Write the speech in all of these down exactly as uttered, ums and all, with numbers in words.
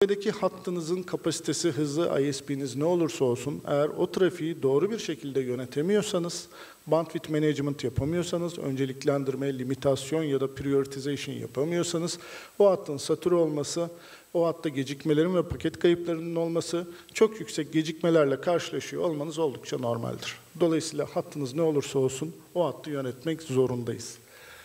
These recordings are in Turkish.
Şubedeki hattınızın kapasitesi, hızı, I S P'niz ne olursa olsun, eğer o trafiği doğru bir şekilde yönetemiyorsanız, bandwidth management yapamıyorsanız, önceliklendirme, limitasyon ya da prioritization yapamıyorsanız, o hattın satür olması, o hatta gecikmelerin ve paket kayıplarının olması, çok yüksek gecikmelerle karşılaşıyor olmanız oldukça normaldir. Dolayısıyla hattınız ne olursa olsun o hattı yönetmek zorundayız.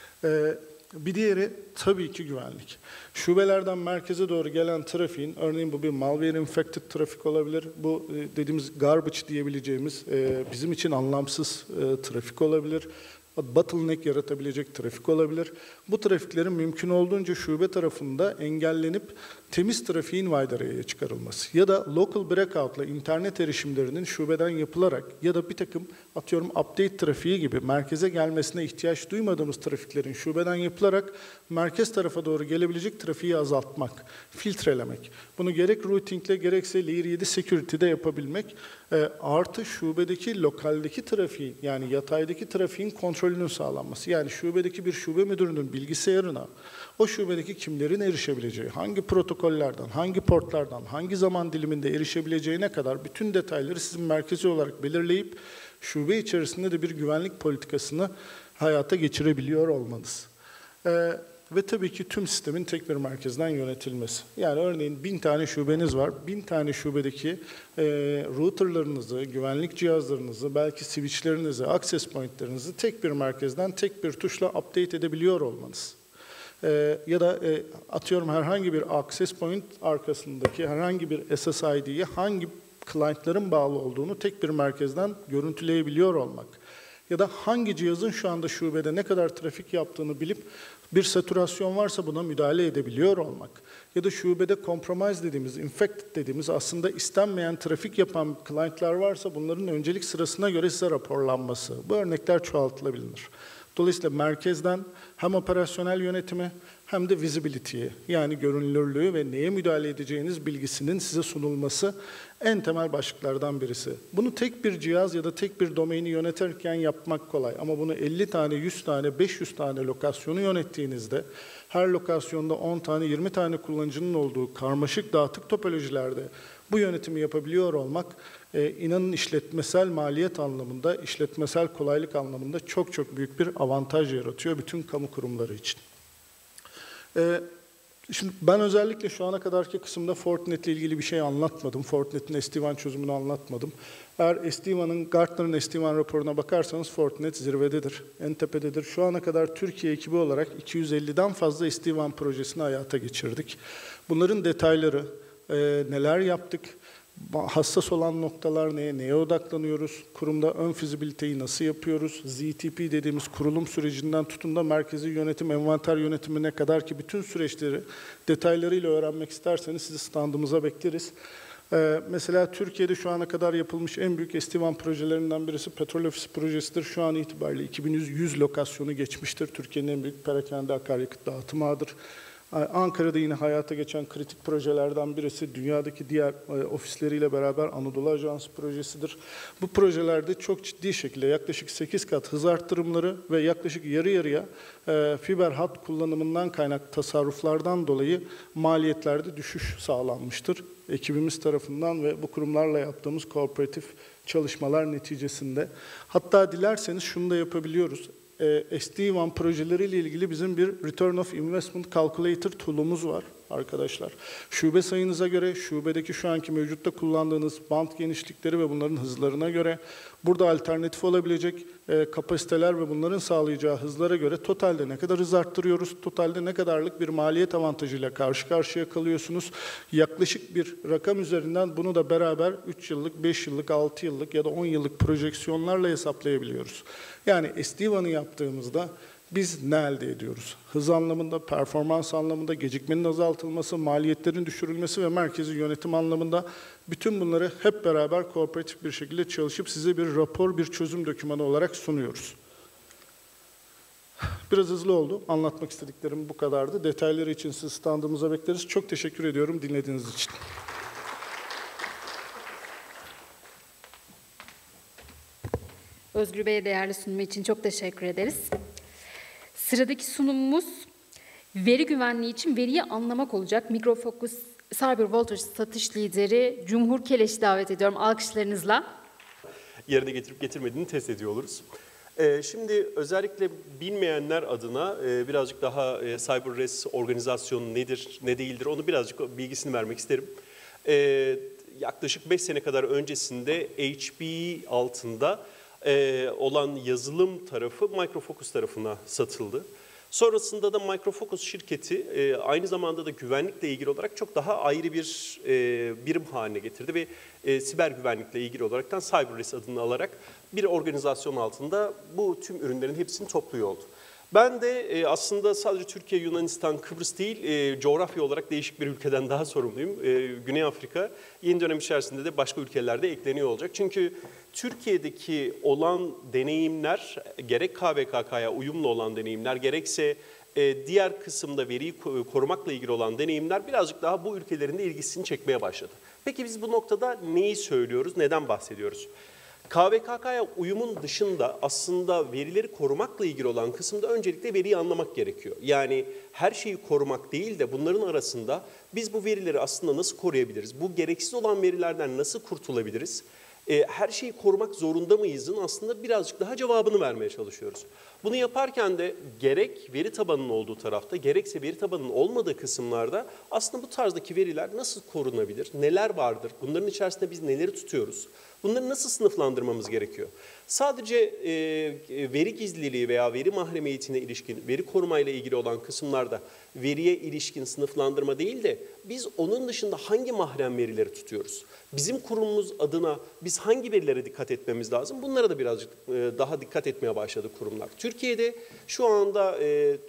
Ee, Bir diğeri tabii ki güvenlik. Şubelerden merkeze doğru gelen trafiğin, örneğin bu bir malware infected trafik olabilir, bu dediğimiz garbage diyebileceğimiz bizim için anlamsız trafik olabilir, bottleneck yaratabilecek trafik olabilir. Bu trafiklerin mümkün olduğunca şube tarafında engellenip temiz trafiğin wide array'e çıkarılması ya da local breakout'la internet erişimlerinin şubeden yapılarak ya da bir takım atıyorum update trafiği gibi merkeze gelmesine ihtiyaç duymadığımız trafiklerin şubeden yapılarak merkez tarafa doğru gelebilecek trafiği azaltmak, filtrelemek. Bunu gerek routingle gerekse Layer yedi security'de yapabilmek, e, artı şubedeki lokaldeki trafiğin yani yataydaki trafiğin kontrolünün sağlanması. Yani şubedeki bir şube müdürünün bilgisayarına o şubedeki kimlerin erişebileceği, hangi protokollerden, hangi portlardan, hangi zaman diliminde erişebileceğine kadar bütün detayları sizin merkezi olarak belirleyip şube içerisinde de bir güvenlik politikasını hayata geçirebiliyor olmanız. Ee, ve tabii ki tüm sistemin tek bir merkezden yönetilmesi. Yani örneğin bin tane şubeniz var, bin tane şubedeki e, routerlarınızı, güvenlik cihazlarınızı, belki switchlerinizi, access pointlerinizi tek bir merkezden tek bir tuşla update edebiliyor olmanız. Ee, ya da e, atıyorum herhangi bir access point arkasındaki herhangi bir S S I D'yi hangi client'ların bağlı olduğunu tek bir merkezden görüntüleyebiliyor olmak. Ya da hangi cihazın şu anda şubede ne kadar trafik yaptığını bilip bir satürasyon varsa buna müdahale edebiliyor olmak. Ya da şubede compromise dediğimiz, infected dediğimiz aslında istenmeyen trafik yapan client'lar varsa bunların öncelik sırasına göre size raporlanması. Bu örnekler çoğaltılabilir. Dolayısıyla merkezden hem operasyonel yönetimi hem de visibility'yi yani görünürlüğü ve neye müdahale edeceğiniz bilgisinin size sunulması en temel başlıklardan birisi. Bunu tek bir cihaz ya da tek bir domaini yönetirken yapmak kolay ama bunu elli tane, yüz tane, beş yüz tane lokasyonu yönettiğinizde her lokasyonda on tane, yirmi tane kullanıcının olduğu karmaşık dağıtık topolojilerde bu yönetimi yapabiliyor olmak e, inanın işletmesel maliyet anlamında, işletmesel kolaylık anlamında çok çok büyük bir avantaj yaratıyor bütün kamu kurumları için. E, şimdi ben özellikle şu ana kadarki kısımda Fortinet ile ilgili bir şey anlatmadım. Fortinet'in S D WAN çözümünü anlatmadım. Eğer S D WAN'ın, Gartner'ın S D WAN raporuna bakarsanız Fortinet zirvededir, en tepededir. Şu ana kadar Türkiye ekibi olarak iki yüz elliden fazla S D WAN projesini hayata geçirdik. Bunların detayları, e, neler yaptık, hassas olan noktalar neye, neye odaklanıyoruz, kurumda ön fizibiliteyi nasıl yapıyoruz, Z T P dediğimiz kurulum sürecinden tutun da merkezi yönetim, envanter yönetimine kadar ki bütün süreçleri detaylarıyla öğrenmek isterseniz sizi standımıza bekleriz. Ee, mesela Türkiye'de şu ana kadar yapılmış en büyük S D WAN projelerinden birisi Petrol Ofisi projesidir. Şu an itibariyle iki bin yüz lokasyonu geçmiştir. Türkiye'nin en büyük perakende akaryakıt dağıtım ağıdır. Ankara'da yine hayata geçen kritik projelerden birisi dünyadaki diğer e, ofisleriyle beraber Anadolu Ajansı projesidir. Bu projelerde çok ciddi şekilde yaklaşık sekiz kat hız arttırımları ve yaklaşık yarı yarıya e, fiber hat kullanımından kaynak tasarruflardan dolayı maliyetlerde düşüş sağlanmıştır. Ekibimiz tarafından ve bu kurumlarla yaptığımız kooperatif çalışmalar neticesinde. Hatta dilerseniz şunu da yapabiliyoruz. S D WAN projeleriyle ilgili bizim bir Return of Investment Calculator tool'umuz var arkadaşlar. Şube sayınıza göre, şubedeki şu anki mevcutta kullandığınız band genişlikleri ve bunların hızlarına göre, burada alternatif olabilecek e, kapasiteler ve bunların sağlayacağı hızlara göre totalde ne kadar hız arttırıyoruz, totalde ne kadarlık bir maliyet avantajıyla karşı karşıya kalıyorsunuz. Yaklaşık bir rakam üzerinden bunu da beraber üç yıllık, beş yıllık, altı yıllık ya da on yıllık projeksiyonlarla hesaplayabiliyoruz. Yani S D WAN'ı yaptığımızda biz ne elde ediyoruz? Hız anlamında, performans anlamında, gecikmenin azaltılması, maliyetlerin düşürülmesi ve merkezi yönetim anlamında bütün bunları hep beraber kooperatif bir şekilde çalışıp size bir rapor, bir çözüm dokümanı olarak sunuyoruz. Biraz hızlı oldu. Anlatmak istediklerim bu kadardı. Detayları için sizi standımıza bekleriz. Çok teşekkür ediyorum dinlediğiniz için. Özgür Bey'e değerli sunumu için çok teşekkür ederiz. Sıradaki sunumumuz veri güvenliği için veriyi anlamak olacak. Micro Focus CyberVoltage satış lideri Cumhur Keleş'i davet ediyorum alkışlarınızla. Yerine getirip getirmediğini test ediyor oluruz. Ee, şimdi özellikle bilmeyenler adına e, birazcık daha e, CyberRes organizasyonu nedir, ne değildir onu birazcık bilgisini vermek isterim. Ee, yaklaşık beş sene kadar öncesinde H P altında e, olan yazılım tarafı Micro Focus tarafına satıldı. Sonrasında da Micro Focus şirketi e, aynı zamanda da güvenlikle ilgili olarak çok daha ayrı bir e, birim haline getirdi ve e, siber güvenlikle ilgili olaraktan CyberRes adını alarak bir organizasyon altında bu tüm ürünlerin hepsini topluyor oldu. Ben de e, aslında sadece Türkiye, Yunanistan, Kıbrıs değil, e, coğrafya olarak değişik bir ülkeden daha sorumluyum. E, Güney Afrika yeni dönem içerisinde de başka ülkelerde ekleniyor olacak. Çünkü Türkiye'deki olan deneyimler, gerek K V K K'ya uyumlu olan deneyimler, gerekse e, diğer kısımda veriyi korumakla ilgili olan deneyimler birazcık daha bu ülkelerin de ilgisini çekmeye başladı. Peki biz bu noktada neyi söylüyoruz, neden bahsediyoruz? K V K K'ya uyumun dışında aslında verileri korumakla ilgili olan kısımda öncelikle veriyi anlamak gerekiyor. Yani her şeyi korumak değil de bunların arasında biz bu verileri aslında nasıl koruyabiliriz? Bu gereksiz olan verilerden nasıl kurtulabiliriz? E, her şeyi korumak zorunda mıyızın aslında birazcık daha cevabını vermeye çalışıyoruz. Bunu yaparken de gerek veri tabanının olduğu tarafta gerekse veri tabanının olmadığı kısımlarda aslında bu tarzdaki veriler nasıl korunabilir? Neler vardır? Bunların içerisinde biz neleri tutuyoruz? Bunları nasıl sınıflandırmamız gerekiyor? Sadece e, veri gizliliği veya veri mahremiyetine ilişkin, veri korumayla ilgili olan kısımlarda veriye ilişkin sınıflandırma değil de biz onun dışında hangi mahrem verileri tutuyoruz? Bizim kurumumuz adına biz hangi verilere dikkat etmemiz lazım? Bunlara da birazcık e, daha dikkat etmeye başladı kurumlar. Türkiye'de şu anda e,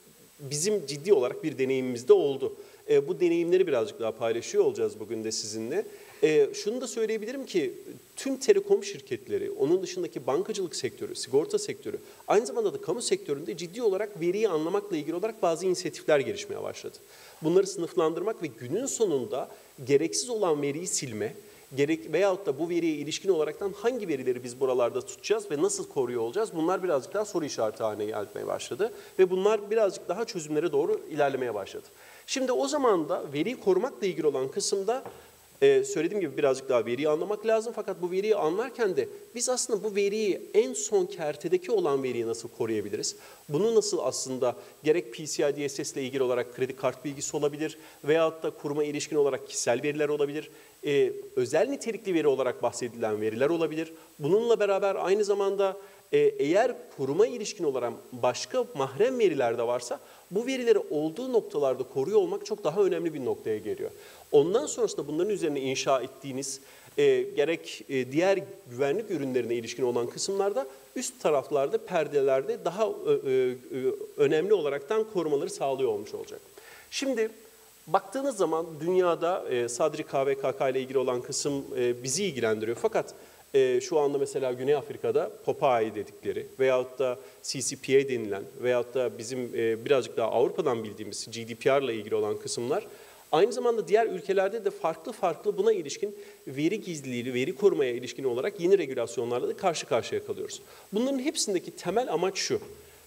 bizim ciddi olarak bir deneyimimiz de oldu. E, bu deneyimleri birazcık daha paylaşıyor olacağız bugün de sizinle. E, şunu da söyleyebilirim ki tüm telekom şirketleri, onun dışındaki bankacılık sektörü, sigorta sektörü, aynı zamanda da kamu sektöründe ciddi olarak veriyi anlamakla ilgili olarak bazı inisiyatifler gelişmeye başladı. Bunları sınıflandırmak ve günün sonunda gereksiz olan veriyi silme, gerek veyahut da bu veriye ilişkin olaraktan hangi verileri biz buralarda tutacağız ve nasıl koruyor olacağız? Bunlar birazcık daha soru işareti haline gelmeye başladı ve bunlar birazcık daha çözümlere doğru ilerlemeye başladı. Şimdi o zaman da veriyi korumakla ilgili olan kısımda Ee, söylediğim gibi birazcık daha veriyi anlamak lazım fakat bu veriyi anlarken de biz aslında bu veriyi en son kertedeki olan veriyi nasıl koruyabiliriz? Bunu nasıl aslında gerek P C I D S S ile ilgili olarak kredi kart bilgisi olabilir veyahut da kuruma ilişkin olarak kişisel veriler olabilir, ee, özel nitelikli veri olarak bahsedilen veriler olabilir. Bununla beraber aynı zamanda e, eğer kuruma ilişkin olarak başka mahrem veriler de varsa bu verileri olduğu noktalarda koruyor olmak çok daha önemli bir noktaya geliyor. Ondan sonrasında bunların üzerine inşa ettiğiniz e, gerek e, diğer güvenlik ürünlerine ilişkin olan kısımlarda üst taraflarda, perdelerde daha e, e, önemli olaraktan korumaları sağlıyor olmuş olacak. Şimdi baktığınız zaman dünyada e, sadece K V K K ile ilgili olan kısım e, bizi ilgilendiriyor. Fakat e, şu anda mesela Güney Afrika'da P O P A I dedikleri veyahut da C C P A denilen veyahut da bizim e, birazcık daha Avrupa'dan bildiğimiz G D P R ile ilgili olan kısımlar aynı zamanda diğer ülkelerde de farklı farklı buna ilişkin veri gizliliği, veri korumaya ilişkin olarak yeni regülasyonlarla da karşı karşıya kalıyoruz. Bunların hepsindeki temel amaç şu,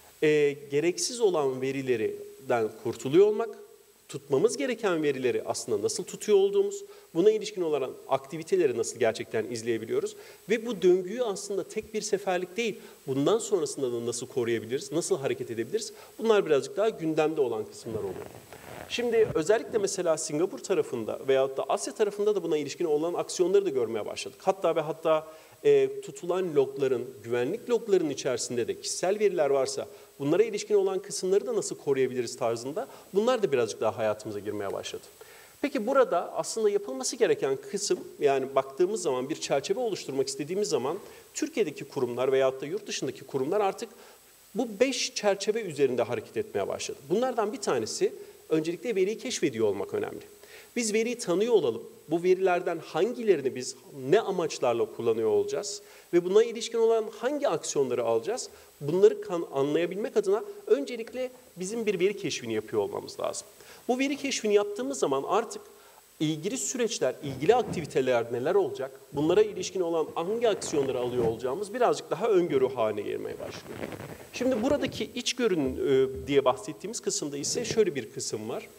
e, gereksiz olan verilerden kurtuluyor olmak, tutmamız gereken verileri aslında nasıl tutuyor olduğumuz, buna ilişkin olan aktiviteleri nasıl gerçekten izleyebiliyoruz ve bu döngüyü aslında tek bir seferlik değil, bundan sonrasında da nasıl koruyabiliriz, nasıl hareket edebiliriz, bunlar birazcık daha gündemde olan kısımlar oluyor. Şimdi özellikle mesela Singapur tarafında veyahut da Asya tarafında da buna ilişkin olan aksiyonları da görmeye başladık. Hatta ve hatta e, tutulan logların, güvenlik logların içerisinde de kişisel veriler varsa bunlara ilişkin olan kısımları da nasıl koruyabiliriz tarzında bunlar da birazcık daha hayatımıza girmeye başladı. Peki burada aslında yapılması gereken kısım, yani baktığımız zaman bir çerçeve oluşturmak istediğimiz zaman Türkiye'deki kurumlar veyahut da yurt dışındaki kurumlar artık bu beş çerçeve üzerinde hareket etmeye başladı. Bunlardan bir tanesi öncelikle veriyi keşfediyor olmak önemli. Biz veriyi tanıyor olalım. Bu verilerden hangilerini biz ne amaçlarla kullanıyor olacağız ve buna ilişkin olan hangi aksiyonları alacağız? Bunları anlayabilmek adına öncelikle bizim bir veri keşfini yapıyor olmamız lazım. Bu veri keşfini yaptığımız zaman artık ilgili süreçler, ilgili aktiviteler neler olacak? Bunlara ilişkin olan hangi aksiyonları alıyor olacağımız birazcık daha öngörü haline gelmeye başlıyor. Şimdi buradaki içgörün diye bahsettiğimiz kısımda ise şöyle bir kısım var.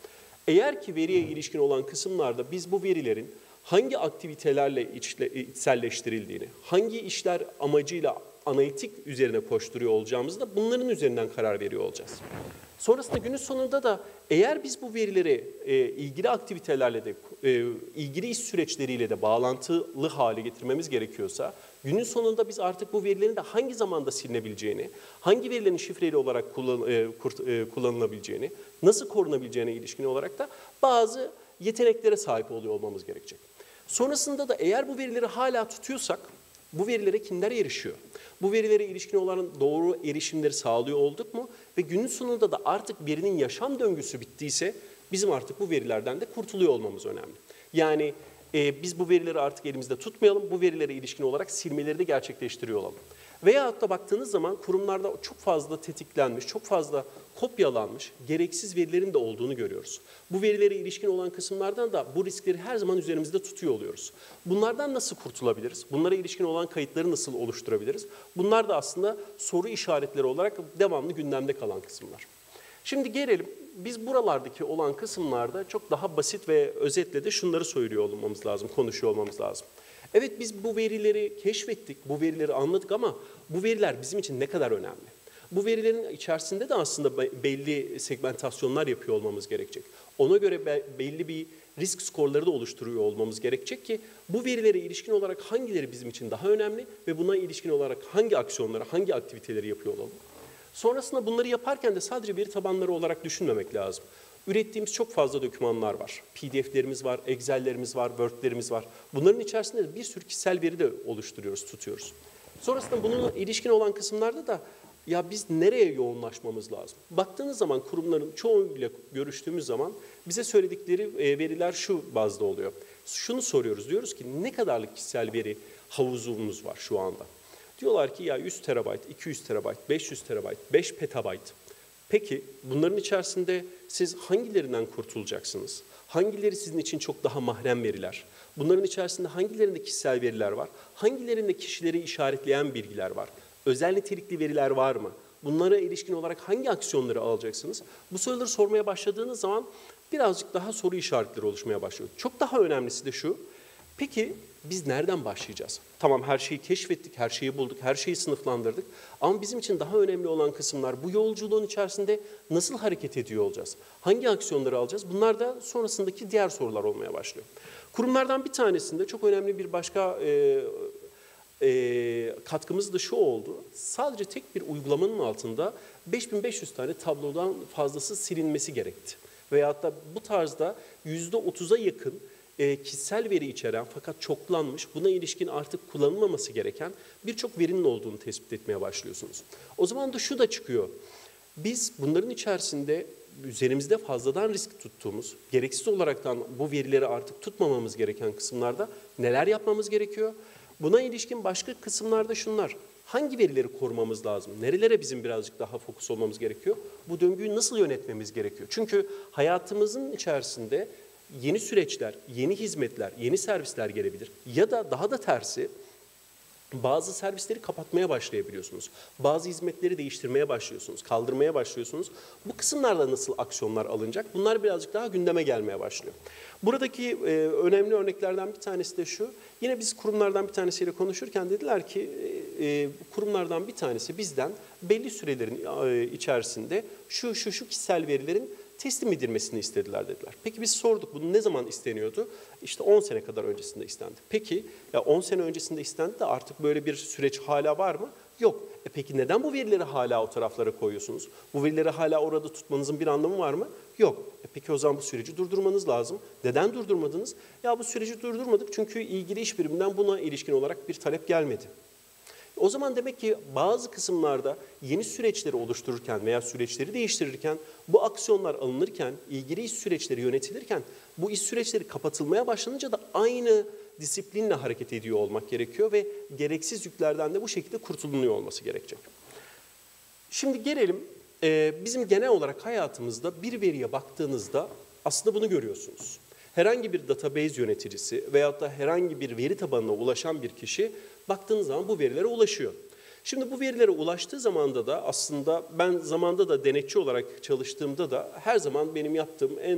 Eğer ki veriye ilişkin olan kısımlarda biz bu verilerin hangi aktivitelerle içle, içselleştirildiğini, hangi işler amacıyla analitik üzerine koşturuyor olacağımızı da bunların üzerinden karar veriyor olacağız. Sonrasında günün sonunda da eğer biz bu verileri e, ilgili aktivitelerle de, e, ilgili iş süreçleriyle de bağlantılı hale getirmemiz gerekiyorsa, günün sonunda biz artık bu verilerin de hangi zamanda silinebileceğini, hangi verilerin şifreli olarak kullan, e, kurt, e, kullanılabileceğini, nasıl korunabileceğine ilişkin olarak da bazı yeteneklere sahip oluyor olmamız gerekecek. Sonrasında da eğer bu verileri hala tutuyorsak, bu verilere kimler erişiyor? Bu verilere ilişkin olan doğru erişimleri sağlıyor olduk mu? Ve günün sonunda da artık verinin yaşam döngüsü bittiyse bizim artık bu verilerden de kurtuluyor olmamız önemli. Yani e, biz bu verileri artık elimizde tutmayalım, bu verilere ilişkin olarak silmeleri de gerçekleştiriyor olalım. Veyahut da baktığınız zaman kurumlarda çok fazla tetiklenmiş, çok fazla kopyalanmış, gereksiz verilerin de olduğunu görüyoruz. Bu verilere ilişkin olan kısımlardan da bu riskleri her zaman üzerimizde tutuyor oluyoruz. Bunlardan nasıl kurtulabiliriz? Bunlara ilişkin olan kayıtları nasıl oluşturabiliriz? Bunlar da aslında soru işaretleri olarak devamlı gündemde kalan kısımlar. Şimdi gelelim, biz buralardaki olan kısımlarda çok daha basit ve özetle de şunları söylüyor olmamız lazım, konuşuyor olmamız lazım. Evet, biz bu verileri keşfettik, bu verileri anladık ama bu veriler bizim için ne kadar önemli? Bu verilerin içerisinde de aslında belli segmentasyonlar yapıyor olmamız gerekecek. Ona göre belli bir risk skorları da oluşturuyor olmamız gerekecek ki bu verilere ilişkin olarak hangileri bizim için daha önemli ve buna ilişkin olarak hangi aksiyonları, hangi aktiviteleri yapıyor olalım. Sonrasında bunları yaparken de sadece veri tabanları olarak düşünmemek lazım. Ürettiğimiz çok fazla dokümanlar var. P D F'lerimiz var, Excel'lerimiz var, Word'lerimiz var. Bunların içerisinde de bir sürü kişisel veri de oluşturuyoruz, tutuyoruz. Sonrasında bununla ilişkin olan kısımlarda da ya biz nereye yoğunlaşmamız lazım? Baktığınız zaman kurumların çoğuyla görüştüğümüz zaman bize söyledikleri veriler şu bazda oluyor. Şunu soruyoruz, diyoruz ki ne kadarlık kişisel veri havuzumuz var şu anda? Diyorlar ki ya yüz terabayt, iki yüz terabayt, beş yüz terabayt, beş petabayt. Peki bunların içerisinde siz hangilerinden kurtulacaksınız? Hangileri sizin için çok daha mahrem veriler? Bunların içerisinde hangilerinde kişisel veriler var? Hangilerinde kişileri işaretleyen bilgiler var? Özel nitelikli veriler var mı? Bunlara ilişkin olarak hangi aksiyonları alacaksınız? Bu soruları sormaya başladığınız zaman birazcık daha soru işaretleri oluşmaya başlıyor. Çok daha önemlisi de şu, peki biz nereden başlayacağız? Tamam, her şeyi keşfettik, her şeyi bulduk, her şeyi sınıflandırdık. Ama bizim için daha önemli olan kısımlar bu yolculuğun içerisinde nasıl hareket ediyor olacağız? Hangi aksiyonları alacağız? Bunlar da sonrasındaki diğer sorular olmaya başlıyor. Kurumlardan bir tanesinde çok önemli bir başka e, e, katkımız da şu oldu. Sadece tek bir uygulamanın altında beş bin beş yüz tane tablodan fazlası silinmesi gerekti. Veyahut da bu tarzda yüzde otuza yakın E, kişisel veri içeren fakat çoklanmış, buna ilişkin artık kullanılmaması gereken birçok verinin olduğunu tespit etmeye başlıyorsunuz. O zaman da şu da çıkıyor. Biz bunların içerisinde üzerimizde fazladan risk tuttuğumuz, gereksiz olaraktan bu verileri artık tutmamamız gereken kısımlarda neler yapmamız gerekiyor? Buna ilişkin başka kısımlarda şunlar. Hangi verileri korumamız lazım? Nerelere bizim birazcık daha fokus olmamız gerekiyor? Bu döngüyü nasıl yönetmemiz gerekiyor? Çünkü hayatımızın içerisinde yeni süreçler, yeni hizmetler, yeni servisler gelebilir. Ya da daha da tersi, bazı servisleri kapatmaya başlayabiliyorsunuz. Bazı hizmetleri değiştirmeye başlıyorsunuz, kaldırmaya başlıyorsunuz. Bu kısımlarda nasıl aksiyonlar alınacak? Bunlar birazcık daha gündeme gelmeye başlıyor. Buradaki e, önemli örneklerden bir tanesi de şu. Yine biz kurumlardan bir tanesiyle konuşurken dediler ki e, kurumlardan bir tanesi bizden belli sürelerin e, içerisinde şu şu şu kişisel verilerin teslim edilmesini istediler dediler. Peki biz sorduk, bunu ne zaman isteniyordu? İşte on sene kadar öncesinde istendi. Peki ya on sene öncesinde istendi de artık böyle bir süreç hala var mı? Yok. E peki neden bu verileri hala o taraflara koyuyorsunuz? Bu verileri hala orada tutmanızın bir anlamı var mı? Yok. E peki o zaman bu süreci durdurmanız lazım. Neden durdurmadınız? Ya bu süreci durdurmadık çünkü ilgili iş biriminden buna ilişkin olarak bir talep gelmedi. O zaman demek ki bazı kısımlarda yeni süreçleri oluştururken veya süreçleri değiştirirken, bu aksiyonlar alınırken, ilgili iş süreçleri yönetilirken, bu iş süreçleri kapatılmaya başlanınca da aynı disiplinle hareket ediyor olmak gerekiyor ve gereksiz yüklerden de bu şekilde kurtulunuyor olması gerekecek. Şimdi gelelim, bizim genel olarak hayatımızda bir veriye baktığınızda aslında bunu görüyorsunuz. Herhangi bir database yöneticisi veyahut da herhangi bir veri tabanına ulaşan bir kişi baktığınız zaman bu verilere ulaşıyor. Şimdi bu verilere ulaştığı zamanda da aslında ben zamanda da denetçi olarak çalıştığımda da her zaman benim yaptığım en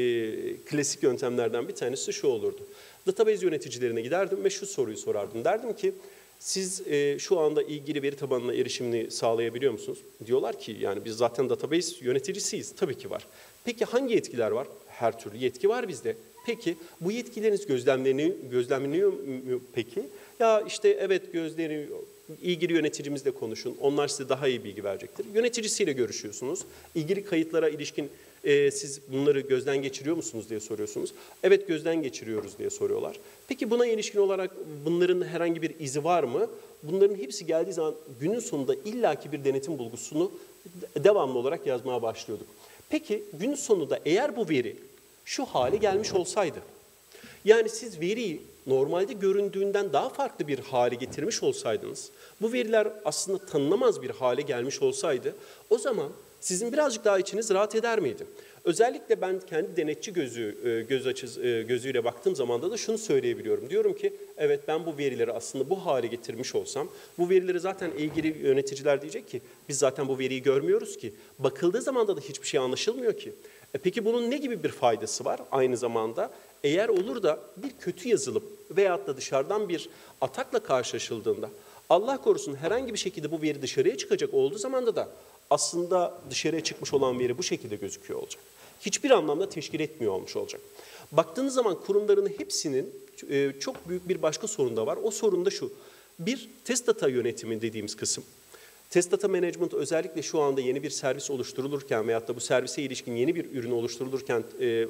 e, klasik yöntemlerden bir tanesi şu olurdu. Database yöneticilerine giderdim ve şu soruyu sorardım. Derdim ki siz e, şu anda ilgili veri tabanına erişimini sağlayabiliyor musunuz? Diyorlar ki yani biz zaten database yöneticisiyiz. Tabii ki var. Peki hangi yetkiler var? Her türlü yetki var bizde. Peki bu yetkileriniz gözlemleniyor, gözlemleniyor mu peki? Ya işte evet gözleri ilgili yöneticimizle konuşun. Onlar size daha iyi bilgi verecektir. Yöneticisiyle görüşüyorsunuz. İlgili kayıtlara ilişkin e, siz bunları gözden geçiriyor musunuz diye soruyorsunuz. Evet gözden geçiriyoruz diye soruyorlar. Peki buna ilişkin olarak bunların herhangi bir izi var mı? Bunların hepsi geldiği zaman günün sonunda illaki bir denetim bulgusunu devamlı olarak yazmaya başlıyorduk. Peki günün sonunda eğer bu veri şu hale gelmiş olsaydı, yani siz veriyi normalde göründüğünden daha farklı bir hale getirmiş olsaydınız, bu veriler aslında tanınamaz bir hale gelmiş olsaydı, o zaman sizin birazcık daha içiniz rahat eder miydi? Özellikle ben kendi denetçi gözü göz açı gözüyle baktığım zaman da şunu söyleyebiliyorum. Diyorum ki evet ben bu verileri aslında bu hale getirmiş olsam, bu verileri zaten ilgili yöneticiler diyecek ki biz zaten bu veriyi görmüyoruz ki. Bakıldığı zaman da hiçbir şey anlaşılmıyor ki. E peki bunun ne gibi bir faydası var aynı zamanda? Eğer olur da bir kötü yazılım veyahut da dışarıdan bir atakla karşılaşıldığında Allah korusun herhangi bir şekilde bu veri dışarıya çıkacak olduğu zaman da aslında dışarıya çıkmış olan veri bu şekilde gözüküyor olacak. Hiçbir anlamda teşkil etmiyor olmuş olacak. Baktığınız zaman kurumların hepsinin çok büyük bir başka sorunu da var. O sorun da şu. Bir, test data yönetimi dediğimiz kısım. Test data management özellikle şu anda yeni bir servis oluşturulurken veyahut da bu servise ilişkin yeni bir ürün oluşturulurken e,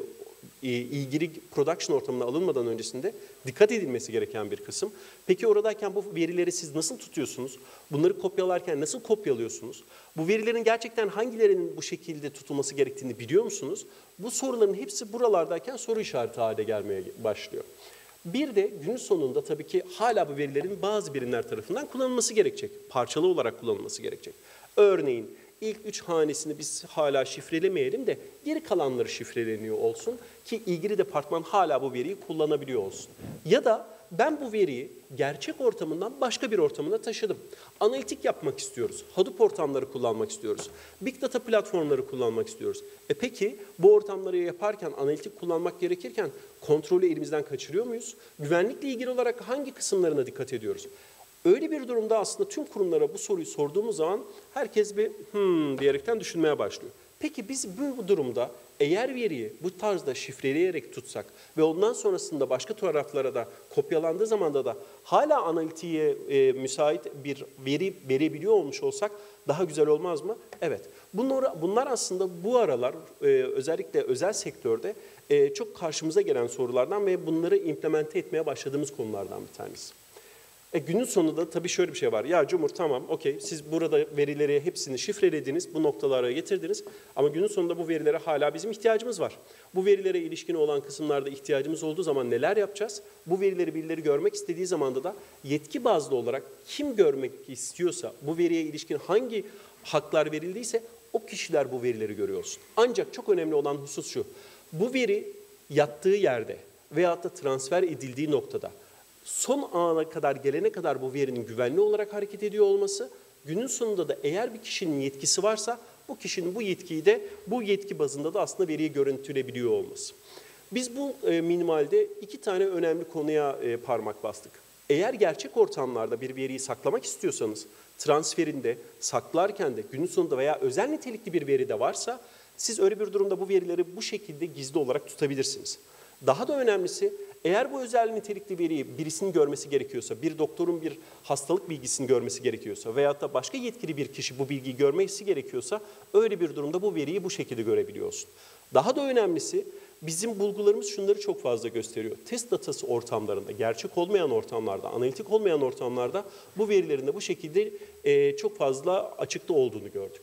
ilgili production ortamına alınmadan öncesinde dikkat edilmesi gereken bir kısım. Peki oradayken bu verileri siz nasıl tutuyorsunuz? Bunları kopyalarken nasıl kopyalıyorsunuz? Bu verilerin gerçekten hangilerinin bu şekilde tutulması gerektiğini biliyor musunuz? Bu soruların hepsi buralardayken soru işareti haline gelmeye başlıyor. Bir de günün sonunda tabii ki hala bu verilerin bazı birimler tarafından kullanılması gerekecek. Parçalı olarak kullanılması gerekecek. Örneğin ilk üç hanesini biz hala şifrelemeyelim de geri kalanları şifreleniyor olsun ki ilgili departman hala bu veriyi kullanabiliyor olsun. Ya da ben bu veriyi gerçek ortamından başka bir ortamına taşıdım. Analitik yapmak istiyoruz. Hadoop ortamları kullanmak istiyoruz. Big data platformları kullanmak istiyoruz. E peki bu ortamları yaparken, analitik kullanmak gerekirken kontrolü elimizden kaçırıyor muyuz? Güvenlikle ilgili olarak hangi kısımlarına dikkat ediyoruz? Öyle bir durumda aslında tüm kurumlara bu soruyu sorduğumuz zaman herkes bir hmm diyerekten düşünmeye başlıyor. Peki biz bu durumda eğer veriyi bu tarzda şifreleyerek tutsak ve ondan sonrasında başka taraflara da kopyalandığı zamanda da hala analitiğe e, müsait bir veri verebiliyor olmuş olsak daha güzel olmaz mı? Evet. Bunlar, bunlar aslında bu aralar e, özellikle özel sektörde e, çok karşımıza gelen sorulardan ve bunları implemente etmeye başladığımız konulardan bir tanesi. E günün sonunda tabii şöyle bir şey var. Ya Cumhur tamam okey siz burada verileri hepsini şifrelediniz, bu noktalara getirdiniz ama günün sonunda bu verilere hala bizim ihtiyacımız var. Bu verilere ilişkin olan kısımlarda ihtiyacımız olduğu zaman neler yapacağız? Bu verileri birileri görmek istediği zamanda da yetki bazlı olarak kim görmek istiyorsa, bu veriye ilişkin hangi haklar verildiyse o kişiler bu verileri görüyorsun. Ancak çok önemli olan husus şu. Bu veri yattığı yerde veyahut da transfer edildiği noktada son ana kadar gelene kadar bu verinin güvenli olarak hareket ediyor olması, günün sonunda da eğer bir kişinin yetkisi varsa bu kişinin bu yetkiyi de bu yetki bazında da aslında veriyi görüntülebiliyor olması. Biz bu e, minimalde iki tane önemli konuya e, parmak bastık. Eğer gerçek ortamlarda bir veriyi saklamak istiyorsanız, transferinde, saklarken de günün sonunda veya özel nitelikli bir veri de varsa, siz öyle bir durumda bu verileri bu şekilde gizli olarak tutabilirsiniz. Daha da önemlisi, eğer bu özel nitelikli veriyi birisinin görmesi gerekiyorsa, bir doktorun bir hastalık bilgisini görmesi gerekiyorsa veyahut da başka yetkili bir kişi bu bilgiyi görmesi gerekiyorsa, öyle bir durumda bu veriyi bu şekilde görebiliyorsun. Daha da önemlisi, bizim bulgularımız şunları çok fazla gösteriyor. Test datası ortamlarında, gerçek olmayan ortamlarda, analitik olmayan ortamlarda bu verilerin de bu şekilde e, çok fazla açıkta olduğunu gördük.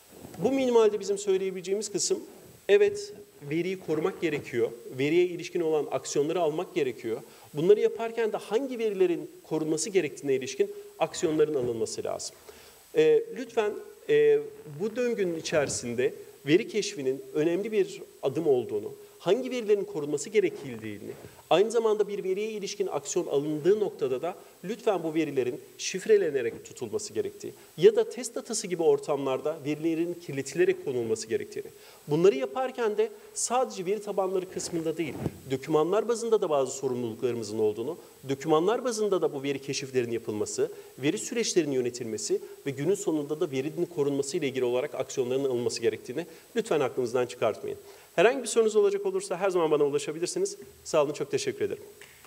Bu minimalde bizim söyleyebileceğimiz kısım, evet veriyi korumak gerekiyor, veriye ilişkin olan aksiyonları almak gerekiyor. Bunları yaparken de hangi verilerin korunması gerektiğine ilişkin aksiyonların alınması lazım. E, lütfen e, bu döngünün içerisinde veri keşfinin önemli bir adım olduğunu, hangi verilerin korunması gerekildiğini, aynı zamanda bir veriye ilişkin aksiyon alındığı noktada da lütfen bu verilerin şifrelenerek tutulması gerektiği ya da test datası gibi ortamlarda verilerin kirletilerek konulması gerektiğini. Bunları yaparken de sadece veri tabanları kısmında değil, dokümanlar bazında da bazı sorumluluklarımızın olduğunu, dokümanlar bazında da bu veri keşiflerinin yapılması, veri süreçlerinin yönetilmesi ve günün sonunda da verinin korunması ile ilgili olarak aksiyonların alınması gerektiğini lütfen aklınızdan çıkartmayın. Herhangi bir sorunuz olacak olursa her zaman bana ulaşabilirsiniz. Sağ olun, çok teşekkür ederim.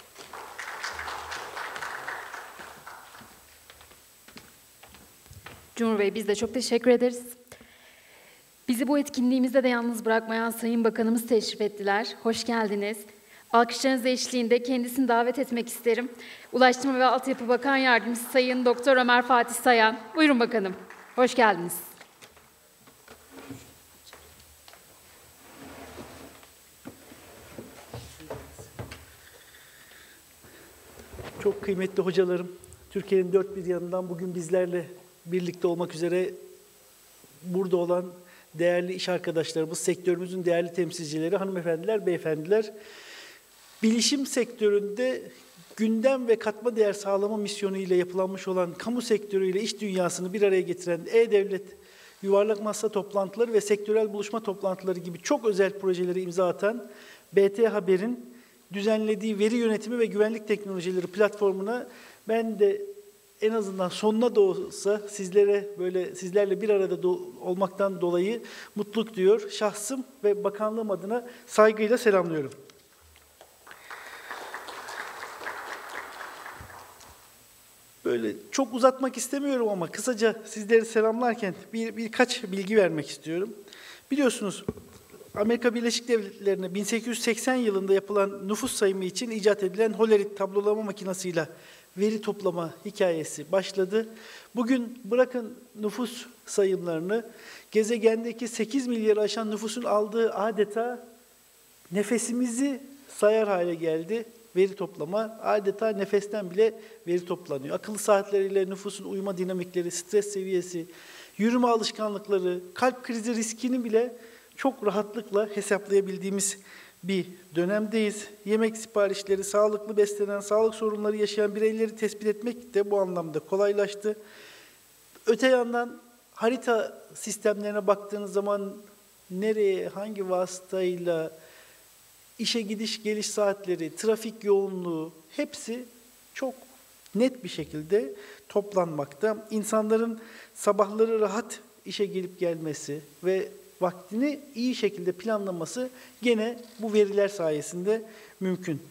Cumhur Bey, biz de çok teşekkür ederiz. Bizi bu etkinliğimizde de yalnız bırakmayan Sayın Bakanımız teşrif ettiler. Hoş geldiniz. Alkışlarınız eşliğinde kendisini davet etmek isterim. Ulaştırma ve Altyapı Bakan Yardımcısı Sayın Doktor Ömer Fatih Sayan. Buyurun bakanım. Hoş geldiniz. Çok kıymetli hocalarım, Türkiye'nin dört bir yanından bugün bizlerle birlikte olmak üzere burada olan değerli iş arkadaşlarımız, sektörümüzün değerli temsilcileri, hanımefendiler, beyefendiler, bilişim sektöründe gündem ve katma değer sağlama misyonu ile yapılanmış olan kamu sektörüyle iş dünyasını bir araya getiren E-Devlet, yuvarlak masa toplantıları ve sektörel buluşma toplantıları gibi çok özel projeleri imza atan B T Haber'in düzenlediği veri yönetimi ve güvenlik teknolojileri platformuna ben de en azından sonuna da olsa sizlere böyle sizlerle bir arada do olmaktan dolayı mutluluk duyuyor. Şahsım ve bakanlığım adına saygıyla selamlıyorum. Böyle çok uzatmak istemiyorum ama kısaca sizleri selamlarken bir, birkaç bilgi vermek istiyorum. Biliyorsunuz Amerika Birleşik Devletleri'ne bin sekiz yüz seksen yılında yapılan nüfus sayımı için icat edilen Hollerith tablolama makinesiyle veri toplama hikayesi başladı. Bugün bırakın nüfus sayımlarını, gezegendeki sekiz milyarı aşan nüfusun aldığı adeta nefesimizi sayar hale geldi. Veri toplama, adeta nefesten bile veri toplanıyor. Akıllı saatleriyle nüfusun uyuma dinamikleri, stres seviyesi, yürüme alışkanlıkları, kalp krizi riskini bile çok rahatlıkla hesaplayabildiğimiz bir dönemdeyiz. Yemek siparişleri, sağlıklı beslenen, sağlık sorunları yaşayan bireyleri tespit etmek de bu anlamda kolaylaştı. Öte yandan harita sistemlerine baktığınız zaman nereye, hangi vasıtayla, işe gidiş geliş saatleri, trafik yoğunluğu hepsi çok net bir şekilde toplanmakta. İnsanların sabahları rahat işe gelip gelmesi ve vaktini iyi şekilde planlaması gene bu veriler sayesinde mümkün.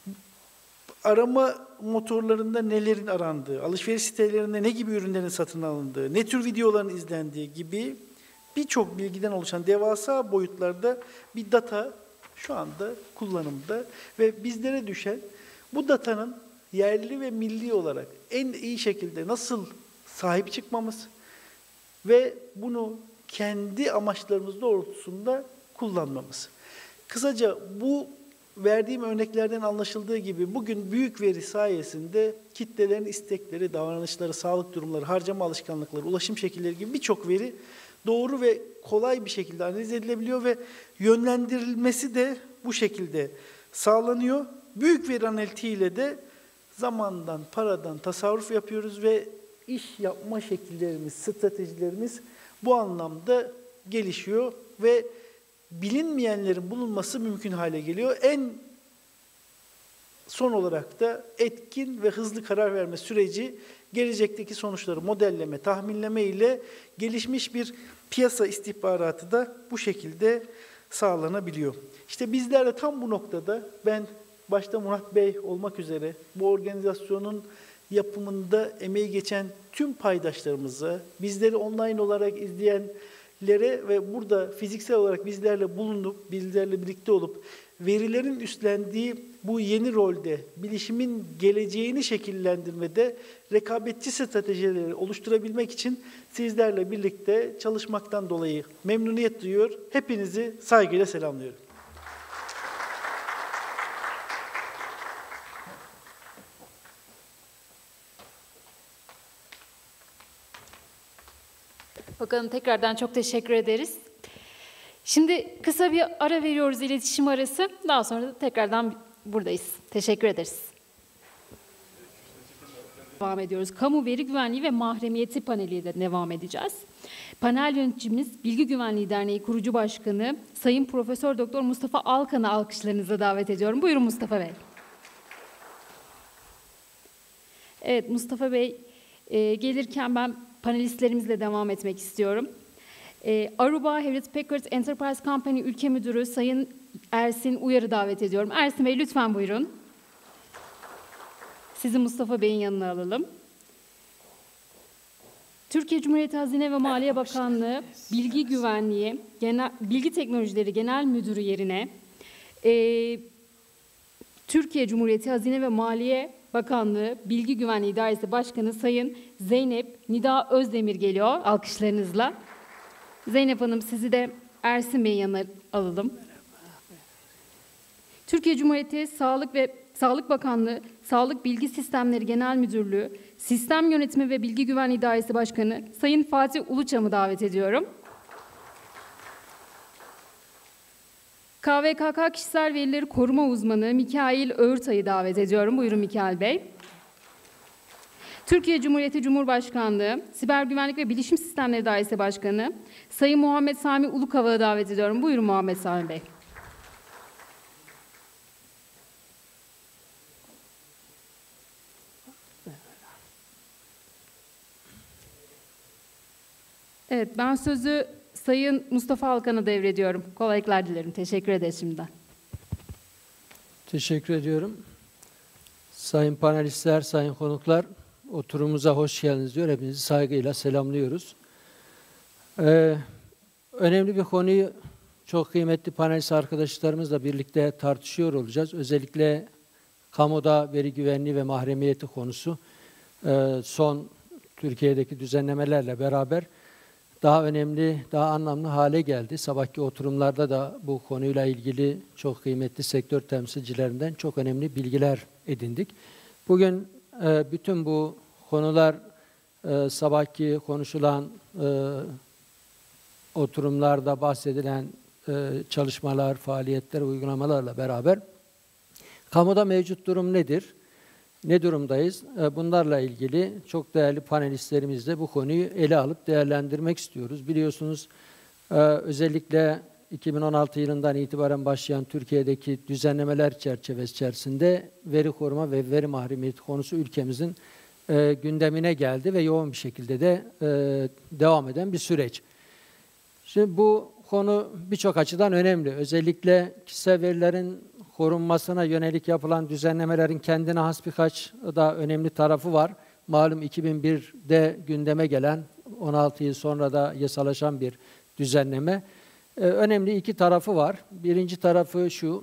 Arama motorlarında nelerin arandığı, alışveriş sitelerinde ne gibi ürünlerin satın alındığı, ne tür videoların izlendiği gibi birçok bilgiden oluşan devasa boyutlarda bir data şu anda kullanımda ve bizlere düşen bu datanın yerli ve milli olarak en iyi şekilde nasıl sahip çıkmamız ve bunu kendi amaçlarımız doğrultusunda kullanmamız. Kısaca bu verdiğim örneklerden anlaşıldığı gibi bugün büyük veri sayesinde kitlelerin istekleri, davranışları, sağlık durumları, harcama alışkanlıkları, ulaşım şekilleri gibi birçok veri doğru ve kolay bir şekilde analiz edilebiliyor ve yönlendirilmesi de bu şekilde sağlanıyor. Büyük veri analitiğiyle de zamandan, paradan tasarruf yapıyoruz ve iş yapma şekillerimiz, stratejilerimiz bu anlamda gelişiyor ve bilinmeyenlerin bulunması mümkün hale geliyor. En son olarak da etkin ve hızlı karar verme süreci gelecekteki sonuçları modelleme, tahminleme ile gelişmiş bir piyasa istihbaratı da bu şekilde sağlanabiliyor. İşte bizler de tam bu noktada ben başta Murat Bey olmak üzere bu organizasyonun yapımında emeği geçen tüm paydaşlarımıza, bizleri online olarak izleyenlere ve burada fiziksel olarak bizlerle bulunup, bizlerle birlikte olup verilerin üstlendiği bu yeni rolde, bilişimin geleceğini şekillendirmede rekabetçi stratejileri oluşturabilmek için sizlerle birlikte çalışmaktan dolayı memnuniyet duyuyor. Hepinizi saygıyla selamlıyorum. Bakanım tekrardan çok teşekkür ederiz. Şimdi kısa bir ara veriyoruz, iletişim arası. Daha sonra da tekrardan buradayız. Teşekkür ederiz. Devam ediyoruz. Kamu veri güvenliği ve mahremiyeti paneliyle devam edeceğiz. Panel yöneticimiz Bilgi Güvenliği Derneği Kurucu Başkanı Sayın Profesör Doktor Mustafa Alkan'ı alkışlarınıza davet ediyorum. Buyurun Mustafa Bey. Evet Mustafa Bey e, gelirken ben panelistlerimizle devam etmek istiyorum. E, Aruba Hewlett Packard Enterprise Company Ülke Müdürü Sayın Ersin Uyar'ı davet ediyorum. Ersin Bey lütfen buyurun. Sizi Mustafa Bey'in yanına alalım. Türkiye Cumhuriyeti Hazine ve Maliye Bakanlığı Bilgi Güvenliği, Genel, Bilgi Teknolojileri Genel Müdürü yerine e, Türkiye Cumhuriyeti Hazine ve Maliye Bakanlığı Bilgi Güvenliği İdaresi Başkanı Sayın Zeynep Nida Özdemir geliyor alkışlarınızla. Zeynep Hanım sizi de Ersin Bey'in yanına alalım. Türkiye Cumhuriyeti Sağlık ve Sağlık Bakanlığı Sağlık Bilgi Sistemleri Genel Müdürlüğü Sistem Yönetimi ve Bilgi Güvenliği İdaresi Başkanı Sayın Fatih Uluçam'ı davet ediyorum. K V K K Kişisel Verileri Koruma Uzmanı Mikail Öğürtay'ı davet ediyorum. Buyurun Mikail Bey. Türkiye Cumhuriyeti Cumhurbaşkanlığı Siber Güvenlik ve Bilişim Sistemleri İdaresi Başkanı Sayın Muhammed Sami Ulukava'yı davet ediyorum. Buyurun Muhammed Sami Bey. Evet, ben sözü Sayın Mustafa Alkan'a devrediyorum. Kolaylıklar dilerim. Teşekkür ederiz şimdiden. Teşekkür ediyorum. Sayın panelistler, sayın konuklar, oturumuza hoş geldiniz diyor. Hepinizi saygıyla selamlıyoruz. Ee, önemli bir konuyu çok kıymetli panelist arkadaşlarımızla birlikte tartışıyor olacağız. Özellikle kamuda veri güvenliği ve mahremiyeti konusu e, son Türkiye'deki düzenlemelerle beraber daha önemli, daha anlamlı hale geldi. Sabahki oturumlarda da bu konuyla ilgili çok kıymetli sektör temsilcilerinden çok önemli bilgiler edindik. Bugün e, bütün bu konular e, sabahki konuşulan e, oturumlarda bahsedilen e, çalışmalar, faaliyetler, uygulamalarla beraber kamuda mevcut durum nedir? Ne durumdayız? Bunlarla ilgili çok değerli panelistlerimizle bu konuyu ele alıp değerlendirmek istiyoruz. Biliyorsunuz özellikle iki bin on altı yılından itibaren başlayan Türkiye'deki düzenlemeler çerçevesi içerisinde veri koruma ve veri mahremiyeti konusu ülkemizin gündemine geldi ve yoğun bir şekilde de devam eden bir süreç. Şimdi bu konu birçok açıdan önemli. Özellikle kişisel verilerin korunmasına yönelik yapılan düzenlemelerin kendine has birkaç da önemli tarafı var. Malum iki bin bir'de gündeme gelen, on altı yıl sonra da yasalaşan bir düzenleme. Ee, önemli iki tarafı var. Birinci tarafı şu,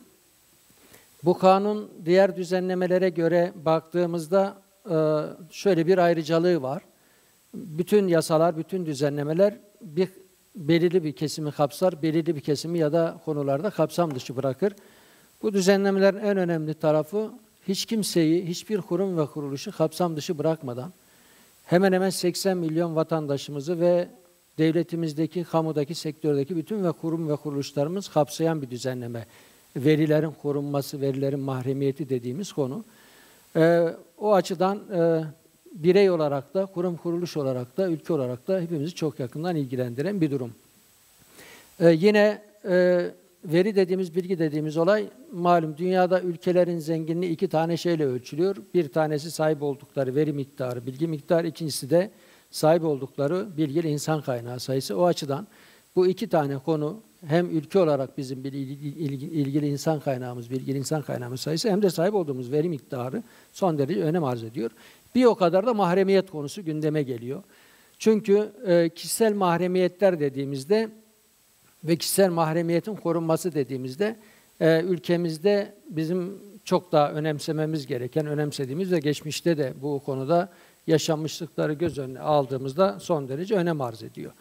bu kanun diğer düzenlemelere göre baktığımızda e, şöyle bir ayrıcalığı var. Bütün yasalar, bütün düzenlemeler bir belirli bir kesimi kapsar, belirli bir kesimi ya da konularda kapsam dışı bırakır. Bu düzenlemelerin en önemli tarafı hiç kimseyi, hiçbir kurum ve kuruluşu kapsam dışı bırakmadan hemen hemen seksen milyon vatandaşımızı ve devletimizdeki, kamudaki, sektördeki bütün ve kurum ve kuruluşlarımız kapsayan bir düzenleme. Verilerin korunması, verilerin mahremiyeti dediğimiz konu. Ee, o açıdan e, birey olarak da, kurum kuruluş olarak da, ülke olarak da hepimizi çok yakından ilgilendiren bir durum. Ee, yine e, veri dediğimiz, bilgi dediğimiz olay malum dünyada ülkelerin zenginliği iki tane şeyle ölçülüyor. Bir tanesi sahip oldukları veri miktarı, bilgi miktarı, ikincisi de sahip oldukları bilgili insan kaynağı sayısı. O açıdan bu iki tane konu hem ülke olarak bizim bir ilgi, ilgili insan kaynağımız, bilgili insan kaynağımız sayısı hem de sahip olduğumuz veri miktarı son derece önem arz ediyor. Bir o kadar da mahremiyet konusu gündeme geliyor. Çünkü e, kişisel mahremiyetler dediğimizde ve kişisel mahremiyetin korunması dediğimizde e, ülkemizde bizim çok daha önemsememiz gereken, önemsediğimiz ve geçmişte de bu konuda yaşanmışlıkları göz önüne aldığımızda son derece önem arz ediyor.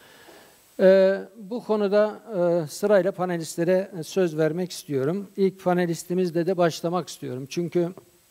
E, bu konuda e, sırayla panelistlere söz vermek istiyorum. İlk panelistimizle de başlamak istiyorum. Çünkü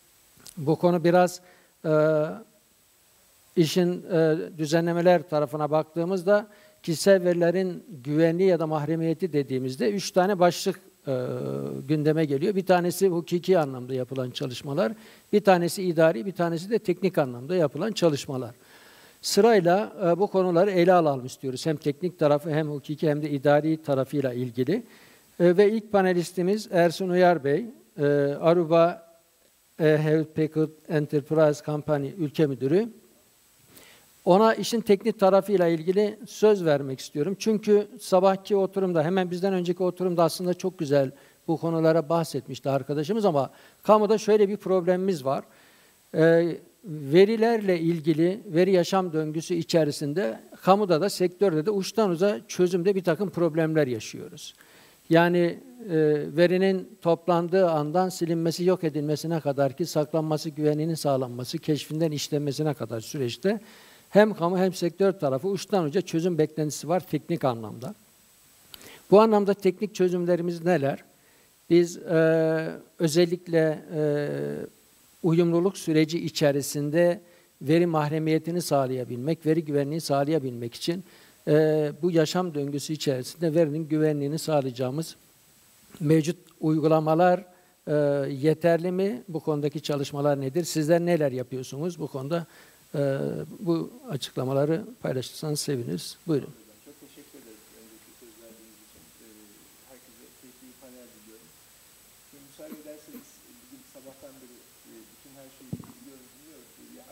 bu konu biraz e, işin e, düzenlemeler tarafına baktığımızda kişisel verilerin güvenliği ya da mahremiyeti dediğimizde üç tane başlık e, gündeme geliyor. Bir tanesi hukuki anlamda yapılan çalışmalar, bir tanesi idari, bir tanesi de teknik anlamda yapılan çalışmalar. Sırayla e, bu konuları ele alalım istiyoruz. Hem teknik tarafı hem hukuki hem de idari tarafıyla ilgili. E, ve ilk panelistimiz Ersun Uyar Bey, e, Aruba e, Health Packard Enterprise Company ülke müdürü. Ona işin teknik tarafıyla ilgili söz vermek istiyorum. Çünkü sabahki oturumda, hemen bizden önceki oturumda aslında çok güzel bu konulara bahsetmişti arkadaşımız ama kamuda şöyle bir problemimiz var. Ee, verilerle ilgili, veri yaşam döngüsü içerisinde kamuda da sektörde de uçtan uza çözümde bir takım problemler yaşıyoruz. Yani e, verinin toplandığı andan silinmesi, yok edilmesine kadar ki saklanması, güvenliğinin sağlanması, keşfinden işlenmesine kadar süreçte hem kamu hem sektör tarafı uçtan uca çözüm beklentisi var teknik anlamda. Bu anlamda teknik çözümlerimiz neler? Biz e, özellikle e, uyumluluk süreci içerisinde veri mahremiyetini sağlayabilmek, veri güvenliğini sağlayabilmek için e, bu yaşam döngüsü içerisinde verinin güvenliğini sağlayacağımız mevcut uygulamalar e, yeterli mi? Bu konudaki çalışmalar nedir? Sizler neler yapıyorsunuz bu konuda? Ee, bu açıklamaları paylaşırsanız seviniriz. Buyurun. Çok teşekkür ederim. Önceki söz verdiğiniz için. Ee, herkese keyifli bir panel diliyorum. Şimdi müsaade ederseniz bugün sabahtan beri e, bütün her şeyi biliyoruz, biliyoruz.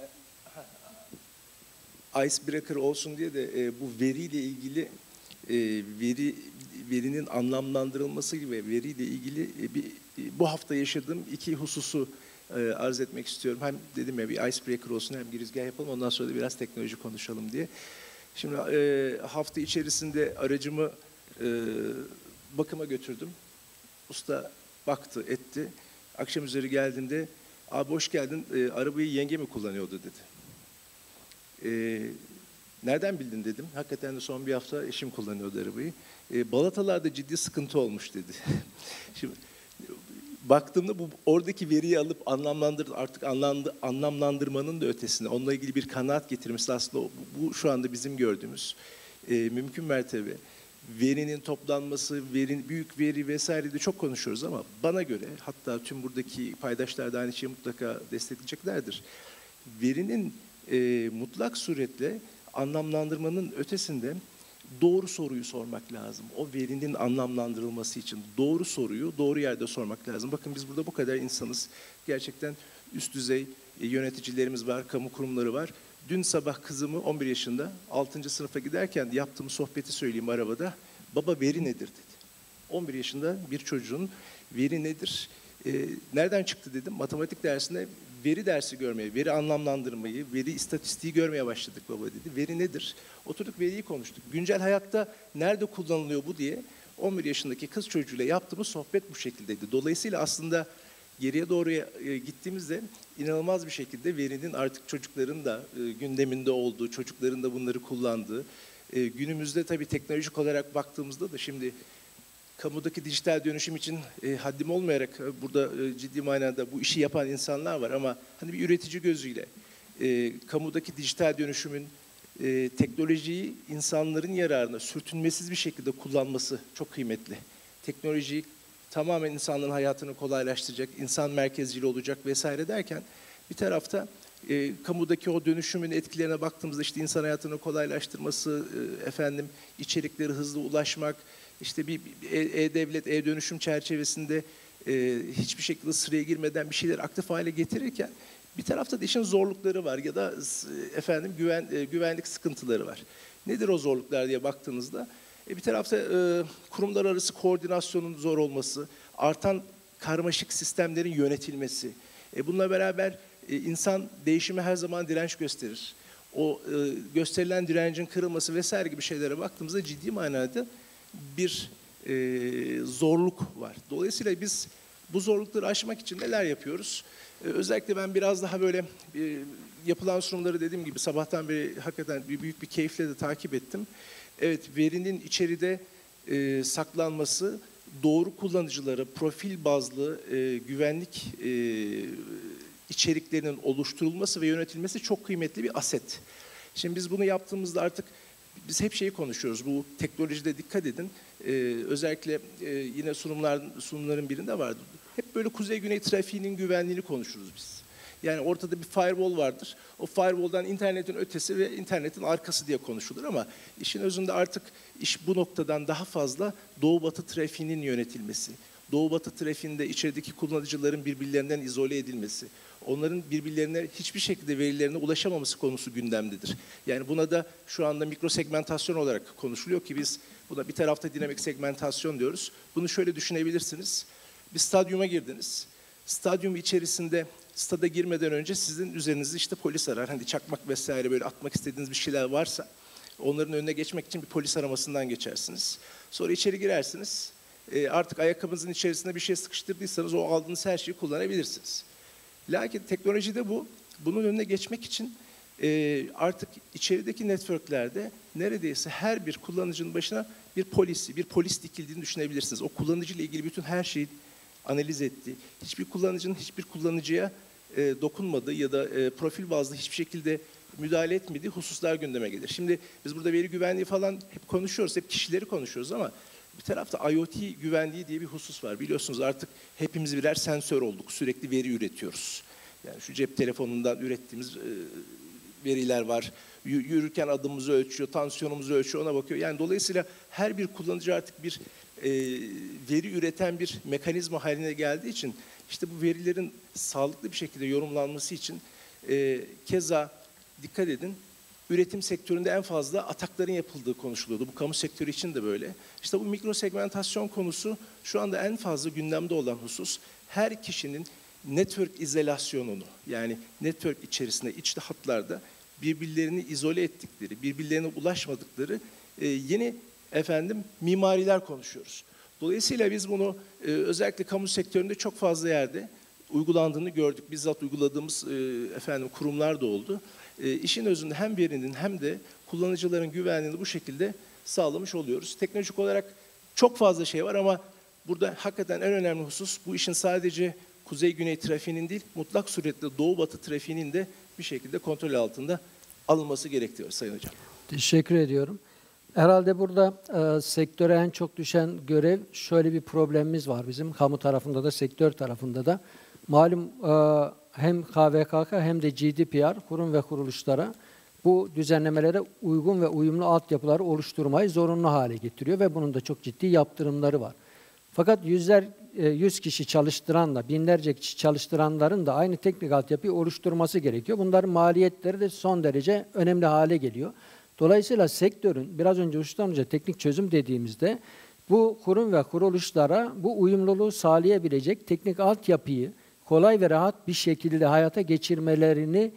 Icebreaker olsun diye de e, bu veriyle ilgili e, veri verinin anlamlandırılması gibi veriyle ilgili e, bir e, bu hafta yaşadığım iki hususu e, arz etmek istiyorum. Hem dedim ya bir icebreaker olsun hem girizgah yapalım ondan sonra da biraz teknoloji konuşalım diye. Şimdi e, hafta içerisinde aracımı e, bakıma götürdüm. Usta baktı etti. Akşam üzeri geldiğimde abi hoş geldin e, arabayı yenge mi kullanıyordu dedi. E, nereden bildin dedim. Hakikaten de son bir hafta eşim kullanıyordu arabayı. E, balatalarda ciddi sıkıntı olmuş dedi. Şimdi baktığımda bu oradaki veriyi alıp anlamlandır artık anlamlı, anlamlandırmanın da ötesinde onunla ilgili bir kanaat getirmesi aslında bu, bu şu anda bizim gördüğümüz e, mümkün mertebe verinin toplanması, verin, büyük veri vesaire de çok konuşuyoruz ama bana göre hatta tüm buradaki paydaşlar da aynı şeyi mutlaka destekleyeceklerdir. Verinin e, mutlak suretle anlamlandırmanın ötesinde doğru soruyu sormak lazım. O verinin anlamlandırılması için doğru soruyu doğru yerde sormak lazım. Bakın biz burada bu kadar insanız. Gerçekten üst düzey yöneticilerimiz var, kamu kurumları var. Dün sabah kızımı on bir yaşında altıncı sınıfa giderken yaptığım sohbeti söyleyeyim arabada. Baba veri nedir dedi. on bir yaşında bir çocuğun veri nedir? E, nereden çıktı dedim. Matematik dersinde veri dersi görmeye, veri anlamlandırmayı, veri istatistiği görmeye başladık baba dedi. Veri nedir? Oturduk veriyi konuştuk. Güncel hayatta nerede kullanılıyor bu diye on bir yaşındaki kız çocuğuyla yaptığımız sohbet bu şekildeydi. Dolayısıyla aslında geriye doğru gittiğimizde inanılmaz bir şekilde verinin artık çocukların da gündeminde olduğu, çocukların da bunları kullandığı, günümüzde tabii teknolojik olarak baktığımızda da şimdi kamudaki dijital dönüşüm için e, haddim olmayarak e, burada e, ciddi manada bu işi yapan insanlar var ama hani bir üretici gözüyle e, kamudaki dijital dönüşümün e, teknolojiyi insanların yararına sürtünmesiz bir şekilde kullanması çok kıymetli. Teknolojiyi tamamen insanların hayatını kolaylaştıracak, insan merkezcili olacak vesaire derken bir tarafta e, kamudaki o dönüşümün etkilerine baktığımızda işte insan hayatını kolaylaştırması, e, efendim içerikleri hızlı ulaşmak, İşte bir e-devlet, e-dönüşüm çerçevesinde e, hiçbir şekilde sıraya girmeden bir şeyler aktif hale getirirken bir tarafta da işin zorlukları var ya da efendim güven, e, güvenlik sıkıntıları var. Nedir o zorluklar diye baktığınızda e, bir tarafta e, kurumlar arası koordinasyonun zor olması, artan karmaşık sistemlerin yönetilmesi. E, bununla beraber e, insan değişime her zaman direnç gösterir. O e, gösterilen direncin kırılması vesaire gibi şeylere baktığımızda ciddi manada bir e, zorluk var. Dolayısıyla biz bu zorlukları aşmak için neler yapıyoruz? E, özellikle ben biraz daha böyle e, yapılan sunumları dediğim gibi sabahtan beri hakikaten bir büyük bir keyifle de takip ettim. Evet, verinin içeride e, saklanması, doğru kullanıcılara profil bazlı e, güvenlik e, içeriklerinin oluşturulması ve yönetilmesi çok kıymetli bir aset. Şimdi biz bunu yaptığımızda artık biz hep şeyi konuşuyoruz. Bu teknolojide dikkat edin. Ee, özellikle e, yine sunumlar, sunumların birinde vardı. Hep böyle kuzey-güney trafiğinin güvenliğini konuşuruz biz. Yani ortada bir firewall vardır. O firewall'dan internetin ötesi ve internetin arkası diye konuşulur ama işin özünde artık iş bu noktadan daha fazla doğu-batı trafiğinin yönetilmesi. Doğu-batı trafiğinde içerideki kullanıcıların birbirlerinden izole edilmesi, onların birbirlerine hiçbir şekilde verilerine ulaşamaması konusu gündemdedir. Yani buna da şu anda mikrosegmentasyon olarak konuşuluyor ki biz buna bir tarafta dinamik segmentasyon diyoruz. Bunu şöyle düşünebilirsiniz. Bir stadyuma girdiniz. Stadyum içerisinde stada girmeden önce sizin üzerinizi işte polis arar. Hani çakmak vesaire böyle atmak istediğiniz bir şeyler varsa onların önüne geçmek için bir polis aramasından geçersiniz. Sonra içeri girersiniz. E artık ayakkabınızın içerisinde bir şey sıkıştırdıysanız o aldığınız her şeyi kullanabilirsiniz. Lakin teknolojide bu. Bunun önüne geçmek için e, artık içerideki networklerde neredeyse her bir kullanıcının başına bir polisi, bir polis dikildiğini düşünebilirsiniz. O kullanıcıyla ilgili bütün her şeyi analiz etti. Hiçbir kullanıcının hiçbir kullanıcıya e, dokunmadığı ya da e, profil bazlı hiçbir şekilde müdahale etmediği hususlar gündeme gelir. Şimdi biz burada veri güvenliği falan hep konuşuyoruz, hep kişileri konuşuyoruz ama bir tarafta IoT güvenliği diye bir husus var. Biliyorsunuz artık hepimiz birer sensör olduk. Sürekli veri üretiyoruz. Yani şu cep telefonundan ürettiğimiz e, veriler var. Yürürken adımımızı ölçüyor, tansiyonumuzu ölçüyor, ona bakıyor. Yani dolayısıyla her bir kullanıcı artık bir e, veri üreten bir mekanizma haline geldiği için işte bu verilerin sağlıklı bir şekilde yorumlanması için e, keza dikkat edin, üretim sektöründe en fazla atakların yapıldığı konuşuluyordu. Bu kamu sektörü için de böyle. İşte bu mikrosegmentasyon konusu şu anda en fazla gündemde olan husus. Her kişinin network izolasyonunu, yani network içerisinde, içli hatlarda birbirlerini izole ettikleri, birbirlerine ulaşmadıkları e, yeni efendim mimariler konuşuyoruz. Dolayısıyla biz bunu e, özellikle kamu sektöründe çok fazla yerde uygulandığını gördük. Bizzat uyguladığımız e, efendim kurumlar da oldu. E, işin özünde hem verinin hem de kullanıcıların güvenliğini bu şekilde sağlamış oluyoruz. Teknolojik olarak çok fazla şey var ama burada hakikaten en önemli husus bu işin sadece kuzey-güney trafiğinin değil, mutlak suretle doğu-batı trafiğinin de bir şekilde kontrol altında alınması gerekiyor Sayın Hocam. Teşekkür ediyorum. Herhalde burada e, sektöre en çok düşen görev, şöyle bir problemimiz var bizim kamu tarafında da sektör tarafında da. Malum e, hem K V K K hem de G D P R kurum ve kuruluşlara bu düzenlemelere uygun ve uyumlu altyapıları oluşturmayı zorunlu hale getiriyor ve bunun da çok ciddi yaptırımları var. Fakat yüzler, yüz kişi çalıştıranla, binlerce kişi çalıştıranların da aynı teknik altyapıyı oluşturması gerekiyor. Bunların maliyetleri de son derece önemli hale geliyor. Dolayısıyla sektörün, biraz önce uçtan önce teknik çözüm dediğimizde, bu kurum ve kuruluşlara bu uyumluluğu sağlayabilecek teknik altyapıyı kolay ve rahat bir şekilde hayata geçirmelerini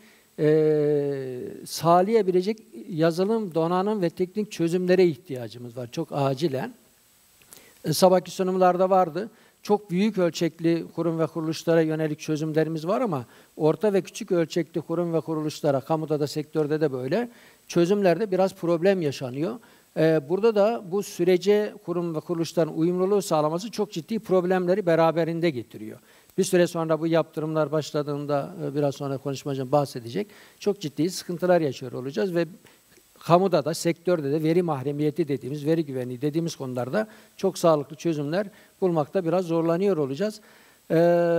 e, sağlayabilecek yazılım, donanım ve teknik çözümlere ihtiyacımız var. Çok acilen. E, sabahki sunumlarda vardı. Çok büyük ölçekli kurum ve kuruluşlara yönelik çözümlerimiz var ama orta ve küçük ölçekli kurum ve kuruluşlara, kamuda da sektörde de böyle çözümlerde biraz problem yaşanıyor. Ee, burada da bu sürece kurum ve kuruluşların uyumluluğu sağlaması çok ciddi problemleri beraberinde getiriyor. Bir süre sonra bu yaptırımlar başladığında biraz sonra konuşmacım bahsedecek. Çok ciddi sıkıntılar yaşıyor olacağız ve kamuda da, sektörde de veri mahremiyeti dediğimiz, veri güvenliği dediğimiz konularda çok sağlıklı çözümler bulmakta biraz zorlanıyor olacağız. Ee,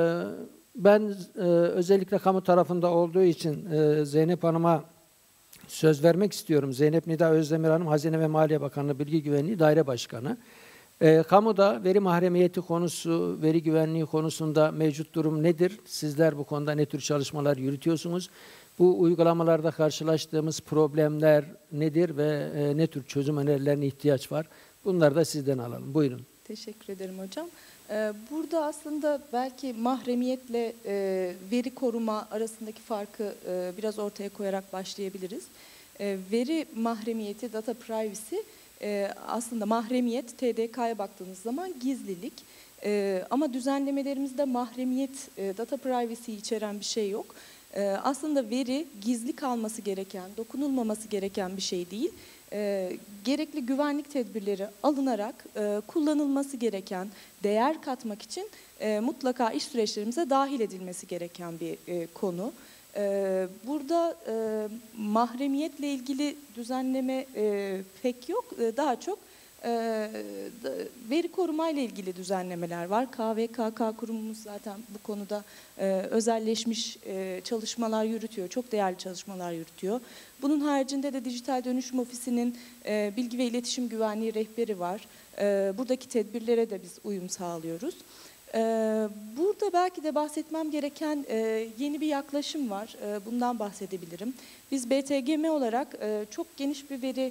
ben e, özellikle kamu tarafında olduğu için e, Zeynep Hanım'a söz vermek istiyorum. Zeynep Nida Özdemir Hanım, Hazine ve Maliye Bakanlığı Bilgi Güvenliği Daire Başkanı. E, kamuda veri mahremiyeti konusu, veri güvenliği konusunda mevcut durum nedir? Sizler bu konuda ne tür çalışmalar yürütüyorsunuz? Bu uygulamalarda karşılaştığımız problemler nedir ve e, ne tür çözüm önerilerine ihtiyaç var? Bunları da sizden alalım. Buyurun. Teşekkür ederim hocam. Burada aslında belki mahremiyetle veri koruma arasındaki farkı biraz ortaya koyarak başlayabiliriz. Veri mahremiyeti, data privacy, aslında mahremiyet T D K'ya baktığınız zaman gizlilik. Ama düzenlemelerimizde mahremiyet, data privacy içeren bir şey yok. Aslında veri gizli kalması gereken, dokunulmaması gereken bir şey değil. E, gerekli güvenlik tedbirleri alınarak e, kullanılması gereken, değer katmak için e, mutlaka iş süreçlerimize dahil edilmesi gereken bir e, konu. Ee, burada e, mahremiyetle ilgili düzenleme e, pek yok. E, daha çok e, veri korumayla ilgili düzenlemeler var. K V K K kurumumuz zaten bu konuda e, özelleşmiş e, çalışmalar yürütüyor. Çok değerli çalışmalar yürütüyor. Bunun haricinde de Dijital Dönüşüm Ofisi'nin e, bilgi ve iletişim güvenliği rehberi var. E, buradaki tedbirlere de biz uyum sağlıyoruz. Burada belki de bahsetmem gereken yeni bir yaklaşım var. Bundan bahsedebilirim. Biz B T G M olarak çok geniş bir veri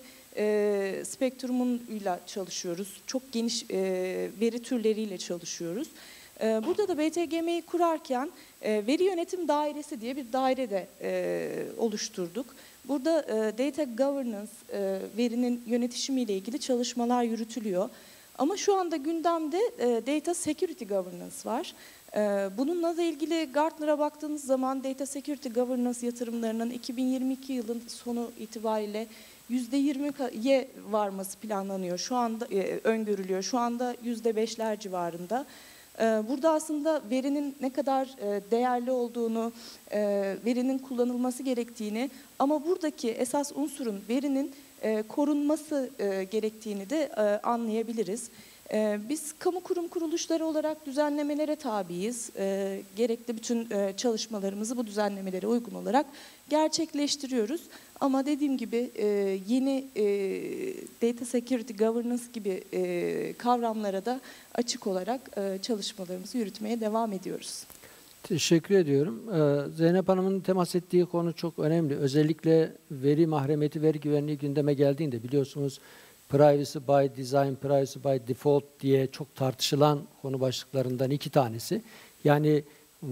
spektrumuyla çalışıyoruz. Çok geniş veri türleriyle çalışıyoruz. Burada da B T G M'yi kurarken Veri Yönetim Dairesi diye bir daire de oluşturduk. Burada Data Governance, verinin yönetişimiyle ilgili çalışmalar yürütülüyor. Ama şu anda gündemde e, Data Security Governance var. E, bununla da ilgili Gartner'a baktığınız zaman Data Security Governance yatırımlarının iki bin yirmi iki yılın sonu itibariyle yüzde yirmiye varması planlanıyor. Şu anda e, öngörülüyor. Şu anda yüzde beşler civarında. E, burada aslında verinin ne kadar e, değerli olduğunu, e, verinin kullanılması gerektiğini ama buradaki esas unsurun verinin E, korunması e, gerektiğini de e, anlayabiliriz. E, biz kamu kurum kuruluşları olarak düzenlemelere tabiiz. E, gerekli bütün e, çalışmalarımızı bu düzenlemelere uygun olarak gerçekleştiriyoruz. Ama dediğim gibi e, yeni e, Data Security Governance gibi e, kavramlara da açık olarak e, çalışmalarımızı yürütmeye devam ediyoruz. Teşekkür ediyorum. Ee, Zeynep Hanım'ın temas ettiği konu çok önemli. Özellikle veri mahremiyeti, veri güvenliği gündeme geldiğinde biliyorsunuz privacy by design, privacy by default diye çok tartışılan konu başlıklarından iki tanesi. Yani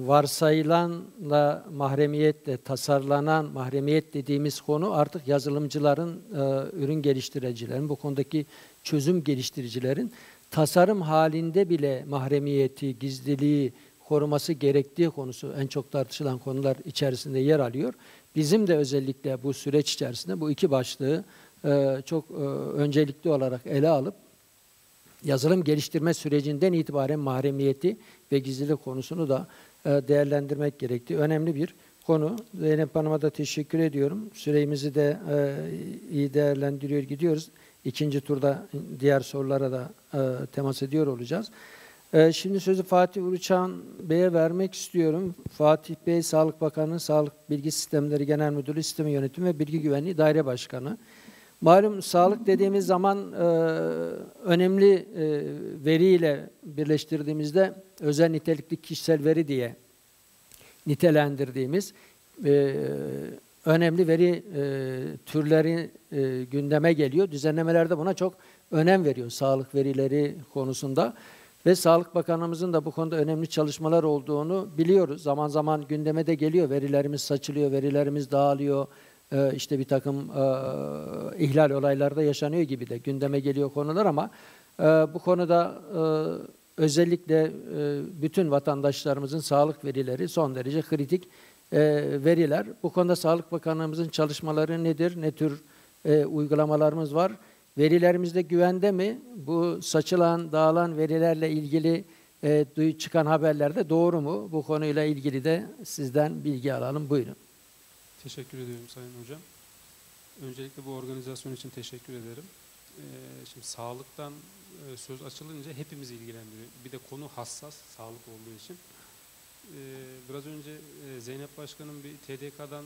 varsayılanla mahremiyetle tasarlanan mahremiyet dediğimiz konu artık yazılımcıların, e, ürün geliştiricilerin, bu konudaki çözüm geliştiricilerin tasarım halinde bile mahremiyeti, gizliliği koruması gerektiği konusu en çok tartışılan konular içerisinde yer alıyor. Bizim de özellikle bu süreç içerisinde bu iki başlığı e, çok e, öncelikli olarak ele alıp yazılım geliştirme sürecinden itibaren mahremiyeti ve gizlilik konusunu da e, değerlendirmek gerektiği önemli bir konu. Zeynep Hanım'a da teşekkür ediyorum. Süremizi de e, iyi değerlendiriyor gidiyoruz. İkinci turda diğer sorulara da e, temas ediyor olacağız. Şimdi sözü Fatih Uruçan Bey'e vermek istiyorum. Fatih Bey, Sağlık Bakanı, Sağlık Bilgi Sistemleri Genel Müdürü, Sistem Yönetimi ve Bilgi Güvenliği Daire Başkanı. Malum sağlık dediğimiz zaman e, önemli e, veriyle birleştirdiğimizde özel nitelikli kişisel veri diye nitelendirdiğimiz e, önemli veri e, türleri e, gündeme geliyor. Düzenlemelerde buna çok önem veriyor sağlık verileri konusunda. Ve Sağlık Bakanımızın da bu konuda önemli çalışmalar olduğunu biliyoruz. Zaman zaman gündeme de geliyor. Verilerimiz saçılıyor, verilerimiz dağılıyor. Ee, işte bir takım e, ihlal olaylarda yaşanıyor gibi de gündeme geliyor konular ama e, bu konuda e, özellikle e, bütün vatandaşlarımızın sağlık verileri son derece kritik e, veriler. Bu konuda Sağlık Bakanlığımızın çalışmaları nedir? Ne tür e, uygulamalarımız var? Verilerimizde güvende mi? Bu saçılan, dağılan verilerle ilgili e, çıkan haberlerde doğru mu? Bu konuyla ilgili de sizden bilgi alalım. Buyurun. Teşekkür ediyorum Sayın Hocam. Öncelikle bu organizasyon için teşekkür ederim. Ee, şimdi sağlıktan e, söz açılınca hepimizi ilgilendiriyor. Bir de konu hassas, sağlık olduğu için. Ee, biraz önce e, Zeynep Başkan'ın bir T D K'dan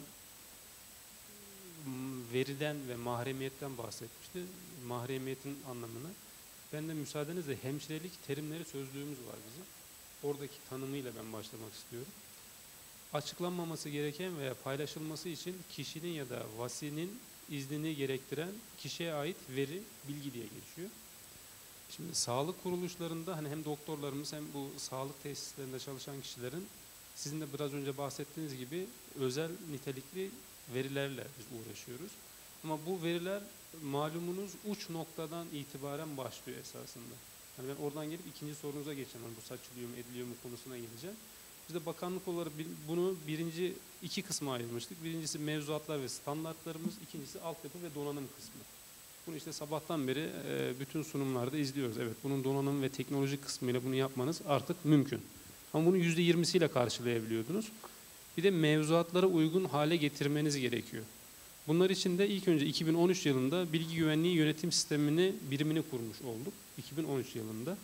veriden ve mahremiyetten bahsetmişti. Mahremiyetin anlamını. Ben de müsaadenizle hemşirelik terimleri sözlüğümüz var bizim. Oradaki tanımıyla ben başlamak istiyorum. Açıklanmaması gereken veya paylaşılması için kişinin ya da vasinin iznini gerektiren kişiye ait veri, bilgi diye geçiyor. Şimdi sağlık kuruluşlarında hani hem doktorlarımız hem bu sağlık tesislerinde çalışan kişilerin sizin de biraz önce bahsettiğiniz gibi özel nitelikli verilerle biz uğraşıyoruz. Ama bu veriler malumunuz uç noktadan itibaren başlıyor esasında. Yani ben oradan gelip ikinci sorunuza geçeceğim. Yani bu saçılıyor mu, ediliyor mu konusuna geleceğim. Biz de bakanlık olarak bunu birinci iki kısma ayırmıştık. Birincisi mevzuatlar ve standartlarımız, ikincisi altyapı ve donanım kısmı. Bunu işte sabahtan beri bütün sunumlarda izliyoruz. Evet, bunun donanım ve teknoloji kısmıyla bunu yapmanız artık mümkün. Ama bunu yüzde yirmisiyle karşılayabiliyordunuz. bir de mevzuatlara uygun hale getirmeniz gerekiyor. Bunlar için de ilk önce iki bin on üç yılında Bilgi Güvenliği Yönetim Sistemini birimini kurmuş olduk. iki bin on üç yılında.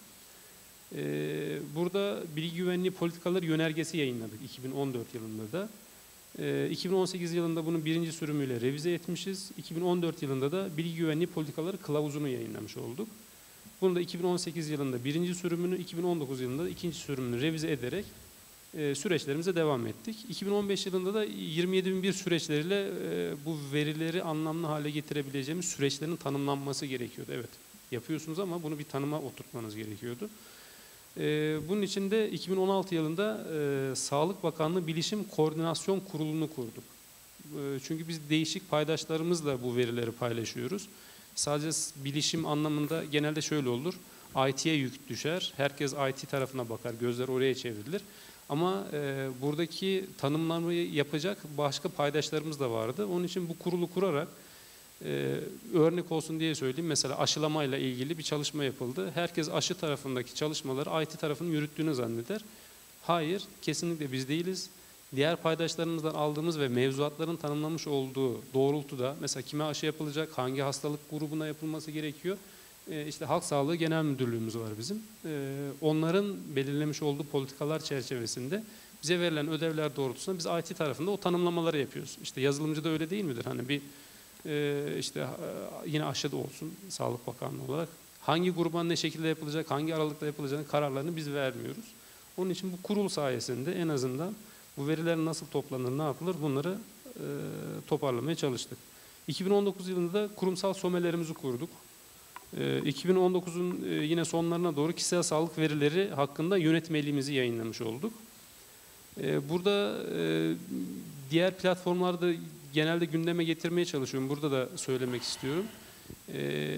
Ee, burada Bilgi Güvenliği Politikaları Yönergesi yayınladık iki bin on dört yılında da. Ee, iki bin on sekiz yılında bunun birinci sürümüyle revize etmişiz. iki bin on dört yılında da Bilgi Güvenliği Politikaları Kılavuzunu yayınlamış olduk. Bunu da iki bin on sekiz yılında birinci sürümünü, iki bin on dokuz yılında da ikinci sürümünü revize ederek e, süreçlerimize devam ettik. iki bin on beş yılında da yirmi yedi bin bir süreçleriyle e, bu verileri anlamlı hale getirebileceğimiz süreçlerin tanımlanması gerekiyordu. Evet, yapıyorsunuz ama bunu bir tanıma oturtmanız gerekiyordu. E, bunun için de iki bin on altı yılında e, Sağlık Bakanlığı Bilişim Koordinasyon Kurulu'nu kurduk. E, çünkü biz değişik paydaşlarımızla bu verileri paylaşıyoruz. Sadece bilişim anlamında genelde şöyle olur. I T'ye yük düşer. Herkes I T tarafına bakar. Gözler oraya çevrilir. Ama e, buradaki tanımlamayı yapacak başka paydaşlarımız da vardı. Onun için bu kurulu kurarak e, örnek olsun diye söyleyeyim. Mesela aşılamayla ilgili bir çalışma yapıldı. Herkes aşı tarafındaki çalışmaları I T tarafının yürüttüğünü zanneder. Hayır, kesinlikle biz değiliz. Diğer paydaşlarımızdan aldığımız ve mevzuatların tanımlamış olduğu doğrultuda mesela kime aşı yapılacak, hangi hastalık grubuna yapılması gerekiyor? Ee, işte Halk Sağlığı Genel Müdürlüğümüz var bizim. Ee, onların belirlemiş olduğu politikalar çerçevesinde bize verilen ödevler doğrultusunda biz I T tarafında o tanımlamaları yapıyoruz. İşte yazılımcı da öyle değil midir? Hani bir e, işte yine aşı da olsun Sağlık Bakanlığı olarak hangi gruba ne şekilde yapılacak, hangi aralıkta yapılacağını kararlarını biz vermiyoruz. Onun için bu kurul sayesinde en azından bu veriler nasıl toplanır, ne yapılır bunları e, toparlamaya çalıştık. iki bin on dokuz yılında da kurumsal SOME'lerimizi kurduk. E, iki bin on dokuzun e, yine sonlarına doğru kişisel sağlık verileri hakkında yönetmeliğimizi yayınlamış olduk. E, burada e, diğer platformlarda genelde gündeme getirmeye çalışıyorum. Burada da söylemek istiyorum. E,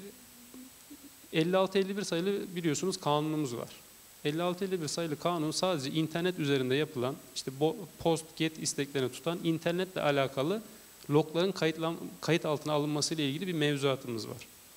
elli altı elli bir sayılı biliyorsunuz kanunumuz var. elli altı elli bir sayılı kanun sadece internet üzerinde yapılan, işte post, get isteklerini tutan internetle alakalı logların kayıtlan, kayıt altına alınması ile ilgili bir mevzuatımız var.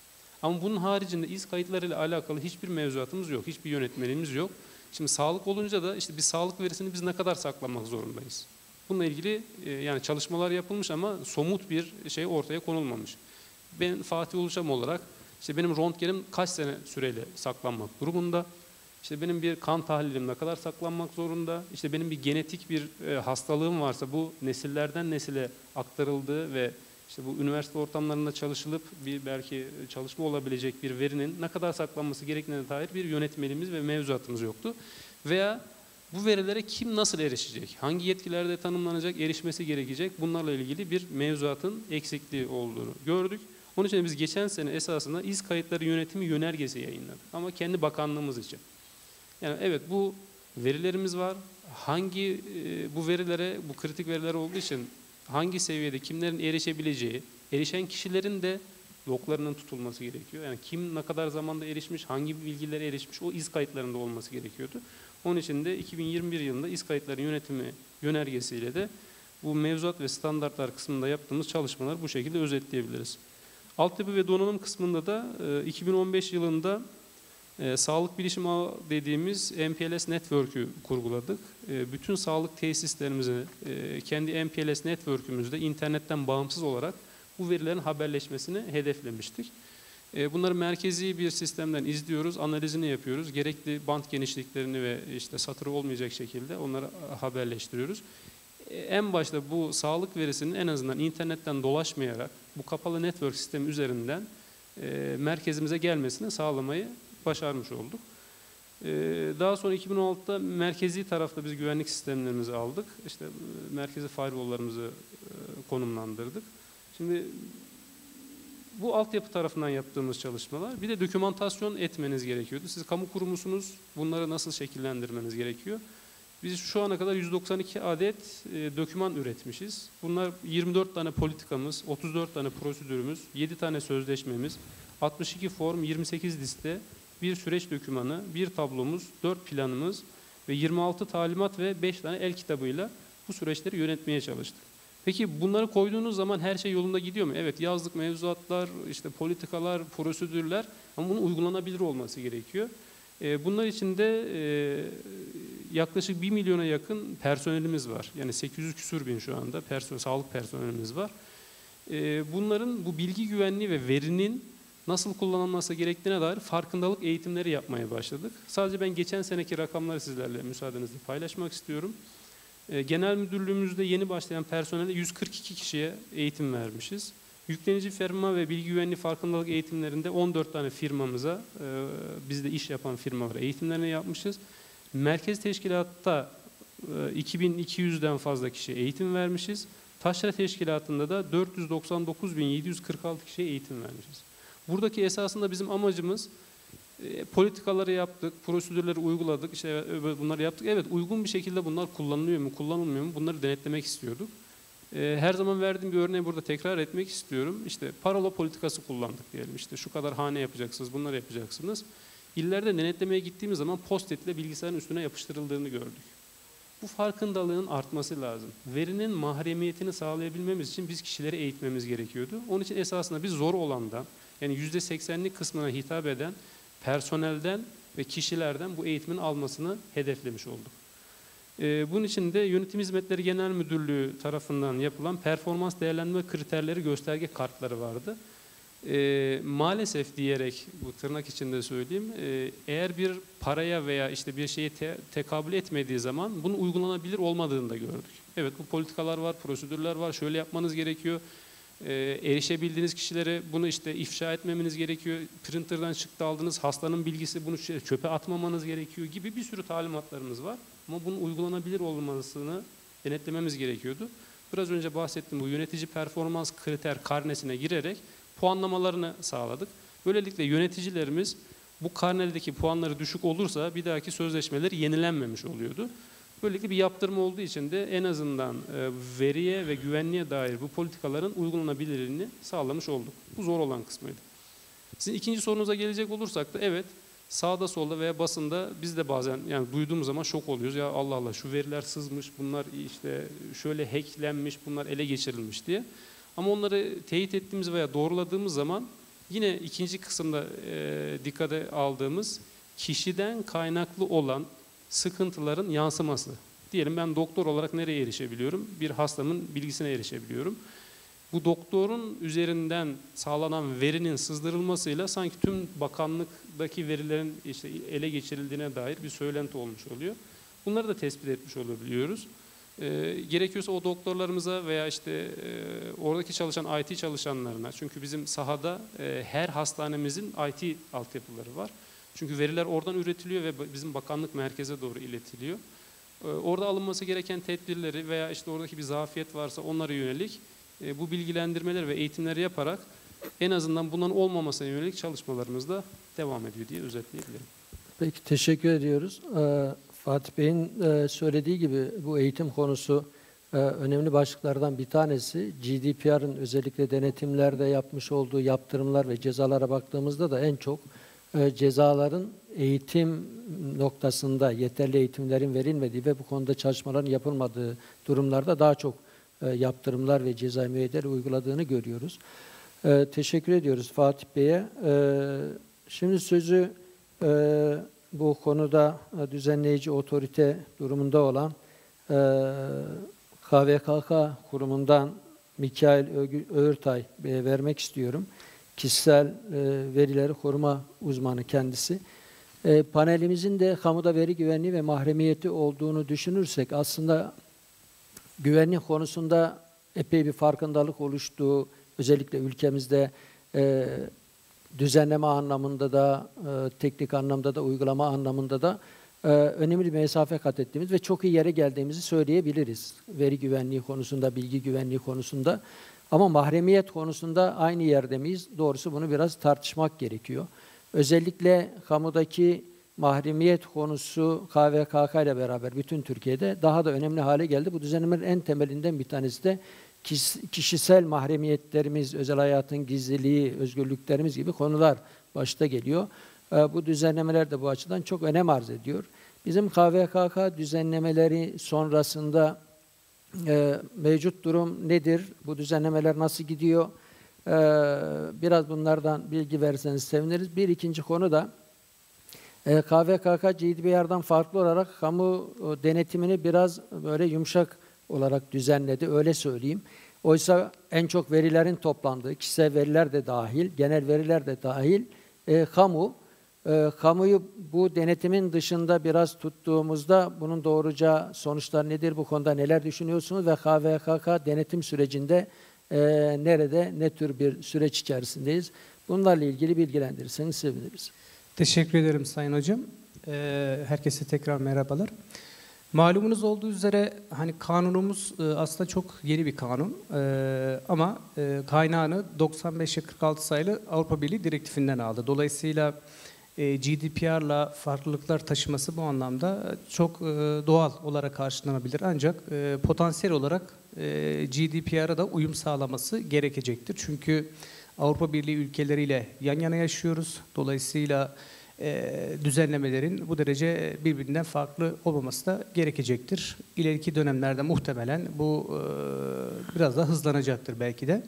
Ama bunun haricinde iz kayıtlarıyla alakalı hiçbir mevzuatımız yok, hiçbir yönetmeliğimiz yok. Şimdi sağlık olunca da işte bir sağlık verisini biz ne kadar saklamak zorundayız? Bununla ilgili e, yani çalışmalar yapılmış ama somut bir şey ortaya konulmamış. Ben Fatih Uluçam olarak işte benim röntgenim kaç sene süreyle saklanmak durumunda? İşte benim bir kan tahlilim ne kadar saklanmak zorunda? İşte benim bir genetik bir e, hastalığım varsa bu nesillerden nesile aktarıldığı ve işte bu üniversite ortamlarında çalışılıp bir belki çalışma olabilecek bir verinin ne kadar saklanması gerektiğine dair bir yönetmeliğimiz ve mevzuatımız yoktu. Veya bu verilere kim nasıl erişecek? Hangi yetkilerde tanımlanacak, erişmesi gerekecek? Bunlarla ilgili bir mevzuatın eksikliği olduğunu gördük. Onun için biz geçen sene esasında iz kayıtları yönetimi yönergesi yayınladık. Ama kendi bakanlığımız için. Yani evet bu verilerimiz var. Hangi e, bu verilere, bu kritik veriler olduğu için hangi seviyede kimlerin erişebileceği, erişen kişilerin de loglarının tutulması gerekiyor. Yani kim ne kadar zamanda erişmiş, hangi bilgilere erişmiş o iz kayıtlarında olması gerekiyordu. Onun için de iki bin yirmi bir yılında iz kayıtları yönetimi yönergesiyle de bu mevzuat ve standartlar kısmında yaptığımız çalışmaları bu şekilde özetleyebiliriz. Altyapı ve donanım kısmında da e, iki bin on beş yılında E, sağlık bilişim ağı dediğimiz M P L S Network'ü kurguladık. E, bütün sağlık tesislerimizi e, kendi M P L S Network'ümüzde internetten bağımsız olarak bu verilerin haberleşmesini hedeflemiştik. E, bunları merkezi bir sistemden izliyoruz, analizini yapıyoruz. Gerekli bant genişliklerini ve işte satırı olmayacak şekilde onları haberleştiriyoruz. E, en başta bu sağlık verisinin en azından internetten dolaşmayarak bu kapalı network sistemi üzerinden e, merkezimize gelmesini sağlamayı başarmış olduk. Ee, daha sonra iki bin on altıda merkezi tarafta biz güvenlik sistemlerimizi aldık. İşte merkezi firewall'larımızı e, konumlandırdık. Şimdi bu altyapı tarafından yaptığımız çalışmalar. Bir de dokümantasyon etmeniz gerekiyordu. Siz kamu kurumusunuz. Bunları nasıl şekillendirmeniz gerekiyor? Biz şu ana kadar yüz doksan iki adet e, doküman üretmişiz. Bunlar yirmi dört tane politikamız, otuz dört tane prosedürümüz, yedi tane sözleşmemiz, altmış iki form, yirmi sekiz liste, bir süreç dokümanı, bir tablomuz, dört planımız ve yirmi altı talimat ve beş tane el kitabıyla bu süreçleri yönetmeye çalıştık. Peki bunları koyduğunuz zaman her şey yolunda gidiyor mu? Evet, yazdık mevzuatlar, işte politikalar, prosedürler ama bunun uygulanabilir olması gerekiyor. Bunlar için de yaklaşık bir milyona yakın personelimiz var. Yani sekiz yüz küsur bin şu anda personel, sağlık personelimiz var. E, bunların bu bilgi güvenliği ve verinin nasıl kullanılması gerektiğine dair farkındalık eğitimleri yapmaya başladık. Sadece ben geçen seneki rakamları sizlerle müsaadenizle paylaşmak istiyorum. E, Genel müdürlüğümüzde yeni başlayan personele yüz kırk iki kişiye eğitim vermişiz. Yüklenici firma ve bilgi güvenliği farkındalık eğitimlerinde on dört tane firmamıza, e, bizde iş yapan firmalara eğitimlerini yapmışız. Merkez teşkilatta e, iki bin iki yüzden fazla kişiye eğitim vermişiz. Taşra teşkilatında da dört yüz doksan dokuz bin yedi yüz kırk altı kişiye eğitim vermişiz. Buradaki esasında bizim amacımız e, politikaları yaptık, prosedürleri uyguladık, işte bunları yaptık. Evet, uygun bir şekilde bunlar kullanılıyor mu, kullanılmıyor mu bunları denetlemek istiyorduk. E, her zaman verdiğim bir örneği burada tekrar etmek istiyorum. İşte parola politikası kullandık diyelim. İşte şu kadar hane yapacaksınız, bunları yapacaksınız. İllerde denetlemeye gittiğimiz zaman post-it'le bilgisayarın üstüne yapıştırıldığını gördük. Bu farkındalığın artması lazım. Verinin mahremiyetini sağlayabilmemiz için biz kişileri eğitmemiz gerekiyordu. Onun için esasında biz zor olandan, yani yüzde seksenlik kısmına hitap eden personelden ve kişilerden bu eğitimin almasını hedeflemiş olduk. Ee, bunun için de Yönetim Hizmetleri Genel Müdürlüğü tarafından yapılan performans değerlendirme kriterleri gösterge kartları vardı. Ee, maalesef diyerek bu tırnak içinde söyleyeyim, e, eğer bir paraya veya işte bir şeye te tekabül etmediği zaman bunun uygulanabilir olmadığını da gördük. Evet, bu politikalar var, prosedürler var, şöyle yapmanız gerekiyor. E, erişebildiğiniz kişilere bunu işte ifşa etmemeniz gerekiyor. Printer'dan çıktı aldınız, hastanın bilgisi, bunu çöpe atmamanız gerekiyor gibi bir sürü talimatlarımız var. Ama bunun uygulanabilir olmasını denetlememiz gerekiyordu. Biraz önce bahsettiğim bu yönetici performans kriter karnesine girerek puanlamalarını sağladık. Böylelikle yöneticilerimiz bu karnedeki puanları düşük olursa bir dahaki sözleşmeleri yenilenmemiş oluyordu. Böylelikle bir yaptırma olduğu için de en azından veriye ve güvenliğe dair bu politikaların uygulanabilirliğini sağlamış olduk. Bu zor olan kısmıydı. Sizin ikinci sorunuza gelecek olursak da evet, sağda solda veya basında biz de bazen yani duyduğumuz zaman şok oluyoruz. Ya Allah Allah, şu veriler sızmış, bunlar işte şöyle hacklenmiş, bunlar ele geçirilmiş diye. Ama onları teyit ettiğimiz veya doğruladığımız zaman yine ikinci kısımda e, dikkate aldığımız kişiden kaynaklı olan sıkıntıların yansıması. Diyelim ben doktor olarak nereye erişebiliyorum? Bir hastamın bilgisine erişebiliyorum. Bu doktorun üzerinden sağlanan verinin sızdırılmasıyla sanki tüm bakanlıktaki verilerin işte ele geçirildiğine dair bir söylenti olmuş oluyor. Bunları da tespit etmiş olabiliyoruz. E, gerekiyorsa o doktorlarımıza veya işte e, oradaki çalışan I T çalışanlarına, çünkü bizim sahada e, her hastanemizin I T altyapıları var. Çünkü veriler oradan üretiliyor ve bizim bakanlık merkeze doğru iletiliyor. E, orada alınması gereken tedbirleri veya işte oradaki bir zafiyet varsa onlara yönelik e, bu bilgilendirmeleri ve eğitimleri yaparak en azından bunların olmamasına yönelik çalışmalarımız da devam ediyor diye özetleyebilirim. Peki, teşekkür ediyoruz. Ee, Fatih Bey'in e, söylediği gibi bu eğitim konusu e, önemli başlıklardan bir tanesi. G D P R'ın özellikle denetimlerde yapmış olduğu yaptırımlar ve cezalara baktığımızda da en çok e, cezaların eğitim noktasında yeterli eğitimlerin verilmediği ve bu konuda çalışmaların yapılmadığı durumlarda daha çok e, yaptırımlar ve ceza müeyyideleri uyguladığını görüyoruz. E, teşekkür ediyoruz Fatih Bey'e. E, şimdi sözü e, bu konuda düzenleyici otorite durumunda olan e, K V K K kurumundan Mikail Öğürtay Bey'e vermek istiyorum. Kişisel e, verileri koruma uzmanı kendisi. E, panelimizin de kamuda veri güvenliği ve mahremiyeti olduğunu düşünürsek aslında güvenlik konusunda epey bir farkındalık oluştuğu, özellikle ülkemizde e, düzenleme anlamında da, e, teknik anlamda da, uygulama anlamında da e, önemli bir mesafe kat ettiğimiz ve çok iyi yere geldiğimizi söyleyebiliriz. Veri güvenliği konusunda, bilgi güvenliği konusunda. Ama mahremiyet konusunda aynı yerde miyiz? Doğrusu bunu biraz tartışmak gerekiyor. Özellikle kamudaki mahremiyet konusu K V K K ile beraber bütün Türkiye'de daha da önemli hale geldi. Bu düzenlemenin en temelinden bir tanesi de kişisel mahremiyetlerimiz, özel hayatın gizliliği, özgürlüklerimiz gibi konular başta geliyor. Bu düzenlemeler de bu açıdan çok önem arz ediyor. Bizim K V K K düzenlemeleri sonrasında e, mevcut durum nedir? Bu düzenlemeler nasıl gidiyor? E, biraz bunlardan bilgi verirseniz seviniriz. Bir ikinci konu da E, K V K K G D P R'dan farklı olarak kamu e, denetimini biraz böyle yumuşak olarak düzenledi, öyle söyleyeyim. Oysa en çok verilerin toplandığı, kişisel veriler de dahil, genel veriler de dahil, e, kamu, e, kamuyu bu denetimin dışında biraz tuttuğumuzda bunun doğuracağı sonuçlar nedir, bu konuda neler düşünüyorsunuz ve K V K K denetim sürecinde e, nerede, ne tür bir süreç içerisindeyiz? Bunlarla ilgili bilgilendirirseniz seviniriz. Teşekkür ederim Sayın Hocam. Ee, herkese tekrar merhabalar. Malumunuz olduğu üzere hani kanunumuz e, aslında çok yeni bir kanun e, ama e, kaynağını doksan beşe kırk altı sayılı Avrupa Birliği direktifinden aldı. Dolayısıyla e, G D P R'la farklılıklar taşıması bu anlamda çok e, doğal olarak karşılanabilir. Ancak e, potansiyel olarak e, G D P R'a da uyum sağlaması gerekecektir. Çünkü Avrupa Birliği ülkeleriyle yan yana yaşıyoruz. Dolayısıyla e, düzenlemelerin bu derece birbirinden farklı olmaması da gerekecektir. İleriki dönemlerde muhtemelen bu e, biraz daha hızlanacaktır belki de.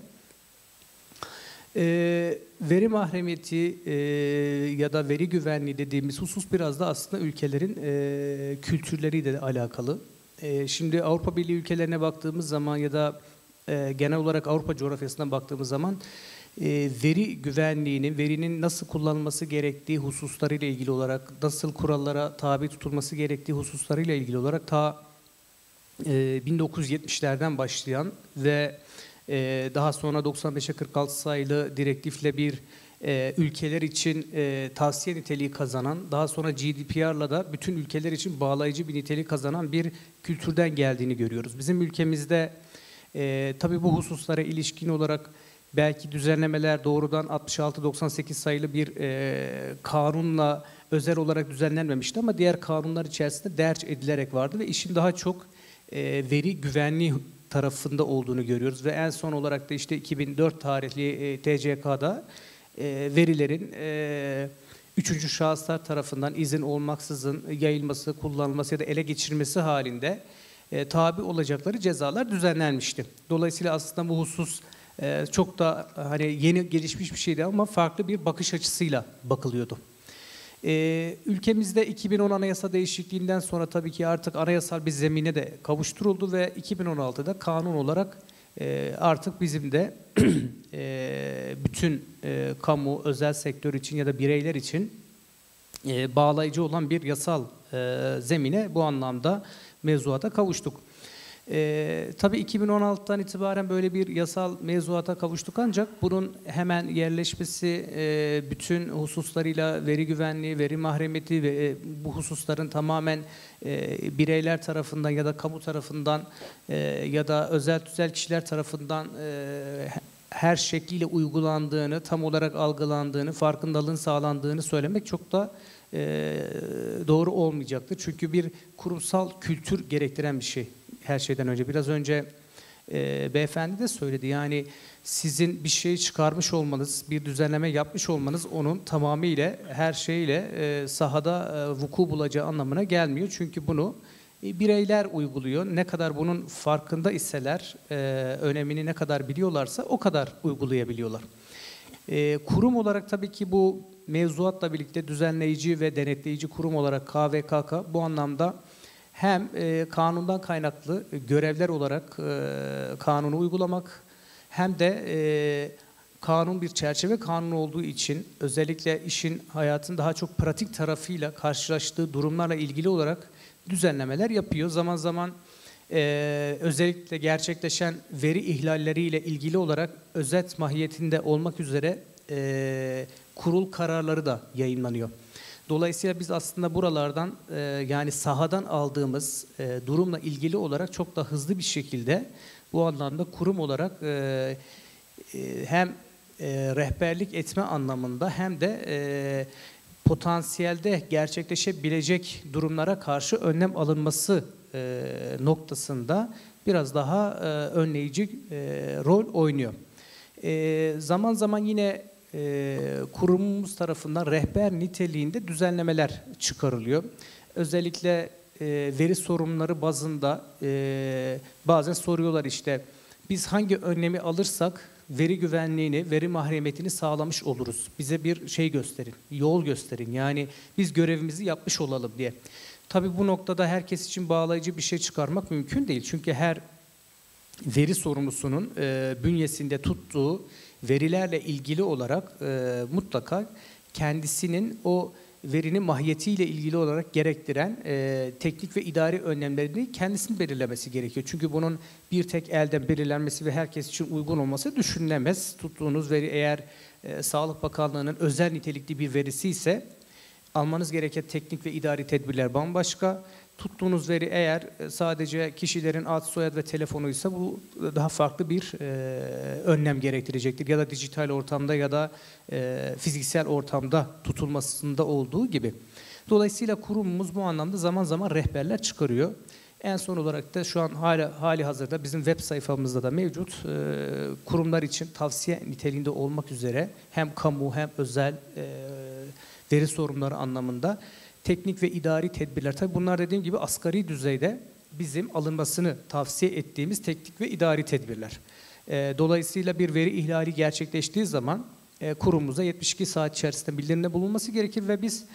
E, veri mahremiyeti e, ya da veri güvenliği dediğimiz husus biraz da aslında ülkelerin e, kültürleriyle de alakalı. E, şimdi Avrupa Birliği ülkelerine baktığımız zaman ya da e, genel olarak Avrupa coğrafyasına baktığımız zaman E, veri güvenliğinin, verinin nasıl kullanılması gerektiği hususlarıyla ilgili olarak, nasıl kurallara tabi tutulması gerektiği hususlarıyla ilgili olarak ta e, bin dokuz yüz yetmişlerden başlayan ve e, daha sonra doksan beşe kırk altı sayılı direktifle bir e, ülkeler için e, tavsiye niteliği kazanan, daha sonra G D P R'la da bütün ülkeler için bağlayıcı bir niteliği kazanan bir kültürden geldiğini görüyoruz. Bizim ülkemizde e, tabii bu hususlara ilişkin olarak belki düzenlemeler doğrudan altmış altı doksan sekiz sayılı bir e, kanunla özel olarak düzenlenmemişti ama diğer kanunlar içerisinde derc edilerek vardı ve işin daha çok e, veri güvenliği tarafında olduğunu görüyoruz ve en son olarak da işte iki bin dört tarihli e, T C K'da e, verilerin e, üçüncü şahıslar tarafından izin olmaksızın yayılması, kullanılması ya da ele geçirilmesi halinde e, tabi olacakları cezalar düzenlenmişti. Dolayısıyla aslında bu husus Ee, çok da hani yeni gelişmiş bir şeydi ama farklı bir bakış açısıyla bakılıyordu. Ee, ülkemizde iki bin on anayasa değişikliğinden sonra tabii ki artık anayasal bir zemine de kavuşturuldu ve iki bin on altıda kanun olarak e, artık bizim de e, bütün e, kamu, özel sektör için ya da bireyler için e, bağlayıcı olan bir yasal e, zemine bu anlamda mevzuata kavuştuk. Ee, tabii iki bin on altıdan itibaren böyle bir yasal mevzuata kavuştuk ancak bunun hemen yerleşmesi e, bütün hususlarıyla veri güvenliği, veri mahremiyeti ve e, bu hususların tamamen e, bireyler tarafından ya da kamu tarafından e, ya da özel tüzel kişiler tarafından e, her şekliyle uygulandığını, tam olarak algılandığını, farkındalığın sağlandığını söylemek çok da e, doğru olmayacaktır. Çünkü bir kurumsal kültür gerektiren bir şey. Her şeyden önce biraz önce e, beyefendi de söyledi. Yani sizin bir şeyi çıkarmış olmanız, bir düzenleme yapmış olmanız onun tamamıyla her şeyle e, sahada e, vuku bulacağı anlamına gelmiyor. Çünkü bunu e, bireyler uyguluyor. Ne kadar bunun farkında iseler, e, önemini ne kadar biliyorlarsa o kadar uygulayabiliyorlar. E, kurum olarak tabii ki bu mevzuatla birlikte düzenleyici ve denetleyici kurum olarak K V K K bu anlamda hem e, kanundan kaynaklı görevler olarak e, kanunu uygulamak hem de e, kanun bir çerçeve kanunu olduğu için özellikle işin hayatın daha çok pratik tarafıyla karşılaştığı durumlarla ilgili olarak düzenlemeler yapıyor. Zaman zaman e, özellikle gerçekleşen veri ihlalleriyle ilgili olarak özet mahiyetinde olmak üzere e, kurul kararları da yayınlanıyor. Dolayısıyla biz aslında buralardan e, yani sahadan aldığımız e, durumla ilgili olarak çok da hızlı bir şekilde bu anlamda kurum olarak e, e, hem e, rehberlik etme anlamında hem de e, potansiyelde gerçekleşebilecek durumlara karşı önlem alınması e, noktasında biraz daha e, önleyici e, rol oynuyor. E, zaman zaman yine e, kurumumuz tarafından rehber niteliğinde düzenlemeler çıkarılıyor. Özellikle e, veri sorunları bazında e, bazen soruyorlar işte biz hangi önlemi alırsak veri güvenliğini, veri mahremiyetini sağlamış oluruz. Bize bir şey gösterin, yol gösterin. Yani biz görevimizi yapmış olalım diye. Tabii bu noktada herkes için bağlayıcı bir şey çıkarmak mümkün değil. Çünkü her veri sorumlusunun e, bünyesinde tuttuğu verilerle ilgili olarak e, mutlaka kendisinin o verinin mahiyetiyle ilgili olarak gerektiren e, teknik ve idari önlemlerini kendisinin belirlemesi gerekiyor. Çünkü bunun bir tek elden belirlenmesi ve herkes için uygun olması düşünülemez. Tuttuğunuz veri eğer e, Sağlık Bakanlığı'nın özel nitelikli bir verisi ise almanız gereken teknik ve idari tedbirler bambaşka. Tuttuğunuz veri eğer sadece kişilerin ad, soyad ve telefonuysa bu daha farklı bir e, önlem gerektirecektir. Ya da dijital ortamda ya da e, fiziksel ortamda tutulmasında olduğu gibi. Dolayısıyla kurumumuz bu anlamda zaman zaman rehberler çıkarıyor. En son olarak da şu an hali, hali hazırda bizim web sayfamızda da mevcut e, kurumlar için tavsiye niteliğinde olmak üzere hem kamu hem özel e, veri sorunları anlamında teknik ve idari tedbirler. Tabii bunlar dediğim gibi asgari düzeyde bizim alınmasını tavsiye ettiğimiz teknik ve idari tedbirler. E, dolayısıyla bir veri ihlali gerçekleştiği zaman e, kurumumuza yetmiş iki saat içerisinde bildirimde bulunması gerekir ve biz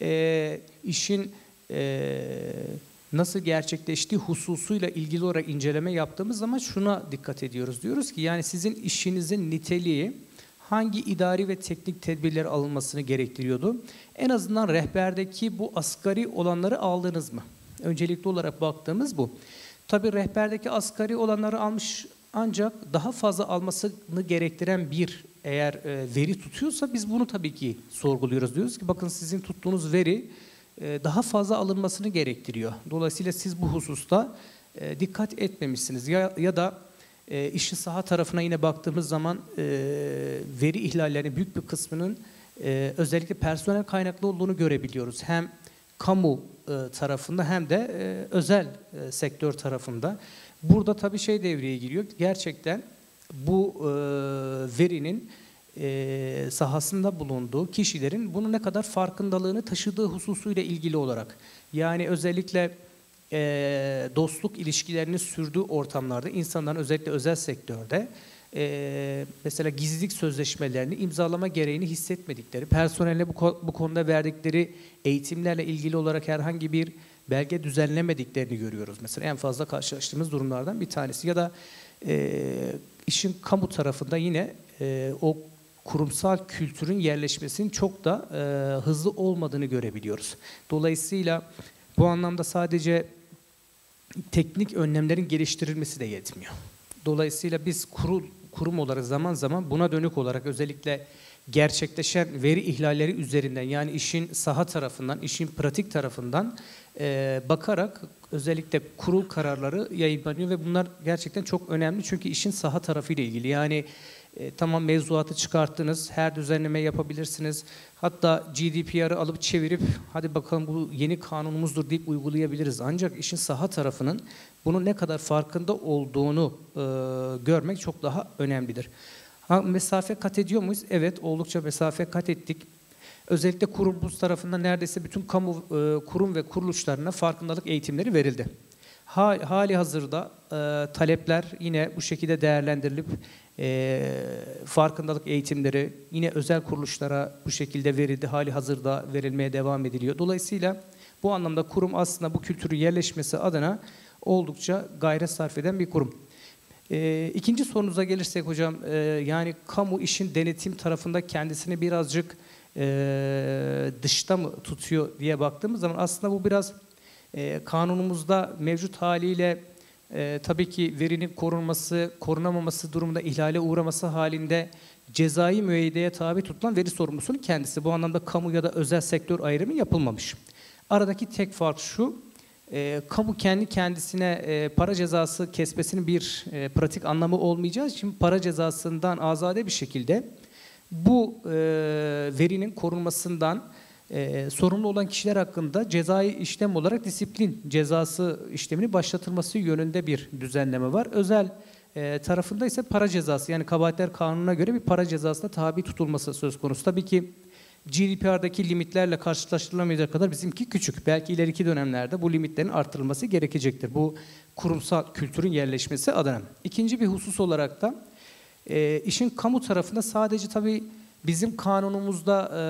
e, işin e, nasıl gerçekleştiği hususuyla ilgili olarak inceleme yaptığımız zaman şuna dikkat ediyoruz. Diyoruz ki yani sizin işinizin niteliği hangi idari ve teknik tedbirler alınmasını gerektiriyordu? En azından rehberdeki bu asgari olanları aldınız mı? Öncelikli olarak baktığımız bu. Tabii rehberdeki asgari olanları almış ancak daha fazla almasını gerektiren bir eğer e, veri tutuyorsa biz bunu tabii ki sorguluyoruz. Diyoruz ki bakın sizin tuttuğunuz veri e, daha fazla alınmasını gerektiriyor. Dolayısıyla siz bu hususta e, dikkat etmemişsiniz ya, ya da E, işin saha tarafına yine baktığımız zaman e, veri ihlallerinin büyük bir kısmının e, özellikle personel kaynaklı olduğunu görebiliyoruz. Hem kamu e, tarafında hem de e, özel e, sektör tarafında. Burada tabii şey devreye giriyor. Gerçekten bu e, verinin e, sahasında bulunduğu kişilerin bunu ne kadar farkındalığını taşıdığı hususuyla ilgili olarak. Yani özellikle E, dostluk ilişkilerinin sürdüğü ortamlarda insanların özellikle özel sektörde e, mesela gizlilik sözleşmelerini imzalama gereğini hissetmedikleri, personeline bu, bu konuda verdikleri eğitimlerle ilgili olarak herhangi bir belge düzenlemediklerini görüyoruz. Mesela en fazla karşılaştığımız durumlardan bir tanesi. Ya da e, işin kamu tarafında yine e, o kurumsal kültürün yerleşmesinin çok da e, hızlı olmadığını görebiliyoruz. Dolayısıyla bu anlamda sadece teknik önlemlerin geliştirilmesi de yetmiyor. Dolayısıyla biz kurul, kurum olarak zaman zaman buna dönük olarak özellikle gerçekleşen veri ihlalleri üzerinden yani işin saha tarafından, işin pratik tarafından e, bakarak özellikle kurul kararları yayınlanıyor ve bunlar gerçekten çok önemli çünkü işin saha tarafıyla ilgili. Yani E, tamam mevzuatı çıkarttınız, her düzenleme yapabilirsiniz. Hatta G D P R'ı alıp çevirip hadi bakalım bu yeni kanunumuzdur deyip uygulayabiliriz. Ancak işin saha tarafının bunun ne kadar farkında olduğunu e, görmek çok daha önemlidir. Ha, mesafe kat ediyor muyuz? Evet, oldukça mesafe kat ettik. Özellikle kurumumuz tarafından neredeyse bütün kamu e, kurum ve kuruluşlarına farkındalık eğitimleri verildi. Hali hazırda e, talepler yine bu şekilde değerlendirilip e, farkındalık eğitimleri yine özel kuruluşlara bu şekilde verildi. Hali hazırda verilmeye devam ediliyor. Dolayısıyla bu anlamda kurum aslında bu kültürün yerleşmesi adına oldukça gayret sarf eden bir kurum. E, ikinci sorunuza gelirsek hocam, e, yani kamu işin denetim tarafında kendisini birazcık e, dışta mı tutuyor diye baktığımız zaman aslında bu biraz e, kanunumuzda mevcut haliyle e, tabii ki verinin korunması, korunamaması durumunda ihlale uğraması halinde cezai müeyyideye tabi tutulan veri sorumlusunun kendisi. Bu anlamda kamu ya da özel sektör ayrımı yapılmamış. Aradaki tek fark şu, e, kamu kendi kendisine e, para cezası kesmesinin bir e, pratik anlamı olmayacağı için para cezasından azade bir şekilde bu e, verinin korunmasından e, sorumlu olan kişiler hakkında cezai işlem olarak disiplin cezası işlemini başlatılması yönünde bir düzenleme var. Özel e, tarafında ise para cezası, yani kabahatler kanununa göre bir para cezasına tabi tutulması söz konusu. Tabii ki G D P R'daki limitlerle karşılaştırılamayacak kadar bizimki küçük. Belki ileriki dönemlerde bu limitlerin artırılması gerekecektir. Bu kurumsal kültürün yerleşmesi adına. İkinci bir husus olarak da E, işin kamu tarafında sadece tabii bizim kanunumuzda e,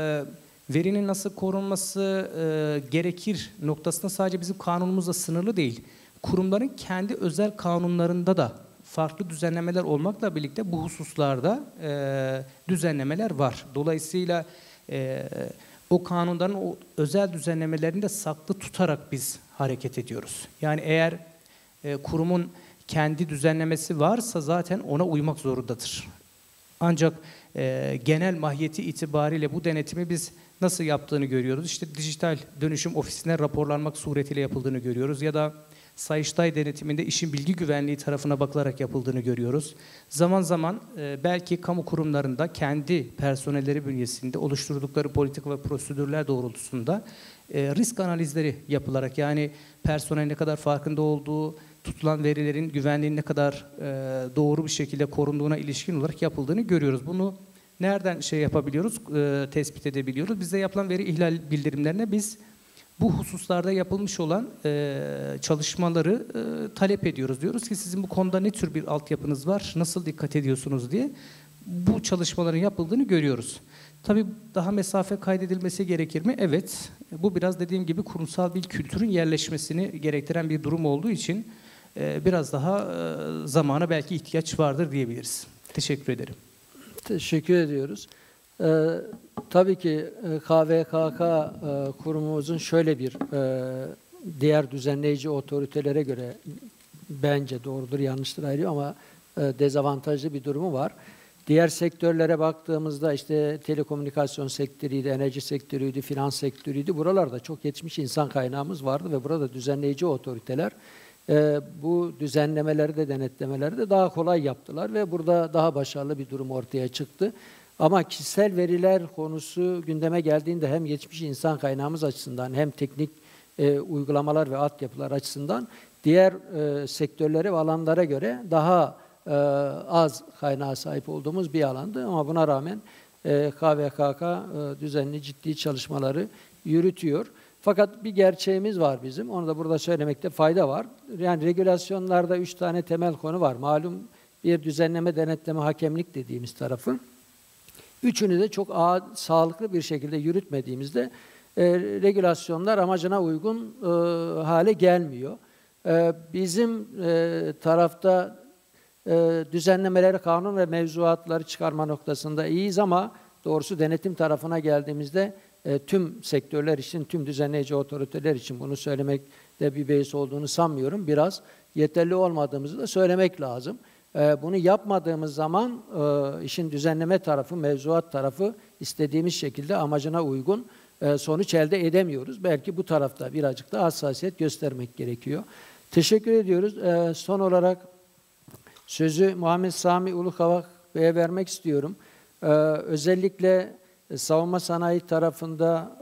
verinin nasıl korunması e, gerekir noktasında sadece bizim kanunumuzla sınırlı değil. Kurumların kendi özel kanunlarında da farklı düzenlemeler olmakla birlikte bu hususlarda e, düzenlemeler var. Dolayısıyla e, o kanunların o özel düzenlemelerini de saklı tutarak biz hareket ediyoruz. Yani eğer e, kurumun kendi düzenlemesi varsa zaten ona uymak zorundadır. Ancak e, genel mahiyeti itibariyle bu denetimi biz nasıl yaptığını görüyoruz. İşte dijital dönüşüm ofisine raporlanmak suretiyle yapıldığını görüyoruz. Ya da Sayıştay denetiminde işin bilgi güvenliği tarafına bakılarak yapıldığını görüyoruz. Zaman zaman e, belki kamu kurumlarında kendi personelleri bünyesinde oluşturdukları politika ve prosedürler doğrultusunda e, risk analizleri yapılarak, yani personel ne kadar farkında olduğu, tutulan verilerin güvenliğinin ne kadar e, doğru bir şekilde korunduğuna ilişkin olarak yapıldığını görüyoruz. Bunu nereden şey yapabiliyoruz, e, tespit edebiliyoruz? Bize yapılan veri ihlal bildirimlerine biz bu hususlarda yapılmış olan e, çalışmaları e, talep ediyoruz. Diyoruz ki sizin bu konuda ne tür bir altyapınız var, nasıl dikkat ediyorsunuz diye bu çalışmaların yapıldığını görüyoruz. Tabii daha mesafe kaydedilmesi gerekir mi? Evet. Bu biraz dediğim gibi kurumsal bir kültürün yerleşmesini gerektiren bir durum olduğu için e, biraz daha e, zamana belki ihtiyaç vardır diyebiliriz. Teşekkür ederim. Teşekkür ediyoruz. Ee, tabii ki e, K V K K e, kurumumuzun şöyle bir e, diğer düzenleyici otoritelere göre bence doğrudur yanlıştır ayrı ama e, dezavantajlı bir durumu var. Diğer sektörlere baktığımızda işte telekomünikasyon sektörüydü, enerji sektörüydü, finans sektörüydü. Buralarda çok yetişmiş insan kaynağımız vardı ve burada düzenleyici otoriteler e, bu düzenlemeleri de denetlemeleri de daha kolay yaptılar ve burada daha başarılı bir durum ortaya çıktı. Ama kişisel veriler konusu gündeme geldiğinde hem yetişmiş insan kaynağımız açısından hem teknik e, uygulamalar ve altyapılar açısından diğer e, sektörlere ve alanlara göre daha e, az kaynağa sahip olduğumuz bir alandı. Ama buna rağmen e, K V K K e, düzenli ciddi çalışmaları yürütüyor. Fakat bir gerçeğimiz var bizim. Onu da burada söylemekte fayda var. Yani regülasyonlarda üç tane temel konu var. Malum bir düzenleme, denetleme, hakemlik dediğimiz tarafın. Üçünü de çok ağır, sağlıklı bir şekilde yürütmediğimizde e, regülasyonlar amacına uygun e, hale gelmiyor. E, bizim e, tarafta e, düzenlemeleri, kanun ve mevzuatları çıkarma noktasında iyiyiz ama doğrusu denetim tarafına geldiğimizde e, tüm sektörler için, tüm düzenleyici otoriteler için bunu söylemekte bir beis olduğunu sanmıyorum. Biraz yeterli olmadığımızı da söylemek lazım. Bunu yapmadığımız zaman işin düzenleme tarafı, mevzuat tarafı istediğimiz şekilde amacına uygun sonuç elde edemiyoruz. Belki bu tarafta birazcık da hassasiyet göstermek gerekiyor. Teşekkür ediyoruz. Son olarak sözü Muhammed Sami Ulukavak Bey'e vermek istiyorum. Özellikle savunma sanayi tarafında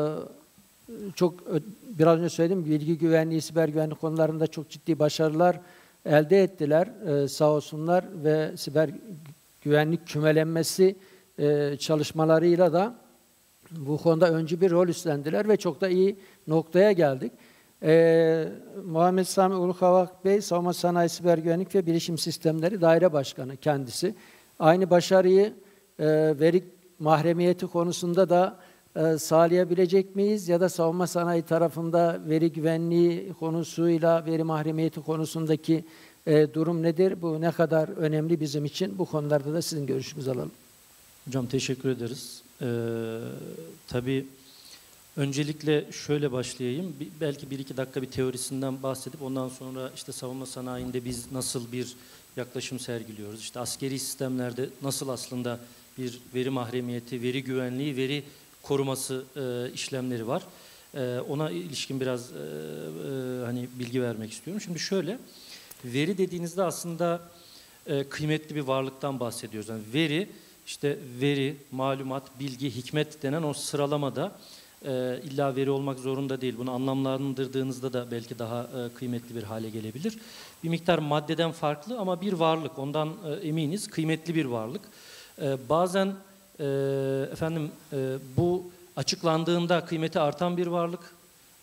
çok biraz önce söyledim, bilgi güvenliği, siber güvenlik konularında çok ciddi başarılar elde ettiler ee, sağ olsunlar ve siber güvenlik kümelenmesi e, çalışmalarıyla da bu konuda öncü bir rol üstlendiler ve çok da iyi noktaya geldik. Ee, Muhammed Sami Ulukavak Bey, Savunma Sanayi Siber Güvenlik ve Bilişim Sistemleri Daire Başkanı kendisi. Aynı başarıyı e, veri mahremiyeti konusunda da e, sağlayabilecek miyiz? Ya da savunma sanayi tarafında veri güvenliği konusuyla veri mahremiyeti konusundaki e, durum nedir? Bu ne kadar önemli bizim için? Bu konularda da sizin görüşünüzü alalım. Hocam teşekkür ederiz. Ee, tabii öncelikle şöyle başlayayım. Bir, belki bir iki dakika bir teorisinden bahsedip ondan sonra işte savunma sanayinde biz nasıl bir yaklaşım sergiliyoruz? İşte askeri sistemlerde nasıl aslında bir veri mahremiyeti, veri güvenliği, veri koruması e, işlemleri var. E, ona ilişkin biraz e, e, hani bilgi vermek istiyorum. Şimdi şöyle, veri dediğinizde aslında e, kıymetli bir varlıktan bahsediyoruz. Yani veri, işte veri, malumat, bilgi, hikmet denen o sıralamada e, illa veri olmak zorunda değil. Bunu anlamlandırdığınızda da belki daha e, kıymetli bir hale gelebilir. Bir miktar maddeden farklı ama bir varlık, ondan e, eminiz, kıymetli bir varlık. E, bazen e, efendim e, bu açıklandığında kıymeti artan bir varlık,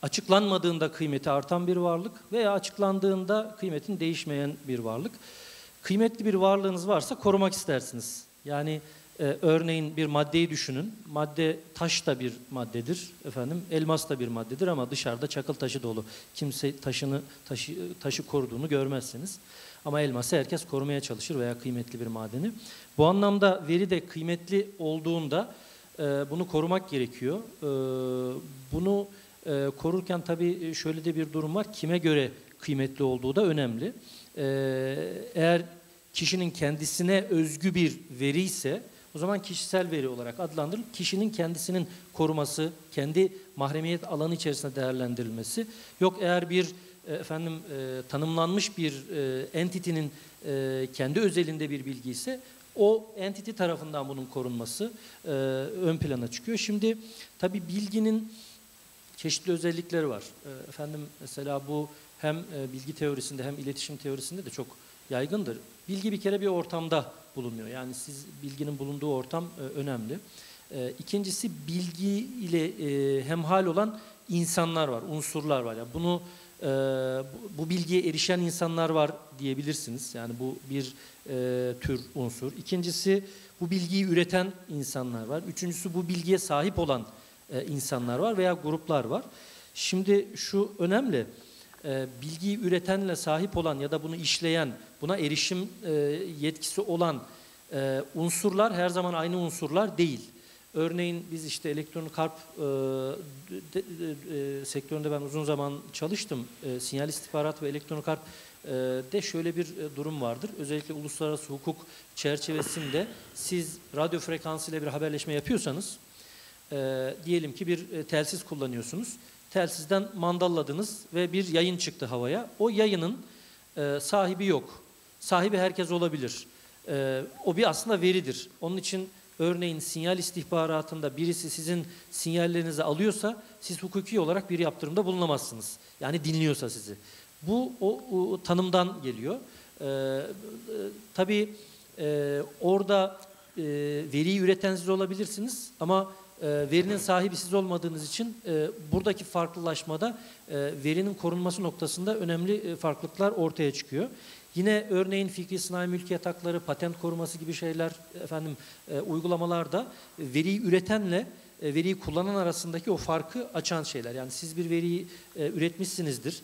açıklanmadığında kıymeti artan bir varlık veya açıklandığında kıymetin değişmeyen bir varlık. Kıymetli bir varlığınız varsa korumak istersiniz. Yani e, örneğin bir maddeyi düşünün. Madde taş da bir maddedir efendim, elmas da bir maddedir ama dışarıda çakıl taşı dolu. Kimse taşını taşı taşı koruduğunu görmezsiniz. Ama elması herkes korumaya çalışır veya kıymetli bir madeni. Bu anlamda veri de kıymetli olduğunda e, bunu korumak gerekiyor. E, bunu e, korurken tabii şöyle de bir durum var. Kime göre kıymetli olduğu da önemli. E, eğer kişinin kendisine özgü bir veri ise o zaman kişisel veri olarak adlandırılıp kişinin kendisinin koruması, kendi mahremiyet alanı içerisinde değerlendirilmesi. Yok eğer bir efendim e, tanımlanmış bir e, entity'nin e, kendi özelinde bir bilgi ise o entity tarafından bunun korunması e, ön plana çıkıyor. Şimdi tabii bilginin çeşitli özellikleri var. E, efendim mesela bu hem e, bilgi teorisinde hem iletişim teorisinde de çok yaygındır. Bilgi bir kere bir ortamda bulunuyor. Yani siz bilginin bulunduğu ortam e, önemli. E, ikincisi bilgi ile e, hemhal olan insanlar var, unsurlar var. Yani bunu e, bu, bu bilgiye erişen insanlar var diyebilirsiniz. Yani bu bir e, tür unsur. İkincisi bu bilgiyi üreten insanlar var. Üçüncüsü bu bilgiye sahip olan e, insanlar var veya gruplar var. Şimdi şu önemli. E, bilgiyi üretenle sahip olan ya da bunu işleyen, buna erişim e, yetkisi olan e, unsurlar her zaman aynı unsurlar değil. Örneğin biz işte elektronik harp e, de, de, e, sektöründe ben uzun zaman çalıştım. E, sinyal istihbarat ve elektronik harp e, de şöyle bir e, durum vardır. Özellikle uluslararası hukuk çerçevesinde siz radyo frekansıyla bir haberleşme yapıyorsanız, e, diyelim ki bir e, telsiz kullanıyorsunuz. Telsizden mandalladınız ve bir yayın çıktı havaya. O yayının e, sahibi yok. Sahibi herkes olabilir. E, o bir aslında veridir. Onun için örneğin sinyal istihbaratında birisi sizin sinyallerinizi alıyorsa siz hukuki olarak bir yaptırımda bulunamazsınız. Yani dinliyorsa sizi. Bu o, o tanımdan geliyor. E, e, tabii e, orada e, veriyi üreten siz olabilirsiniz ama e, verinin sahibi siz olmadığınız için e, buradaki farklılaşmada e, verinin korunması noktasında önemli e, farklılıklar ortaya çıkıyor. Yine örneğin fikri sınai mülkiyet hakları, patent koruması gibi şeyler, efendim e, uygulamalarda veriyi üretenle e, veriyi kullanan arasındaki o farkı açan şeyler. Yani siz bir veriyi e, üretmişsinizdir,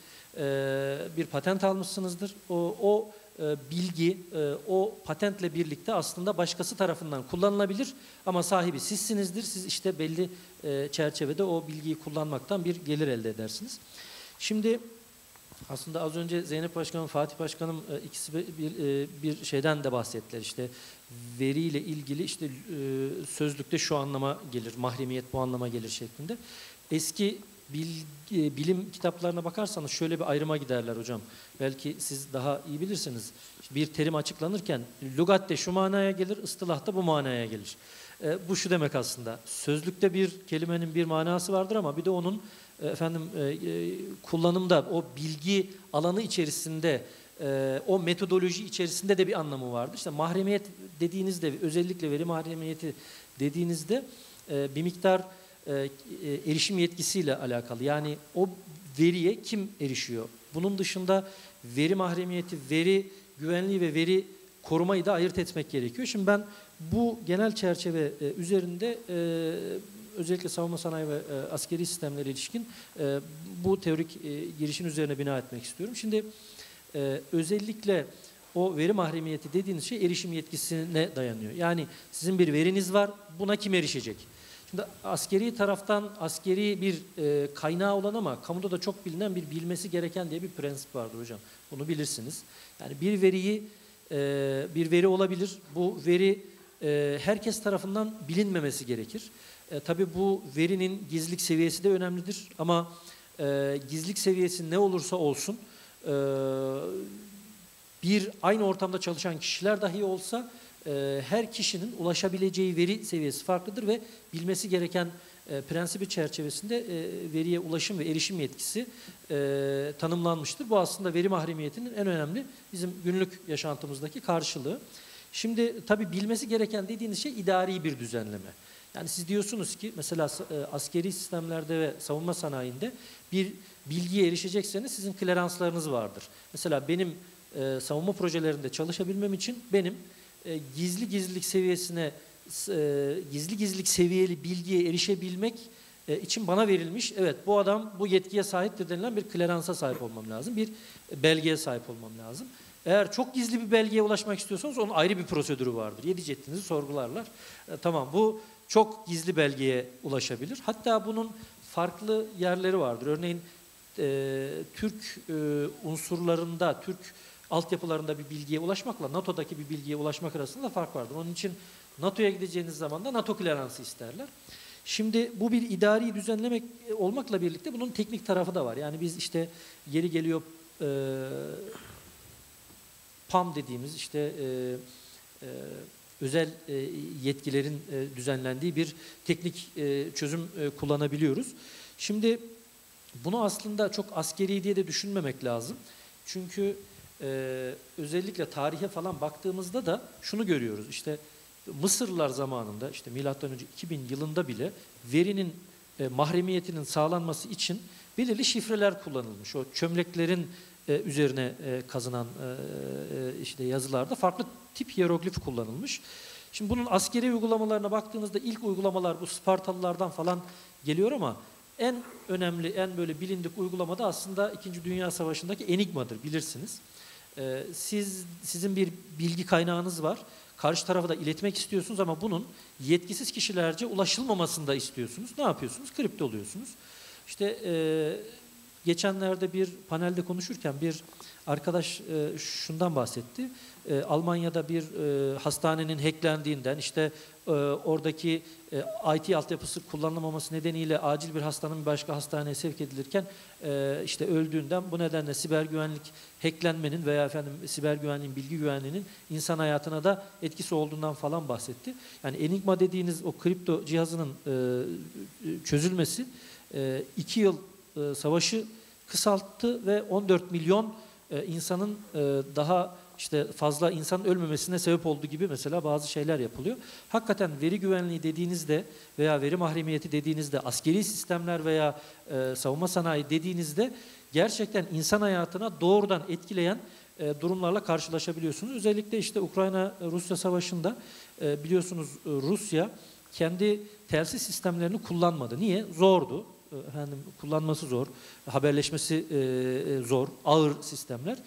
e, bir patent almışsınızdır. O, o e, bilgi, e, o patentle birlikte aslında başkası tarafından kullanılabilir ama sahibi sizsinizdir. Siz işte belli e, çerçevede o bilgiyi kullanmaktan bir gelir elde edersiniz. Şimdi aslında az önce Zeynep Başkanım, Fatih Başkanım ikisi bir, bir şeyden de bahsettiler. İşte veriyle ilgili işte sözlükte şu anlama gelir, mahremiyet bu anlama gelir şeklinde. Eski bilgi, bilim kitaplarına bakarsanız şöyle bir ayrıma giderler hocam. Belki siz daha iyi bilirsiniz. Bir terim açıklanırken lügatte şu manaya gelir, ıstılahta bu manaya gelir. E, bu şu demek aslında. Sözlükte bir kelimenin bir manası vardır ama bir de onun efendim e, e, kullanımda o bilgi alanı içerisinde e, o metodoloji içerisinde de bir anlamı vardır. İşte mahremiyet dediğinizde özellikle veri mahremiyeti dediğinizde e, bir miktar e, e, erişim yetkisiyle alakalı. Yani o veriye kim erişiyor? Bunun dışında veri mahremiyeti, veri güvenliği ve veri korumayı da ayırt etmek gerekiyor. Şimdi ben bu genel çerçeve e, üzerinde e, özellikle savunma sanayi ve e, askeri sistemlere ilişkin e, bu teorik e, girişin üzerine bina etmek istiyorum. Şimdi e, özellikle o veri mahremiyeti dediğiniz şey erişim yetkisine dayanıyor. Yani sizin bir veriniz var, buna kim erişecek? Şimdi askeri taraftan askeri bir e, kaynağı olan ama kamuda da çok bilinen bir bilmesi gereken diye bir prensip vardır hocam. Bunu bilirsiniz. Yani bir veriyi e, bir veri olabilir. Bu veri e, herkes tarafından bilinmemesi gerekir. E, tabii bu verinin gizlilik seviyesi de önemlidir ama e, gizlilik seviyesi ne olursa olsun e, bir aynı ortamda çalışan kişiler dahi olsa e, her kişinin ulaşabileceği veri seviyesi farklıdır ve bilmesi gereken e, prensibi çerçevesinde e, veriye ulaşım ve erişim yetkisi e, tanımlanmıştır. Bu aslında veri mahremiyetinin en önemli bizim günlük yaşantımızdaki karşılığı. Şimdi tabii bilmesi gereken dediğiniz şey idari bir düzenleme. Yani siz diyorsunuz ki mesela askeri sistemlerde ve savunma sanayinde bir bilgiye erişecekseniz sizin kleranslarınız vardır. Mesela benim e, savunma projelerinde çalışabilmem için benim e, gizli gizlilik seviyesine e, gizli gizlilik seviyeli bilgiye erişebilmek e, için bana verilmiş, evet bu adam bu yetkiye sahiptir denilen bir kleransa sahip olmam lazım, bir belgeye sahip olmam lazım. Eğer çok gizli bir belgeye ulaşmak istiyorsanız onun ayrı bir prosedürü vardır. Yedi ceddinizi sorgularlar. E, tamam, bu çok gizli belgeye ulaşabilir. Hatta bunun farklı yerleri vardır. Örneğin e, Türk e, unsurlarında, Türk altyapılarında bir bilgiye ulaşmakla NATO'daki bir bilgiye ulaşmak arasında fark vardır. Onun için NATO'ya gideceğiniz zaman da NATO kleransı isterler. Şimdi bu bir idari düzenlemek olmakla birlikte bunun teknik tarafı da var. Yani biz işte yeri geliyor e, P A M dediğimiz işte e, e, özel e, yetkilerin e, düzenlendiği bir teknik e, çözüm e, kullanabiliyoruz. Şimdi bunu aslında çok askeri diye de düşünmemek lazım. Çünkü e, özellikle tarihe falan baktığımızda da şunu görüyoruz. İşte Mısırlılar zamanında işte milattan önce iki bin yılında bile verinin e, mahremiyetinin sağlanması için belirli şifreler kullanılmış. O çömleklerin e, üzerine e, kazınan e, e, işte yazılarda farklı tip hieroglif kullanılmış. Şimdi bunun askeri uygulamalarına baktığınızda ilk uygulamalar bu Spartalılardan falan geliyor ama en önemli, en böyle bilindik uygulama da aslında İkinci Dünya Savaşı'ndaki Enigma'dır, bilirsiniz. E, siz sizin bir bilgi kaynağınız var. Karşı tarafa da iletmek istiyorsunuz ama bunun yetkisiz kişilerce ulaşılmamasını da istiyorsunuz. Ne yapıyorsunuz? Kripto oluyorsunuz. İşte e, geçenlerde bir panelde konuşurken bir arkadaş e, şundan bahsetti. E, Almanya'da bir e, hastanenin hacklendiğinden, işte e, oradaki e, I T altyapısı kullanılmaması nedeniyle acil bir hastanın bir başka hastaneye sevk edilirken e, işte öldüğünden, bu nedenle siber güvenlik hacklenmenin veya efendim siber güvenliğin, bilgi güvenliğinin insan hayatına da etkisi olduğundan falan bahsetti. Yani Enigma dediğiniz o kripto cihazının e, çözülmesi e, iki yıl e, savaşı kısalttı ve on dört milyon e, insanın e, daha işte fazla insan ölmemesine sebep olduğu gibi mesela bazı şeyler yapılıyor. Hakikaten veri güvenliği dediğinizde veya veri mahremiyeti dediğinizde, askeri sistemler veya e, savunma sanayi dediğinizde gerçekten insan hayatına doğrudan etkileyen e, durumlarla karşılaşabiliyorsunuz. Özellikle işte Ukrayna-Rusya savaşında e, biliyorsunuz Rusya kendi telsiz sistemlerini kullanmadı. Niye? Zordu. Efendim, kullanması zor, haberleşmesi e, zor, ağır sistemler.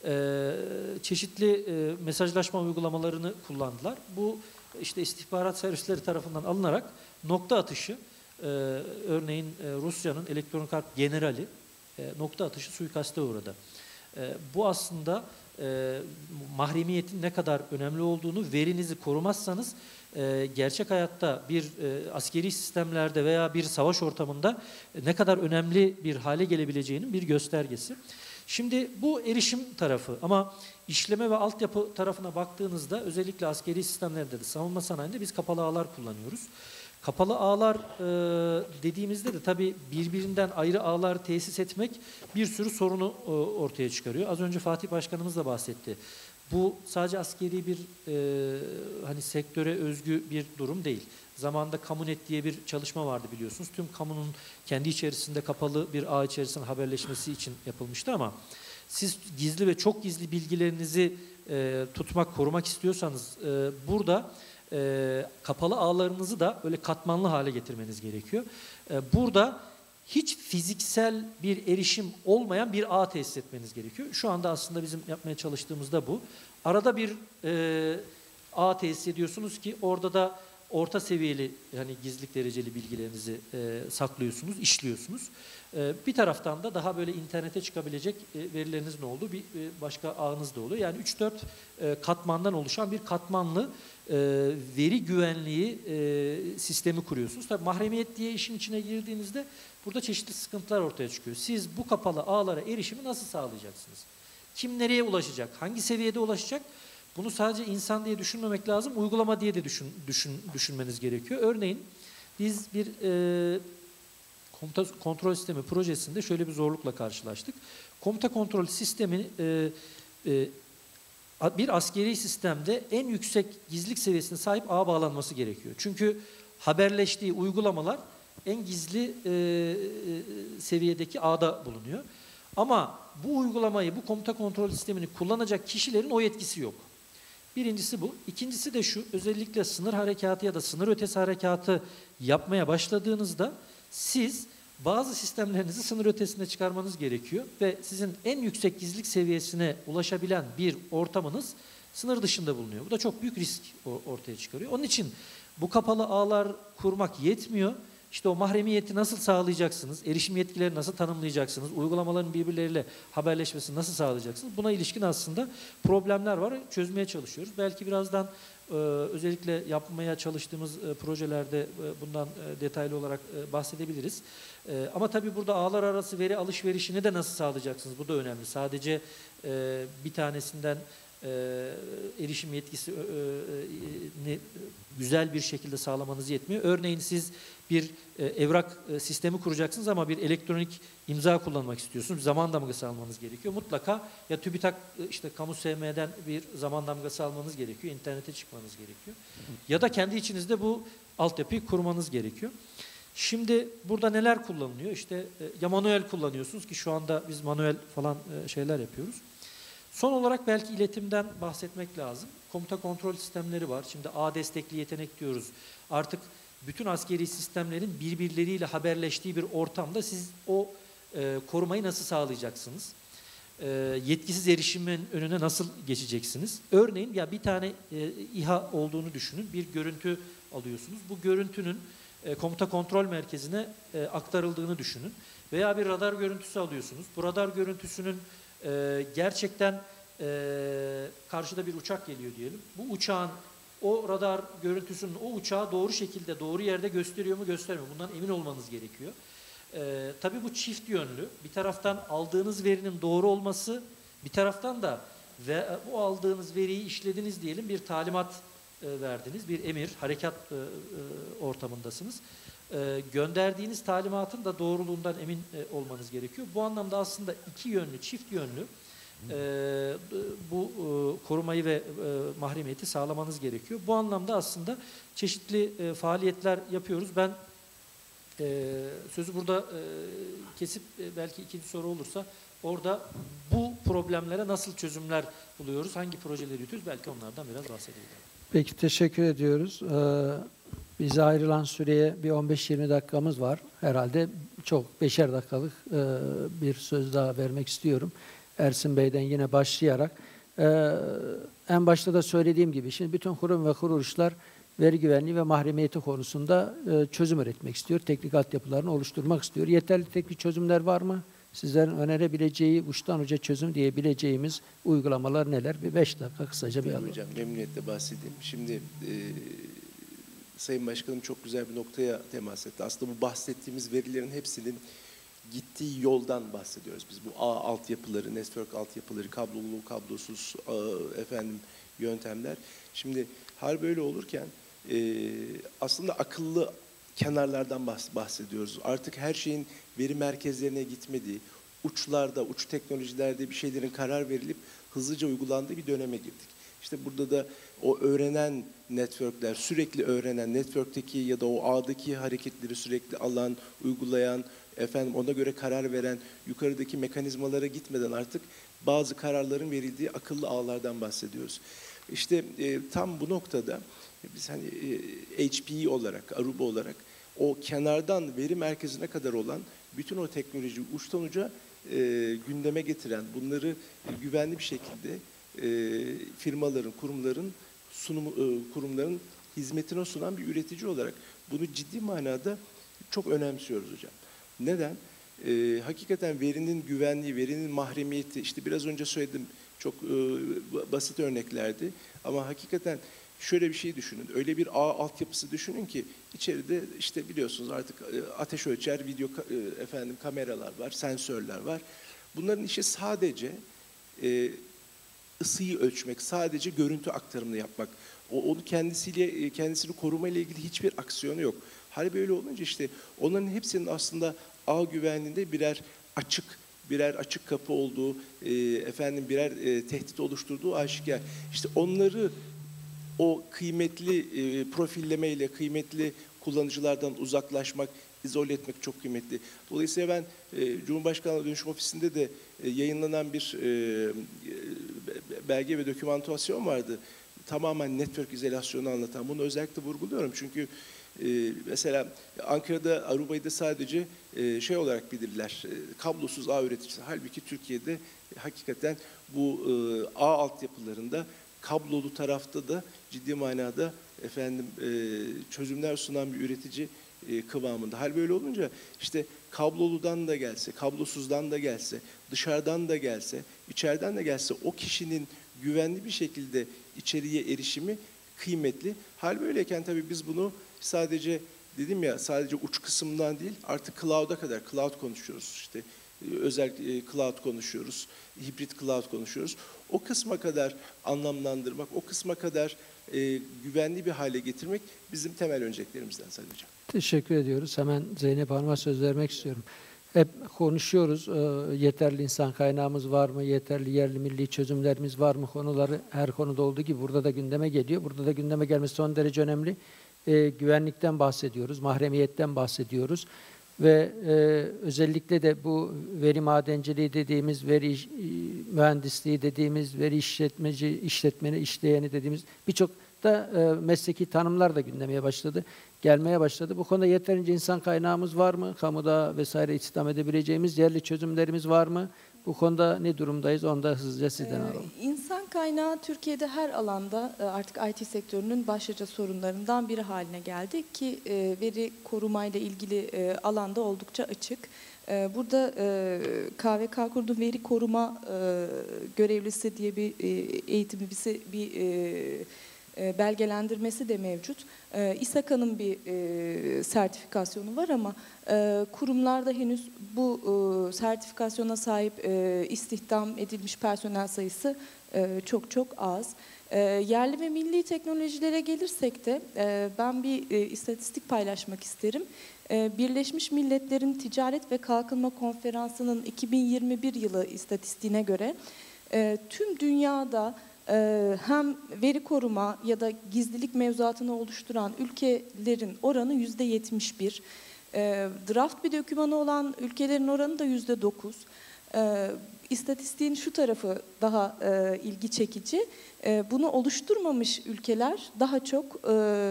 E, çeşitli e, mesajlaşma uygulamalarını kullandılar. Bu işte istihbarat servisleri tarafından alınarak nokta atışı, e, örneğin e, Rusya'nın elektronik harp generali e, nokta atışı suikaste uğradı. E, bu aslında e, mahremiyetin ne kadar önemli olduğunu, verinizi korumazsanız e, gerçek hayatta bir e, askeri sistemlerde veya bir savaş ortamında e, ne kadar önemli bir hale gelebileceğinin bir göstergesi. Şimdi bu erişim tarafı, ama işleme ve altyapı tarafına baktığınızda özellikle askeri sistemlerde de savunma sanayinde biz kapalı ağlar kullanıyoruz. Kapalı ağlar e, dediğimizde de tabii birbirinden ayrı ağlar tesis etmek bir sürü sorunu e, ortaya çıkarıyor. Az önce Fatih Başkanımız da bahsetti. Bu sadece askeri bir e, hani sektöre özgü bir durum değil. Zamanında Kamunet diye bir çalışma vardı, biliyorsunuz. Tüm kamunun kendi içerisinde kapalı bir ağ içerisinde haberleşmesi için yapılmıştı ama siz gizli ve çok gizli bilgilerinizi e, tutmak, korumak istiyorsanız e, burada e, kapalı ağlarınızı da böyle katmanlı hale getirmeniz gerekiyor. E, burada hiç fiziksel bir erişim olmayan bir ağ tesis etmeniz gerekiyor. Şu anda aslında bizim yapmaya çalıştığımız da bu. Arada bir e, ağ tesis ediyorsunuz ki orada da orta seviyeli, yani gizlilik dereceli bilgilerinizi e, saklıyorsunuz, işliyorsunuz. E, bir taraftan da daha böyle internete çıkabilecek e, verilerinizin olduğu bir e, başka ağınız da oluyor. Yani üç dört e, katmandan oluşan bir katmanlı e, veri güvenliği e, sistemi kuruyorsunuz. Tabii mahremiyet diye işin içine girdiğinizde burada çeşitli sıkıntılar ortaya çıkıyor. Siz bu kapalı ağlara erişimi nasıl sağlayacaksınız? Kim nereye ulaşacak? Hangi seviyede ulaşacak? Bunu sadece insan diye düşünmemek lazım, uygulama diye de düşün, düşün, düşünmeniz gerekiyor. Örneğin biz bir e, komuta kontrol sistemi projesinde şöyle bir zorlukla karşılaştık. Komuta kontrol sistemi e, e, bir askeri sistemde en yüksek gizlilik seviyesine sahip ağa bağlanması gerekiyor. Çünkü haberleştiği uygulamalar en gizli e, e, seviyedeki ağda bulunuyor. Ama bu uygulamayı, bu komuta kontrol sistemini kullanacak kişilerin o yetkisi yok. Birincisi bu. İkincisi de şu, özellikle sınır harekatı ya da sınır ötesi harekatı yapmaya başladığınızda siz bazı sistemlerinizi sınır ötesine çıkarmanız gerekiyor ve sizin en yüksek gizlilik seviyesine ulaşabilen bir ortamınız sınır dışında bulunuyor. Bu da çok büyük risk ortaya çıkarıyor. Onun için bu kapalı ağlar kurmak yetmiyor. İşte o mahremiyeti nasıl sağlayacaksınız, erişim yetkileri nasıl tanımlayacaksınız, uygulamaların birbirleriyle haberleşmesini nasıl sağlayacaksınız? Buna ilişkin aslında problemler var, çözmeye çalışıyoruz. Belki birazdan e, özellikle yapmaya çalıştığımız e, projelerde e, bundan e, detaylı olarak e, bahsedebiliriz. E, ama tabii burada ağlar arası veri alışverişini de nasıl sağlayacaksınız? Bu da önemli. Sadece e, bir tanesinden e, erişim yetkisi e, e, ne, güzel bir şekilde sağlamanız yetmiyor. Örneğin siz bir e, evrak e, sistemi kuracaksınız ama bir elektronik imza kullanmak istiyorsunuz. Zaman damgası almanız gerekiyor. Mutlaka ya TÜBİTAK e, işte kamu S M'den bir zaman damgası almanız gerekiyor. İnternete çıkmanız gerekiyor. Ya da kendi içinizde bu altyapıyı kurmanız gerekiyor. Şimdi burada neler kullanılıyor? İşte e, ya manuel kullanıyorsunuz ki şu anda biz manuel falan e, şeyler yapıyoruz. Son olarak belki iletimden bahsetmek lazım. Komuta kontrol sistemleri var. Şimdi ağ destekli yetenek diyoruz. Artık bütün askeri sistemlerin birbirleriyle haberleştiği bir ortamda siz o e, korumayı nasıl sağlayacaksınız? E, yetkisiz erişimin önüne nasıl geçeceksiniz? Örneğin ya bir tane e, İHA olduğunu düşünün. Bir görüntü alıyorsunuz. Bu görüntünün e, komuta kontrol merkezine e, aktarıldığını düşünün. Veya bir radar görüntüsü alıyorsunuz. Bu radar görüntüsünün e, gerçekten e, karşıda bir uçak geliyor diyelim. Bu uçağın o radar görüntüsünün o uçağı doğru şekilde, doğru yerde gösteriyor mu, göstermiyor mu? Bundan emin olmanız gerekiyor. Ee, tabii bu çift yönlü. Bir taraftan aldığınız verinin doğru olması, bir taraftan da ve bu aldığınız veriyi işlediniz diyelim, bir talimat e, verdiniz, bir emir, harekat e, e, ortamındasınız. E, gönderdiğiniz talimatın da doğruluğundan emin e, olmanız gerekiyor. Bu anlamda aslında iki yönlü, çift yönlü Ee, bu e, korumayı ve e, mahremiyeti sağlamanız gerekiyor. Bu anlamda aslında çeşitli e, faaliyetler yapıyoruz. Ben e, sözü burada e, kesip e, belki ikinci soru olursa orada bu problemlere nasıl çözümler buluyoruz, hangi projeleri yürütüyoruz belki onlardan biraz bahsedebilirim. Peki teşekkür ediyoruz. Ee, bize ayrılan süreye bir on beş yirmi dakikamız var. Herhalde çok beşer dakikalık e, bir söz daha vermek istiyorum. Ersin Bey'den yine başlayarak e, en başta da söylediğim gibi şimdi bütün kurum ve kuruluşlar veri güvenliği ve mahremiyeti konusunda e, çözüm üretmek istiyor. Teknik altyapılarını oluşturmak istiyor. Yeterli teknik çözümler var mı? Sizlerin önerebileceği, uçtan uca çözüm diyebileceğimiz uygulamalar neler? Bir beş dakika kısaca bir alalım. Hocam memnuniyetle bahsedeyim. Şimdi e, Sayın Başkanım çok güzel bir noktaya temas etti. Aslında bu bahsettiğimiz verilerin hepsinin gittiği yoldan bahsediyoruz. Biz bu ağ altyapıları, network altyapıları, kablolu, kablosuz ağ, efendim yöntemler. Şimdi hal böyle olurken e, aslında akıllı kenarlardan bahsediyoruz. Artık her şeyin veri merkezlerine gitmediği, uçlarda, uç teknolojilerde bir şeylerin karar verilip hızlıca uygulandığı bir döneme girdik. İşte burada da o öğrenen networkler, sürekli öğrenen, networkteki ya da o ağdaki hareketleri sürekli alan, uygulayan, efendim ona göre karar veren, yukarıdaki mekanizmalara gitmeden artık bazı kararların verildiği akıllı ağlardan bahsediyoruz. İşte e, tam bu noktada biz hani e, H P E olarak, Aruba olarak o kenardan veri merkezine kadar olan bütün o teknolojiyi uçtan uca e, gündeme getiren, bunları e, güvenli bir şekilde e, firmaların, kurumların sunumu, e, kurumların hizmetine sunan bir üretici olarak bunu ciddi manada çok önemsiyoruz hocam. Neden? Ee, hakikaten verinin güvenliği, verinin mahremiyeti, işte biraz önce söyledim, çok e, basit örneklerdi. Ama hakikaten şöyle bir şey düşünün, öyle bir ağ altyapısı düşünün ki içeride işte biliyorsunuz artık e, ateş ölçer, video e, efendim kameralar var, sensörler var. Bunların işi sadece e, ısıyı ölçmek, sadece görüntü aktarımını yapmak. O, onu kendisiyle, kendisini korumayla ilgili hiçbir aksiyonu yok. Hal böyle olunca işte onların hepsinin aslında ağ güvenliğinde birer açık, birer açık kapı olduğu, e, efendim birer e, tehdit oluşturduğu aşikar. İşte onları o kıymetli e, profillemeyle, kıymetli kullanıcılardan uzaklaşmak, izole etmek çok kıymetli. Dolayısıyla ben e, Cumhurbaşkanlığı Dönüşüm Ofisi'nde de e, yayınlanan bir e, belge ve dokümantasyon vardı. Tamamen network izolasyonu anlatan. Bunu özellikle vurguluyorum çünkü e, mesela Ankara'da, Aruba'yı sadece e, şey olarak bilirler, e, kablosuz ağ üreticisi. Halbuki Türkiye'de e, hakikaten bu e, ağ altyapılarında kablolu tarafta da ciddi manada efendim e, çözümler sunan bir üretici e, kıvamında. Hal böyle olunca işte kabloludan da gelse, kablosuzdan da gelse, dışarıdan da gelse, içeriden de gelse o kişinin güvenli bir şekilde içeriye erişimi kıymetli. Hal böyleyken tabii biz bunu sadece dedim ya sadece uç kısımdan değil artık cloud'a kadar cloud konuşuyoruz işte özel cloud konuşuyoruz, hibrit cloud konuşuyoruz. O kısma kadar anlamlandırmak, o kısma kadar e, güvenli bir hale getirmek bizim temel önceliklerimizden Sayın Hocam. Teşekkür ediyoruz. Hemen Zeynep Hanım'a söz vermek istiyorum. Hep konuşuyoruz, e, yeterli insan kaynağımız var mı, yeterli yerli milli çözümlerimiz var mı konuları her konuda olduğu gibi burada da gündeme geliyor. Burada da gündeme gelmesi son derece önemli. E, güvenlikten bahsediyoruz, mahremiyetten bahsediyoruz. Ve e, özellikle de bu veri madenciliği dediğimiz, veri iş, mühendisliği dediğimiz, veri işletmeci, işletmeni, işleyeni dediğimiz birçok da e, mesleki tanımlar da gündemeye başladı, gelmeye başladı. Bu konuda yeterince insan kaynağımız var mı? Kamuda vesaire istihdam edebileceğimiz yerli çözümlerimiz var mı? Bu konuda ne durumdayız? Onu da hızlıca sizden alalım. Ee, insan kaynağı Türkiye'de her alanda artık I T sektörünün başlıca sorunlarından biri haline geldi ki e, veri korumayla ilgili e, alanda oldukça açık. E, burada e, K V K kurdu veri koruma e, görevlisi diye bir e, eğitimi bir, bir e, e, belgelendirmesi de mevcut. E, İSAKA'nın bir e, sertifikasyonu var ama e, kurumlarda henüz bu e, sertifikasyona sahip e, istihdam edilmiş personel sayısı e, çok çok az. E, yerli ve milli teknolojilere gelirsek de e, ben bir e, istatistik paylaşmak isterim. E, Birleşmiş Milletler'in Ticaret ve Kalkınma Konferansı'nın iki bin yirmi bir yılı istatistiğine göre e, tüm dünyada hem veri koruma ya da gizlilik mevzuatını oluşturan ülkelerin oranı yüzde yetmiş bir. Draft bir dokümanı olan ülkelerin oranı da yüzde dokuz. İstatistiğin şu tarafı daha ilgi çekici. Bunu oluşturmamış ülkeler daha çok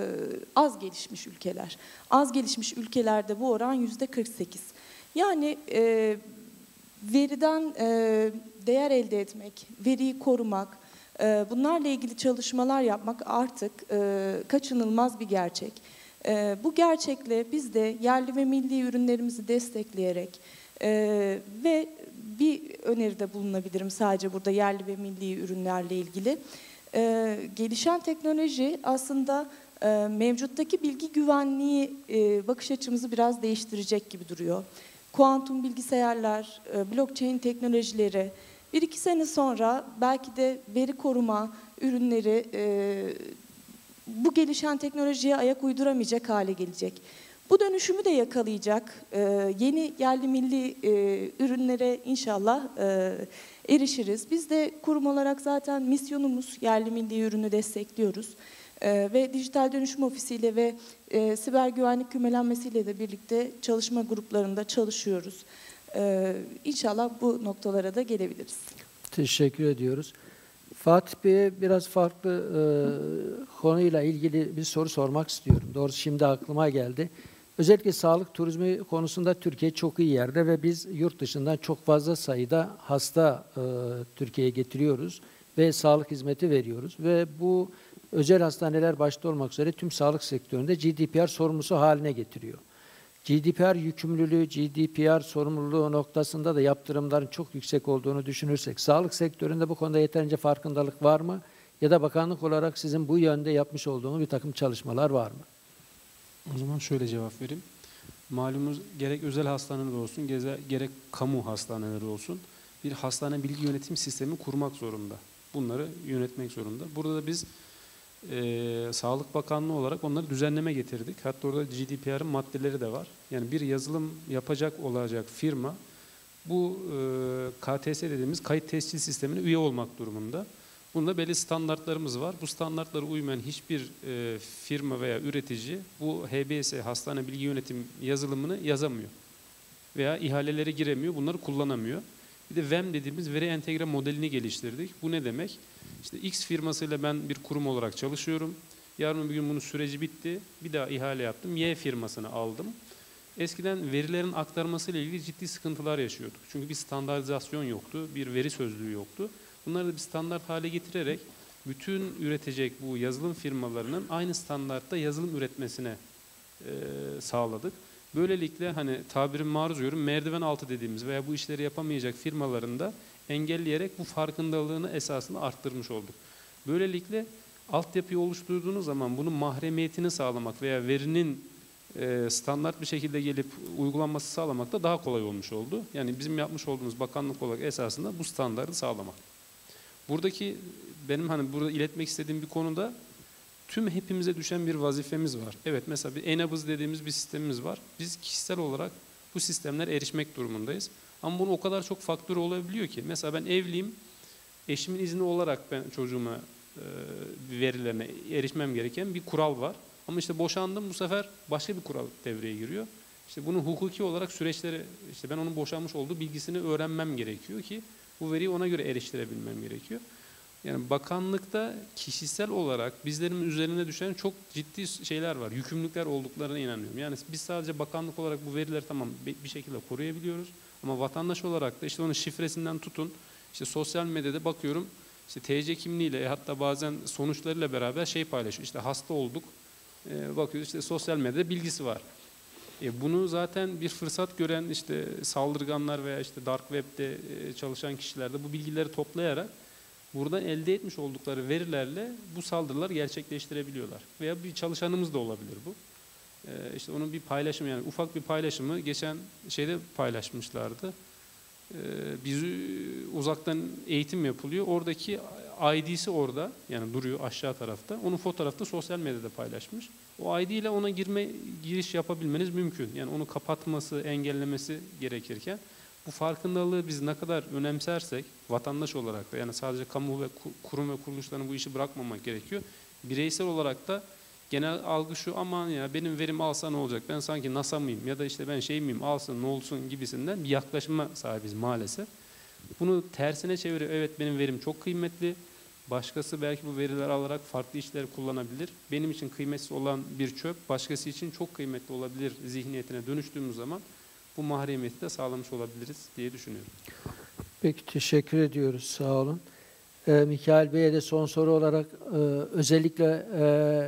az gelişmiş ülkeler. Az gelişmiş ülkelerde bu oran yüzde kırk sekiz. Yani veriden değer elde etmek, veriyi korumak, bunlarla ilgili çalışmalar yapmak artık e, kaçınılmaz bir gerçek. E, bu gerçekle biz de yerli ve milli ürünlerimizi destekleyerek e, ve bir öneride bulunabilirim sadece burada yerli ve milli ürünlerle ilgili. E, gelişen teknoloji aslında e, mevcuttaki bilgi güvenliği e, bakış açımızı biraz değiştirecek gibi duruyor. Kuantum bilgisayarlar, e, blockchain teknolojileri, bir iki sene sonra belki de veri koruma ürünleri e, bu gelişen teknolojiye ayak uyduramayacak hale gelecek. Bu dönüşümü de yakalayacak e, yeni yerli milli e, ürünlere inşallah e, erişiriz. Biz de kurum olarak zaten misyonumuz yerli milli ürünü destekliyoruz. E, ve Dijital Dönüşüm Ofisi'yle ve e, siber güvenlik kümelenmesiyle de birlikte çalışma gruplarında çalışıyoruz. Ee, İnşallah bu noktalara da gelebiliriz. Teşekkür ediyoruz. Fatih Bey'e biraz farklı e, konuyla ilgili bir soru sormak istiyorum. Doğrusu şimdi aklıma geldi. Özellikle sağlık turizmi konusunda Türkiye çok iyi yerde ve biz yurt dışından çok fazla sayıda hasta e, Türkiye'ye getiriyoruz ve sağlık hizmeti veriyoruz. Ve bu özel hastaneler başta olmak üzere tüm sağlık sektöründe G D P R sorumlusu haline getiriyor. G D P R yükümlülüğü, G D P R sorumluluğu noktasında da yaptırımların çok yüksek olduğunu düşünürsek, sağlık sektöründe bu konuda yeterince farkındalık var mı? Ya da bakanlık olarak sizin bu yönde yapmış olduğunuz bir takım çalışmalar var mı? O zaman şöyle cevap vereyim. Malumunuz gerek özel hastaneler olsun, gerek kamu hastaneleri olsun bir hastane bilgi yönetim sistemi kurmak zorunda. Bunları yönetmek zorunda. Burada da biz e, Sağlık Bakanlığı olarak onları düzenleme getirdik. Hatta orada G D P R'ın maddeleri de var. Yani bir yazılım yapacak olacak firma bu e, K T S dediğimiz kayıt tescil sistemine üye olmak durumunda. Bunda belli standartlarımız var. Bu standartlara uymayan hiçbir e, firma veya üretici bu H B S, hastane bilgi yönetim yazılımını yazamıyor. Veya ihalelere giremiyor, bunları kullanamıyor. Bir de V E M dediğimiz veri entegre modelini geliştirdik. Bu ne demek? İşte X firmasıyla ben bir kurum olarak çalışıyorum. Yarın bir gün bunun süreci bitti. Bir daha ihale yaptım. Y firmasını aldım. Eskiden verilerin aktarmasıyla ilgili ciddi sıkıntılar yaşıyorduk. Çünkü bir standartizasyon yoktu, bir veri sözlüğü yoktu. Bunları da bir standart hale getirerek bütün üretecek bu yazılım firmalarının aynı standartta yazılım üretmesine e, sağladık. Böylelikle hani tabirim maruz görüyorum, merdiven altı dediğimiz veya bu işleri yapamayacak firmaların da engelleyerek bu farkındalığını esasında arttırmış olduk. Böylelikle altyapıyı oluşturduğunuz zaman bunun mahremiyetini sağlamak veya verinin e, standart bir şekilde gelip uygulanması sağlamak da daha kolay olmuş oldu. Yani bizim yapmış olduğumuz bakanlık olarak esasında bu standartı sağlamak. Buradaki benim hani burada iletmek istediğim bir konuda tüm hepimize düşen bir vazifemiz var. Evet, mesela bir e-nabız dediğimiz bir sistemimiz var. Biz kişisel olarak bu sistemlere erişmek durumundayız. Ama bunun o kadar çok faktörü olabiliyor ki. Mesela ben evliyim, eşimin izni olarak ben çocuğuma e, verilerine erişmem gereken bir kural var. Ama işte boşandım, bu sefer başka bir kural devreye giriyor. İşte bunun hukuki olarak süreçleri, işte ben onun boşanmış olduğu bilgisini öğrenmem gerekiyor ki bu veriyi ona göre eriştirebilmem gerekiyor. Yani bakanlıkta kişisel olarak bizlerin üzerine düşen çok ciddi şeyler var, yükümlülükler olduklarına inanıyorum. Yani biz sadece bakanlık olarak bu verileri tamam bir şekilde koruyabiliyoruz. Ama vatandaş olarak da işte onun şifresinden tutun, işte sosyal medyada bakıyorum, işte T C kimliğiyle hatta bazen sonuçlarıyla beraber şey paylaşıyor. İşte hasta olduk, e, bakıyoruz işte sosyal medyada bilgisi var. E bunu zaten bir fırsat gören işte saldırganlar veya işte dark web'de e, çalışan kişiler de bu bilgileri toplayarak buradan elde etmiş oldukları verilerle bu saldırılar gerçekleştirebiliyorlar. Veya bir çalışanımız da olabilir bu. Ee, işte onun bir paylaşımı, yani ufak bir paylaşımı geçen şeyde paylaşmışlardı. Ee, biz uzaktan eğitim yapılıyor. Oradaki I D'si orada, yani duruyor aşağı tarafta. Onun fotoğrafı da sosyal medyada paylaşmış. O I D ile ona girme giriş yapabilmeniz mümkün. Yani onu kapatması, engellemesi gerekirken bu farkındalığı biz ne kadar önemsersek vatandaş olarak da, yani sadece kamu ve kurum ve kuruluşların bu işi bırakmamak gerekiyor. Bireysel olarak da genel algı şu, aman ya benim verim alsa ne olacak, ben sanki NASA mıyım ya da işte ben şey miyim, alsın ne olsun gibisinden bir yaklaşıma sahibiz maalesef. Bunu tersine çeviriyor, evet benim verim çok kıymetli, başkası belki bu verileri alarak farklı işler kullanabilir. Benim için kıymetsiz olan bir çöp başkası için çok kıymetli olabilir zihniyetine dönüştüğümüz zaman bu mahremiyeti de sağlamış olabiliriz diye düşünüyorum. Peki, teşekkür ediyoruz. Sağ olun. Ee, Mikail Bey'e de son soru olarak e, özellikle e,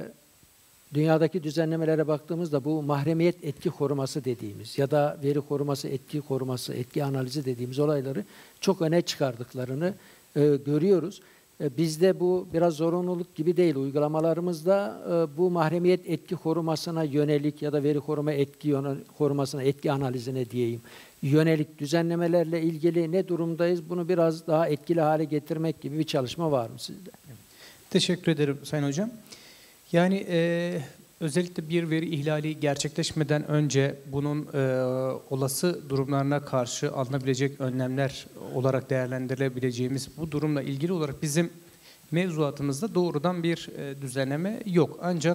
dünyadaki düzenlemelere baktığımızda bu mahremiyet etki koruması dediğimiz ya da veri koruması, etki koruması, etki analizi dediğimiz olayları çok öne çıkardıklarını e, görüyoruz. E, bizde bu biraz zorunluluk gibi değil. Uygulamalarımızda e, bu mahremiyet etki korumasına yönelik ya da veri koruma etki korumasına, etki analizine diyeyim, yönelik düzenlemelerle ilgili ne durumdayız? Bunu biraz daha etkili hale getirmek gibi bir çalışma var mı sizde? Teşekkür ederim Sayın Hocam. Yani e, özellikle bir veri ihlali gerçekleşmeden önce bunun e, olası durumlarına karşı alınabilecek önlemler olarak değerlendirilebileceğimiz bu durumla ilgili olarak bizim mevzuatımızda doğrudan bir e, düzenleme yok. Ancak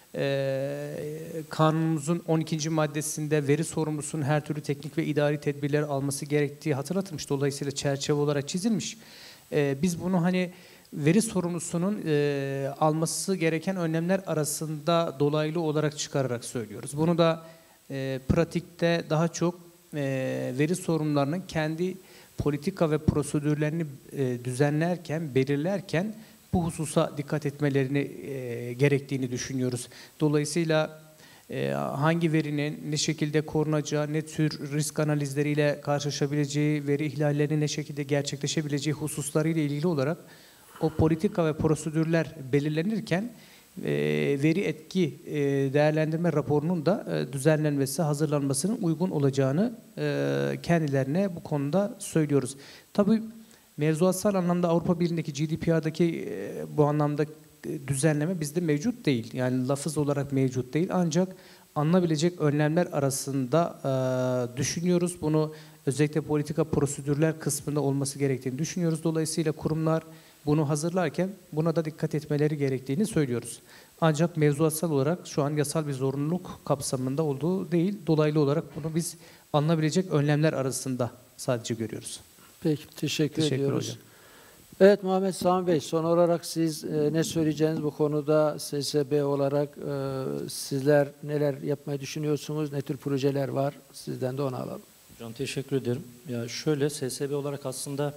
e, kanunumuzun on ikinci maddesinde veri sorumlusunun her türlü teknik ve idari tedbirler alması gerektiği hatırlatılmış. Dolayısıyla çerçeve olarak çizilmiş. E, biz bunu hani veri sorumlusunun e, alması gereken önlemler arasında dolaylı olarak çıkararak söylüyoruz. Bunu da e, pratikte daha çok e, veri sorumlularının kendi politika ve prosedürlerini e, düzenlerken, belirlerken bu hususa dikkat etmelerini e, gerektiğini düşünüyoruz. Dolayısıyla e, hangi verinin ne şekilde korunacağı, ne tür risk analizleriyle karşılaşabileceği, veri ihlallerinin ne şekilde gerçekleşebileceği hususlarıyla ilgili olarak o politika ve prosedürler belirlenirken e, veri etki e, değerlendirme raporunun da e, düzenlenmesi, hazırlanmasının uygun olacağını e, kendilerine bu konuda söylüyoruz. Tabii mevzuatsal anlamda Avrupa Birliği'ndeki G D P R'daki e, bu anlamda düzenleme bizde mevcut değil. Yani lafız olarak mevcut değil. Ancak alınabilecek önlemler arasında e, düşünüyoruz. Bunu özellikle politika prosedürler kısmında olması gerektiğini düşünüyoruz. Dolayısıyla kurumlar bunu hazırlarken buna da dikkat etmeleri gerektiğini söylüyoruz. Ancak mevzuatsal olarak şu an yasal bir zorunluluk kapsamında olduğu değil, dolaylı olarak bunu biz alınabilecek önlemler arasında sadece görüyoruz. Peki, teşekkür, Teşekkür ediyoruz. hocam. Evet Muhammed Sami Bey, son olarak siz e, ne söyleyeceğiniz bu konuda S S B olarak e, sizler neler yapmayı düşünüyorsunuz, ne tür projeler var? Sizden de onu alalım. Hocam teşekkür ederim. Ya şöyle S S B olarak aslında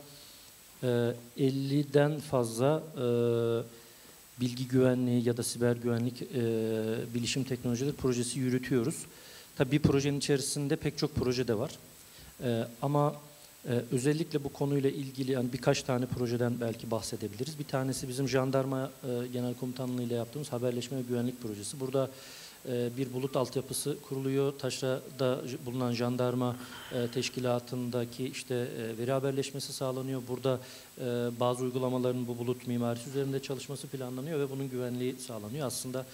e, elliden fazla e, bilgi güvenliği ya da siber güvenlik e, bilişim teknolojileri projesi yürütüyoruz. Tabii bir projenin içerisinde pek çok proje de var. E, ama e, özellikle bu konuyla ilgili yani birkaç tane projeden belki bahsedebiliriz. Bir tanesi bizim Jandarma e, Genel Komutanlığı ile yaptığımız haberleşme ve güvenlik projesi. Burada bir bulut altyapısı kuruluyor. Taşra'da bulunan jandarma teşkilatındaki işte veri haberleşmesi sağlanıyor. Burada bazı uygulamaların bu bulut mimarisi üzerinde çalışması planlanıyor ve bunun güvenliği sağlanıyor. Aslında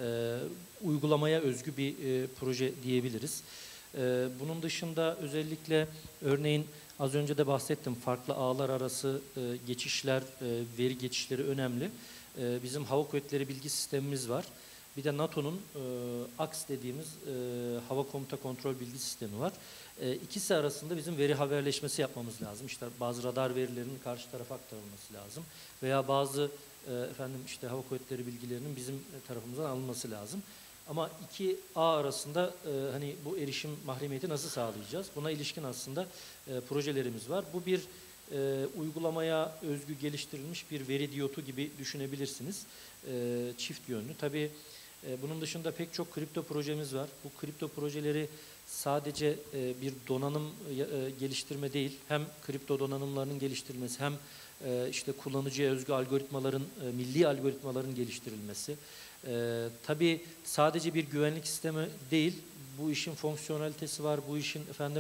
uygulamaya özgü bir proje diyebiliriz. Bunun dışında özellikle örneğin az önce de bahsettim, farklı ağlar arası geçişler, veri geçişleri önemli. Bizim Hava Kuvvetleri bilgi sistemimiz var. Bir de NATO'nun e, A K S dediğimiz e, hava komuta kontrol bilgi sistemi var. E, ikisi arasında bizim veri haberleşmesi yapmamız lazım. İşte bazı radar verilerinin karşı tarafa aktarılması lazım. Veya bazı e, efendim işte hava kuvvetleri bilgilerinin bizim tarafımızdan alınması lazım. Ama iki ağ arasında e, hani bu erişim mahremiyeti nasıl sağlayacağız? Buna ilişkin aslında e, projelerimiz var. Bu bir e, uygulamaya özgü geliştirilmiş bir veri diyotu gibi düşünebilirsiniz. E, çift yönlü. Tabii bunun dışında pek çok kripto projemiz var. Bu kripto projeleri sadece bir donanım geliştirme değil, hem kripto donanımlarının geliştirilmesi, hem işte kullanıcıya özgü algoritmaların, milli algoritmaların geliştirilmesi. Tabii sadece bir güvenlik sistemi değil, bu işin fonksiyonalitesi var, bu işin efendim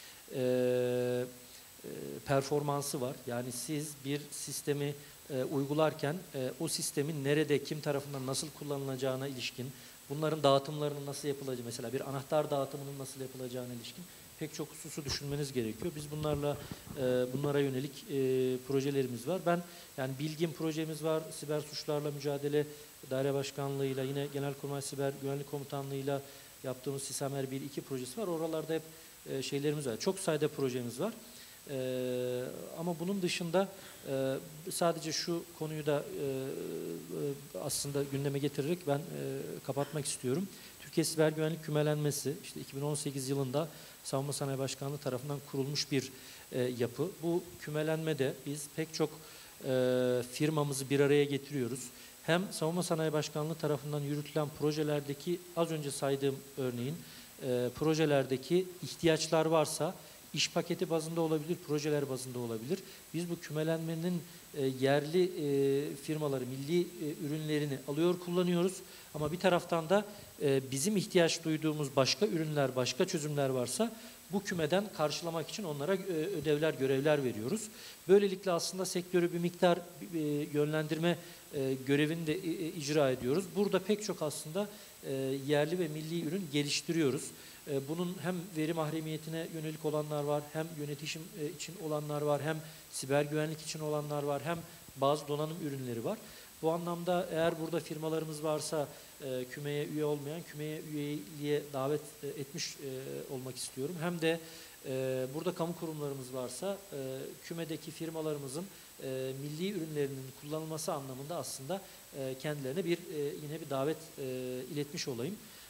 performansı var. Yani siz bir sistemi E, uygularken e, o sistemin nerede, kim tarafından nasıl kullanılacağına ilişkin, bunların dağıtımlarının nasıl yapılacağı, mesela bir anahtar dağıtımının nasıl yapılacağına ilişkin pek çok hususu düşünmeniz gerekiyor. Biz bunlarla e, bunlara yönelik e, projelerimiz var. Ben yani Bilgin projemiz var, siber suçlarla mücadele daire başkanlığıyla, yine Genelkurmay Siber Güvenlik Komutanlığıyla yaptığımız SİSAMER bir iki projesi var. Oralarda hep e, şeylerimiz var. Çok sayıda projemiz var. Ee, ama bunun dışında e, sadece şu konuyu da e, e, aslında gündeme getirerek ben e, kapatmak istiyorum. Türkiye Siber Güvenlik Kümelenmesi işte iki bin on sekiz yılında Savunma Sanayi Başkanlığı tarafından kurulmuş bir e, yapı. Bu kümelenmede biz pek çok e, firmamızı bir araya getiriyoruz. Hem Savunma Sanayi Başkanlığı tarafından yürütülen projelerdeki az önce saydığım örneğin e, projelerdeki ihtiyaçlar varsa İş paketi bazında olabilir, projeler bazında olabilir. Biz bu kümelenmenin e, yerli e, firmaları, milli e, ürünlerini alıyor, kullanıyoruz. Ama bir taraftan da e, bizim ihtiyaç duyduğumuz başka ürünler, başka çözümler varsa bu kümeden karşılamak için onlara e, ödevler, görevler veriyoruz. Böylelikle aslında sektörü bir miktar e, yönlendirme e, görevini de e, icra ediyoruz. Burada pek çok aslında e, yerli ve milli ürün geliştiriyoruz. Bunun hem veri mahremiyetine yönelik olanlar var, hem yönetişim için olanlar var, hem siber güvenlik için olanlar var, hem bazı donanım ürünleri var. Bu anlamda eğer burada firmalarımız varsa kümeye üye olmayan, kümeye üyeliğe davet etmiş olmak istiyorum. Hem de burada kamu kurumlarımız varsa kümedeki firmalarımızın milli ürünlerinin kullanılması anlamında aslında kendilerine bir yine bir davet iletmiş olayım.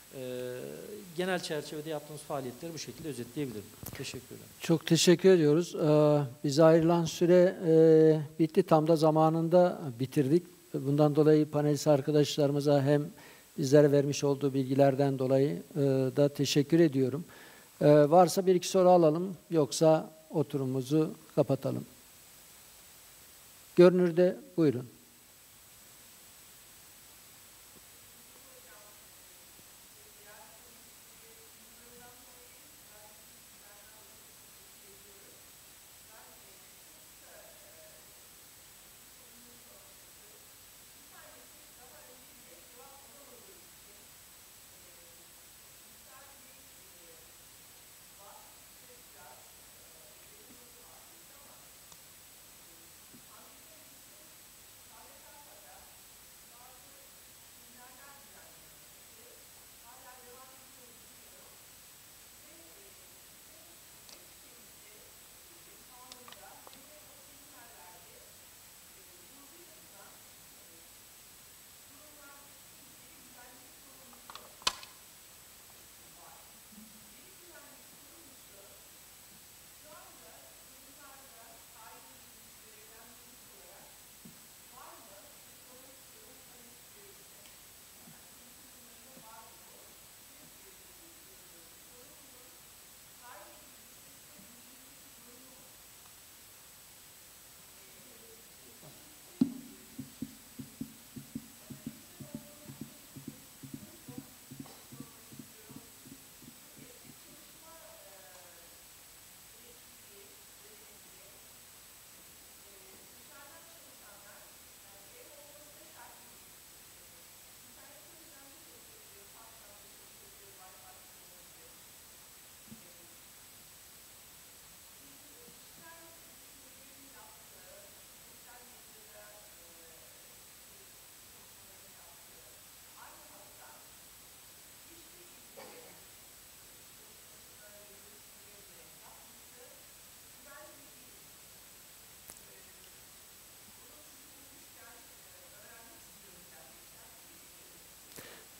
Genel çerçevede yaptığımız faaliyetleri bu şekilde özetleyebilirim. Teşekkür ederim. Çok teşekkür ediyoruz. Bize ayrılan süre bitti. Tam da zamanında bitirdik. Bundan dolayı panelist arkadaşlarımıza hem bizlere vermiş olduğu bilgilerden dolayı da teşekkür ediyorum. Varsa bir iki soru alalım. Yoksa oturumumuzu kapatalım. Görünürde buyurun.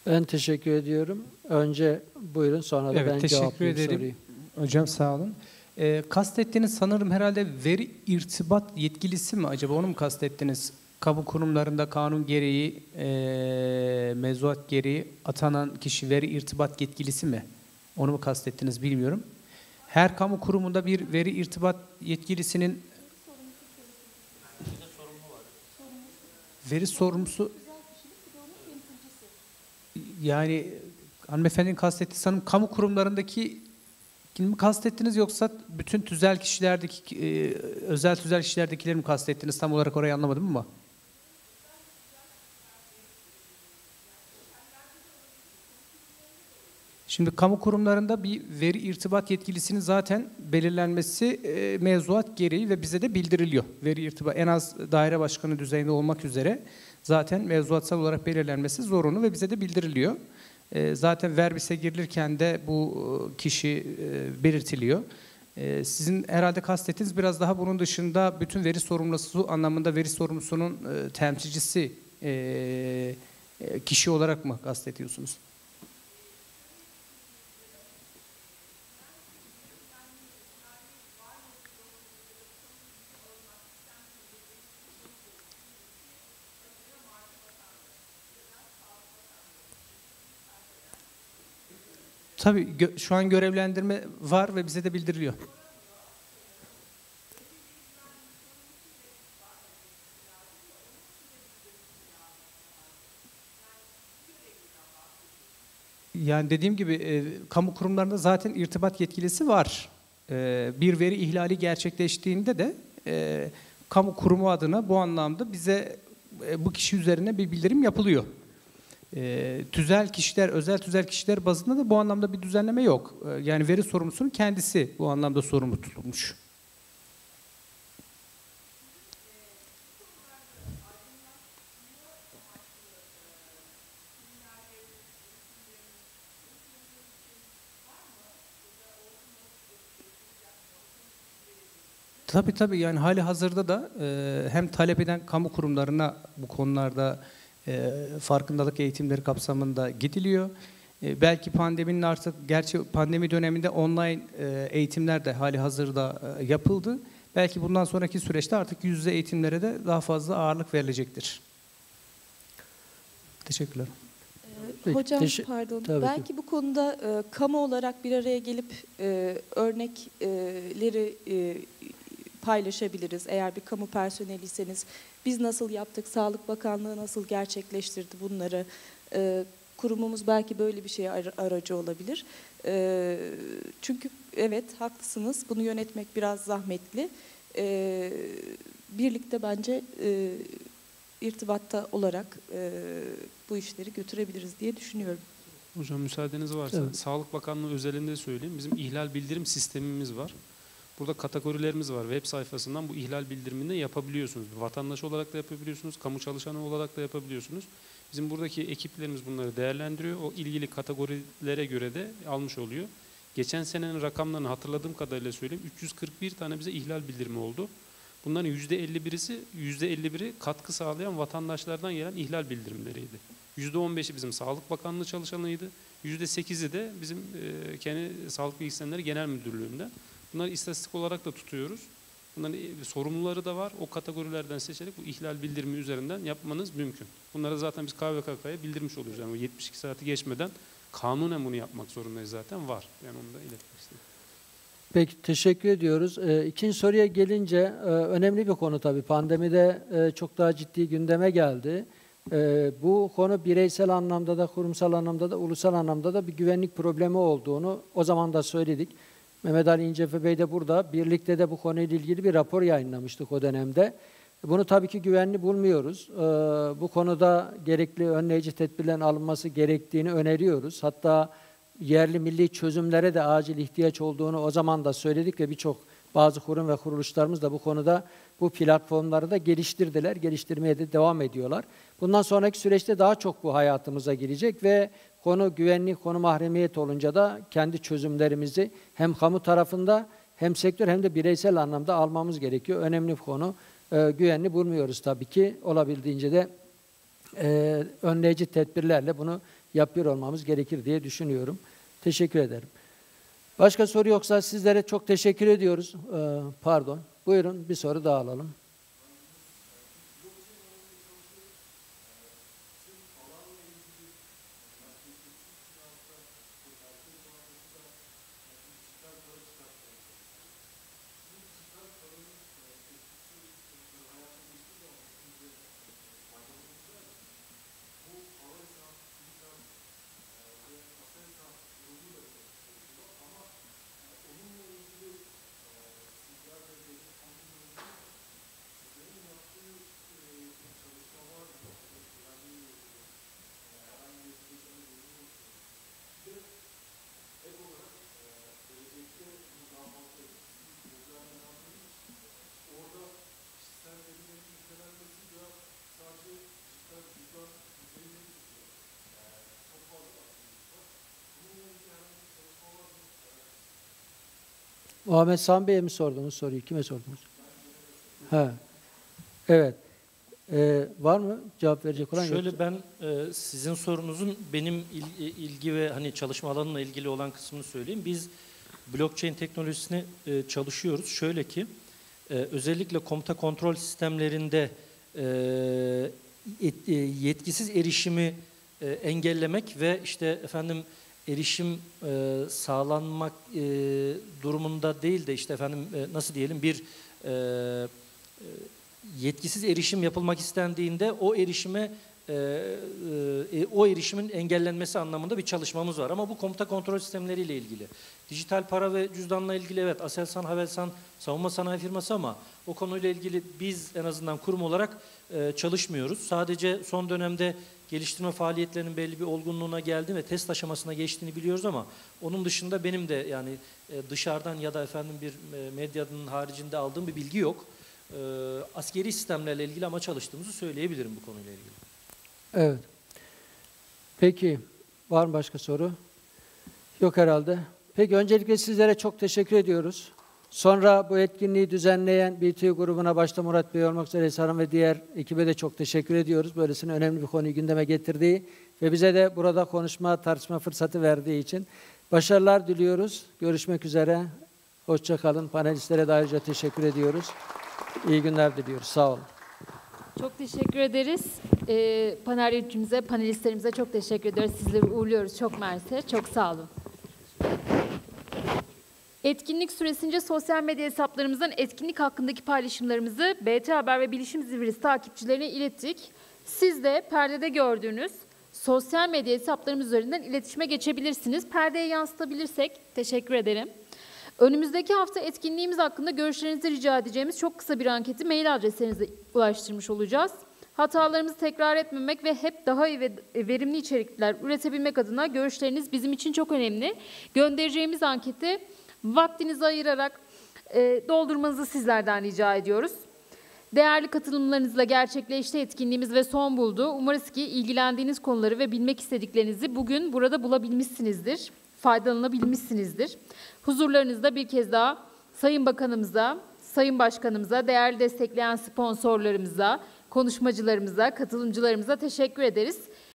Ben teşekkür ediyorum. Önce buyurun, sonra da Evet, ben teşekkür cevaplayayım ederim. soruyu. Hocam sağ olun. E, kastettiğiniz sanırım herhalde veri irtibat yetkilisi mi acaba, onu mu kastettiniz? Kamu kurumlarında kanun gereği, e, mevzuat gereği atanan kişi veri irtibat yetkilisi mi? Onu mu kastettiniz bilmiyorum. Her kamu kurumunda bir veri irtibat yetkilisinin veri sorumlusu, yani hanımefendinin kastettiği sanırım kamu kurumlarındaki mi kastettiniz, yoksa bütün tüzel kişilerdeki, e, özel tüzel kişilerdekileri mi kastettiniz? Tam olarak orayı anlamadım ama. Şimdi kamu kurumlarında bir veri irtibat yetkilisinin zaten belirlenmesi e, mevzuat gereği ve bize de bildiriliyor. Veri irtibat en az daire başkanı düzeyinde olmak üzere zaten mevzuatsal olarak belirlenmesi zorunlu ve bize de bildiriliyor. E, zaten verbise girilirken de bu kişi e, belirtiliyor. E, sizin herhalde kastettiğiniz biraz daha bunun dışında bütün veri sorumlusu anlamında veri sorumlusunun e, temsilcisi e, e, kişi olarak mı kastediyorsunuz? Tabii şu an görevlendirme var ve bize de bildiriliyor. Yani dediğim gibi e, kamu kurumlarında zaten irtibat yetkilisi var. E, bir veri ihlali gerçekleştiğinde de e, kamu kurumu adına bu anlamda bize e, bu kişi üzerine bir bildirim yapılıyor. E, tüzel kişiler, özel tüzel kişiler bazında da bu anlamda bir düzenleme yok. E, yani veri sorumlusunun kendisi bu anlamda sorumlu tutulmuş. Tabii tabii, yani hali hazırda da e, hem talep eden kamu kurumlarına bu konularda e, farkındalık eğitimleri kapsamında gidiliyor. E, belki pandeminin artık, gerçi pandemi döneminde online e, eğitimler de hali hazırda e, yapıldı. Belki bundan sonraki süreçte artık yüz yüze eğitimlere de daha fazla ağırlık verilecektir. Teşekkürler. Ee, hocam Teşe- pardon, Tabii belki ki. bu konuda e, kamu olarak bir araya gelip e, örnekleri e, paylaşabiliriz. Eğer bir kamu personeliyseniz biz nasıl yaptık, Sağlık Bakanlığı nasıl gerçekleştirdi bunları. E, kurumumuz belki böyle bir şeye ar- aracı olabilir. E, çünkü evet haklısınız, bunu yönetmek biraz zahmetli. E, birlikte bence e, irtibatta olarak e, bu işleri götürebiliriz diye düşünüyorum. Hocam müsaadeniz varsa Evet. Sağlık Bakanlığı özelinde söyleyeyim. Bizim ihlal bildirim sistemimiz var. Burada kategorilerimiz var. Web sayfasından bu ihlal bildirimini yapabiliyorsunuz. Vatandaş olarak da yapabiliyorsunuz, kamu çalışanı olarak da yapabiliyorsunuz. Bizim buradaki ekiplerimiz bunları değerlendiriyor. O ilgili kategorilere göre de almış oluyor. Geçen senenin rakamlarını hatırladığım kadarıyla söyleyeyim. üç yüz kırk bir tane bize ihlal bildirimi oldu. Bunların yüzde elli birisi, yüzde elli biri katkı sağlayan vatandaşlardan gelen ihlal bildirimleriydi. yüzde on beşi bizim Sağlık Bakanlığı çalışanıydı. yüzde sekizi de bizim e, kendi Sağlık Bilgi Sistemleri Genel Müdürlüğü'nde. Bunları istatistik olarak da tutuyoruz. Bunların sorumluları da var. O kategorilerden seçerek bu ihlal bildirimi üzerinden yapmanız mümkün. Bunları zaten biz K V K K'ya bildirmiş oluyoruz. Yani yetmiş iki saati geçmeden kanunen bunu yapmak zorundayız zaten. Var. Yani onu da iletmek istedim. Peki, teşekkür ediyoruz. E, ikinci soruya gelince e, önemli bir konu tabii. Pandemide e, çok daha ciddi gündeme geldi. E, bu konu bireysel anlamda da, kurumsal anlamda da, ulusal anlamda da bir güvenlik problemi olduğunu o zaman da söyledik. Mehmet Ali İncefe Bey de burada. Birlikte de bu konuyla ilgili bir rapor yayınlamıştık o dönemde. Bunu tabii ki güvenli bulmuyoruz. Ee, bu konuda gerekli önleyici tedbirlerin alınması gerektiğini öneriyoruz. Hatta yerli milli çözümlere de acil ihtiyaç olduğunu o zaman da söyledik ve birçok bazı kurum ve kuruluşlarımız da bu konuda bu platformları da geliştirdiler. Geliştirmeye de devam ediyorlar. Bundan sonraki süreçte daha çok bu hayatımıza girecek ve konu güvenlik, konu mahremiyet olunca da kendi çözümlerimizi hem kamu tarafında hem sektör hem de bireysel anlamda almamız gerekiyor. Önemli bir konu. Ee, güvenli bulmuyoruz tabii ki. Olabildiğince de e, önleyici tedbirlerle bunu yapıyor olmamız gerekir diye düşünüyorum. Teşekkür ederim. Başka soru yoksa sizlere çok teşekkür ediyoruz. Ee, pardon. Buyurun bir soru daha alalım. Muhammed Sami Bey'e mi sordunuz soruyu? Kime sordunuz? Ha. Evet. Ee, var mı cevap verecek olan? Şöyle yoksa? ben e, sizin sorunuzun benim il, ilgi ve hani çalışma alanımla ilgili olan kısmını söyleyeyim. Biz blockchain teknolojisini e, çalışıyoruz. Şöyle ki e, özellikle komuta kontrol sistemlerinde e, et, e, yetkisiz erişimi e, engellemek ve işte efendim erişim e, sağlanmak e, durumunda değil de işte efendim e, nasıl diyelim bir e, e, yetkisiz erişim yapılmak istendiğinde o erişime e, e, o erişimin engellenmesi anlamında bir çalışmamız var. Ama bu komuta kontrol sistemleriyle ilgili. Dijital para ve cüzdanla ilgili evet Aselsan, Havelsan savunma sanayi firması ama o konuyla ilgili biz en azından kurum olarak e, çalışmıyoruz. Sadece son dönemde geliştirme faaliyetlerinin belli bir olgunluğuna geldi ve test aşamasına geçtiğini biliyoruz ama onun dışında benim de yani e, dışarıdan ya da efendim bir e, medyanın haricinde aldığım bir bilgi yok. E, askeri sistemlerle ilgili ama çalıştığımızı söyleyebilirim bu konuyla ilgili. Evet. Peki, var mı başka soru? Yok herhalde. Peki, öncelikle sizlere çok teşekkür ediyoruz. Sonra bu etkinliği düzenleyen B T U grubuna başta Murat Bey olmak üzere Esra ve diğer ekibe de çok teşekkür ediyoruz. Böylesine önemli bir konuyu gündeme getirdiği ve bize de burada konuşma, tartışma fırsatı verdiği için başarılar diliyoruz. Görüşmek üzere. Hoşça kalın. Panelistlere de ayrıca teşekkür ediyoruz. İyi günler diliyoruz. Sağ olun. Çok teşekkür ederiz. Ee, panel yöneticimize, panelistlerimize çok teşekkür ederiz. Sizleri uğurluyoruz. Çok mersi. Çok sağ olun. Etkinlik süresince sosyal medya hesaplarımızdan etkinlik hakkındaki paylaşımlarımızı B T Haber ve Bilişim Zirvesi takipçilerine ilettik. Siz de perdede gördüğünüz sosyal medya hesaplarımız üzerinden iletişime geçebilirsiniz. Perdeye yansıtabilirsek teşekkür ederim. Önümüzdeki hafta etkinliğimiz hakkında görüşlerinizi rica edeceğimiz çok kısa bir anketi mail adreslerinize ulaştırmış olacağız. Hatalarımızı tekrar etmemek ve hep daha iyi ve verimli içerikler üretebilmek adına görüşleriniz bizim için çok önemli. Göndereceğimiz anketi vaktinizi ayırarak e, doldurmanızı sizlerden rica ediyoruz. Değerli katılımlarınızla gerçekleşti etkinliğimiz ve son buldu. Umarız ki ilgilendiğiniz konuları ve bilmek istediklerinizi bugün burada bulabilmişsinizdir, faydalanabilmişsinizdir. Huzurlarınızda bir kez daha Sayın Bakanımıza, Sayın Başkanımıza, değerli destekleyen sponsorlarımıza, konuşmacılarımıza, katılımcılarımıza teşekkür ederiz.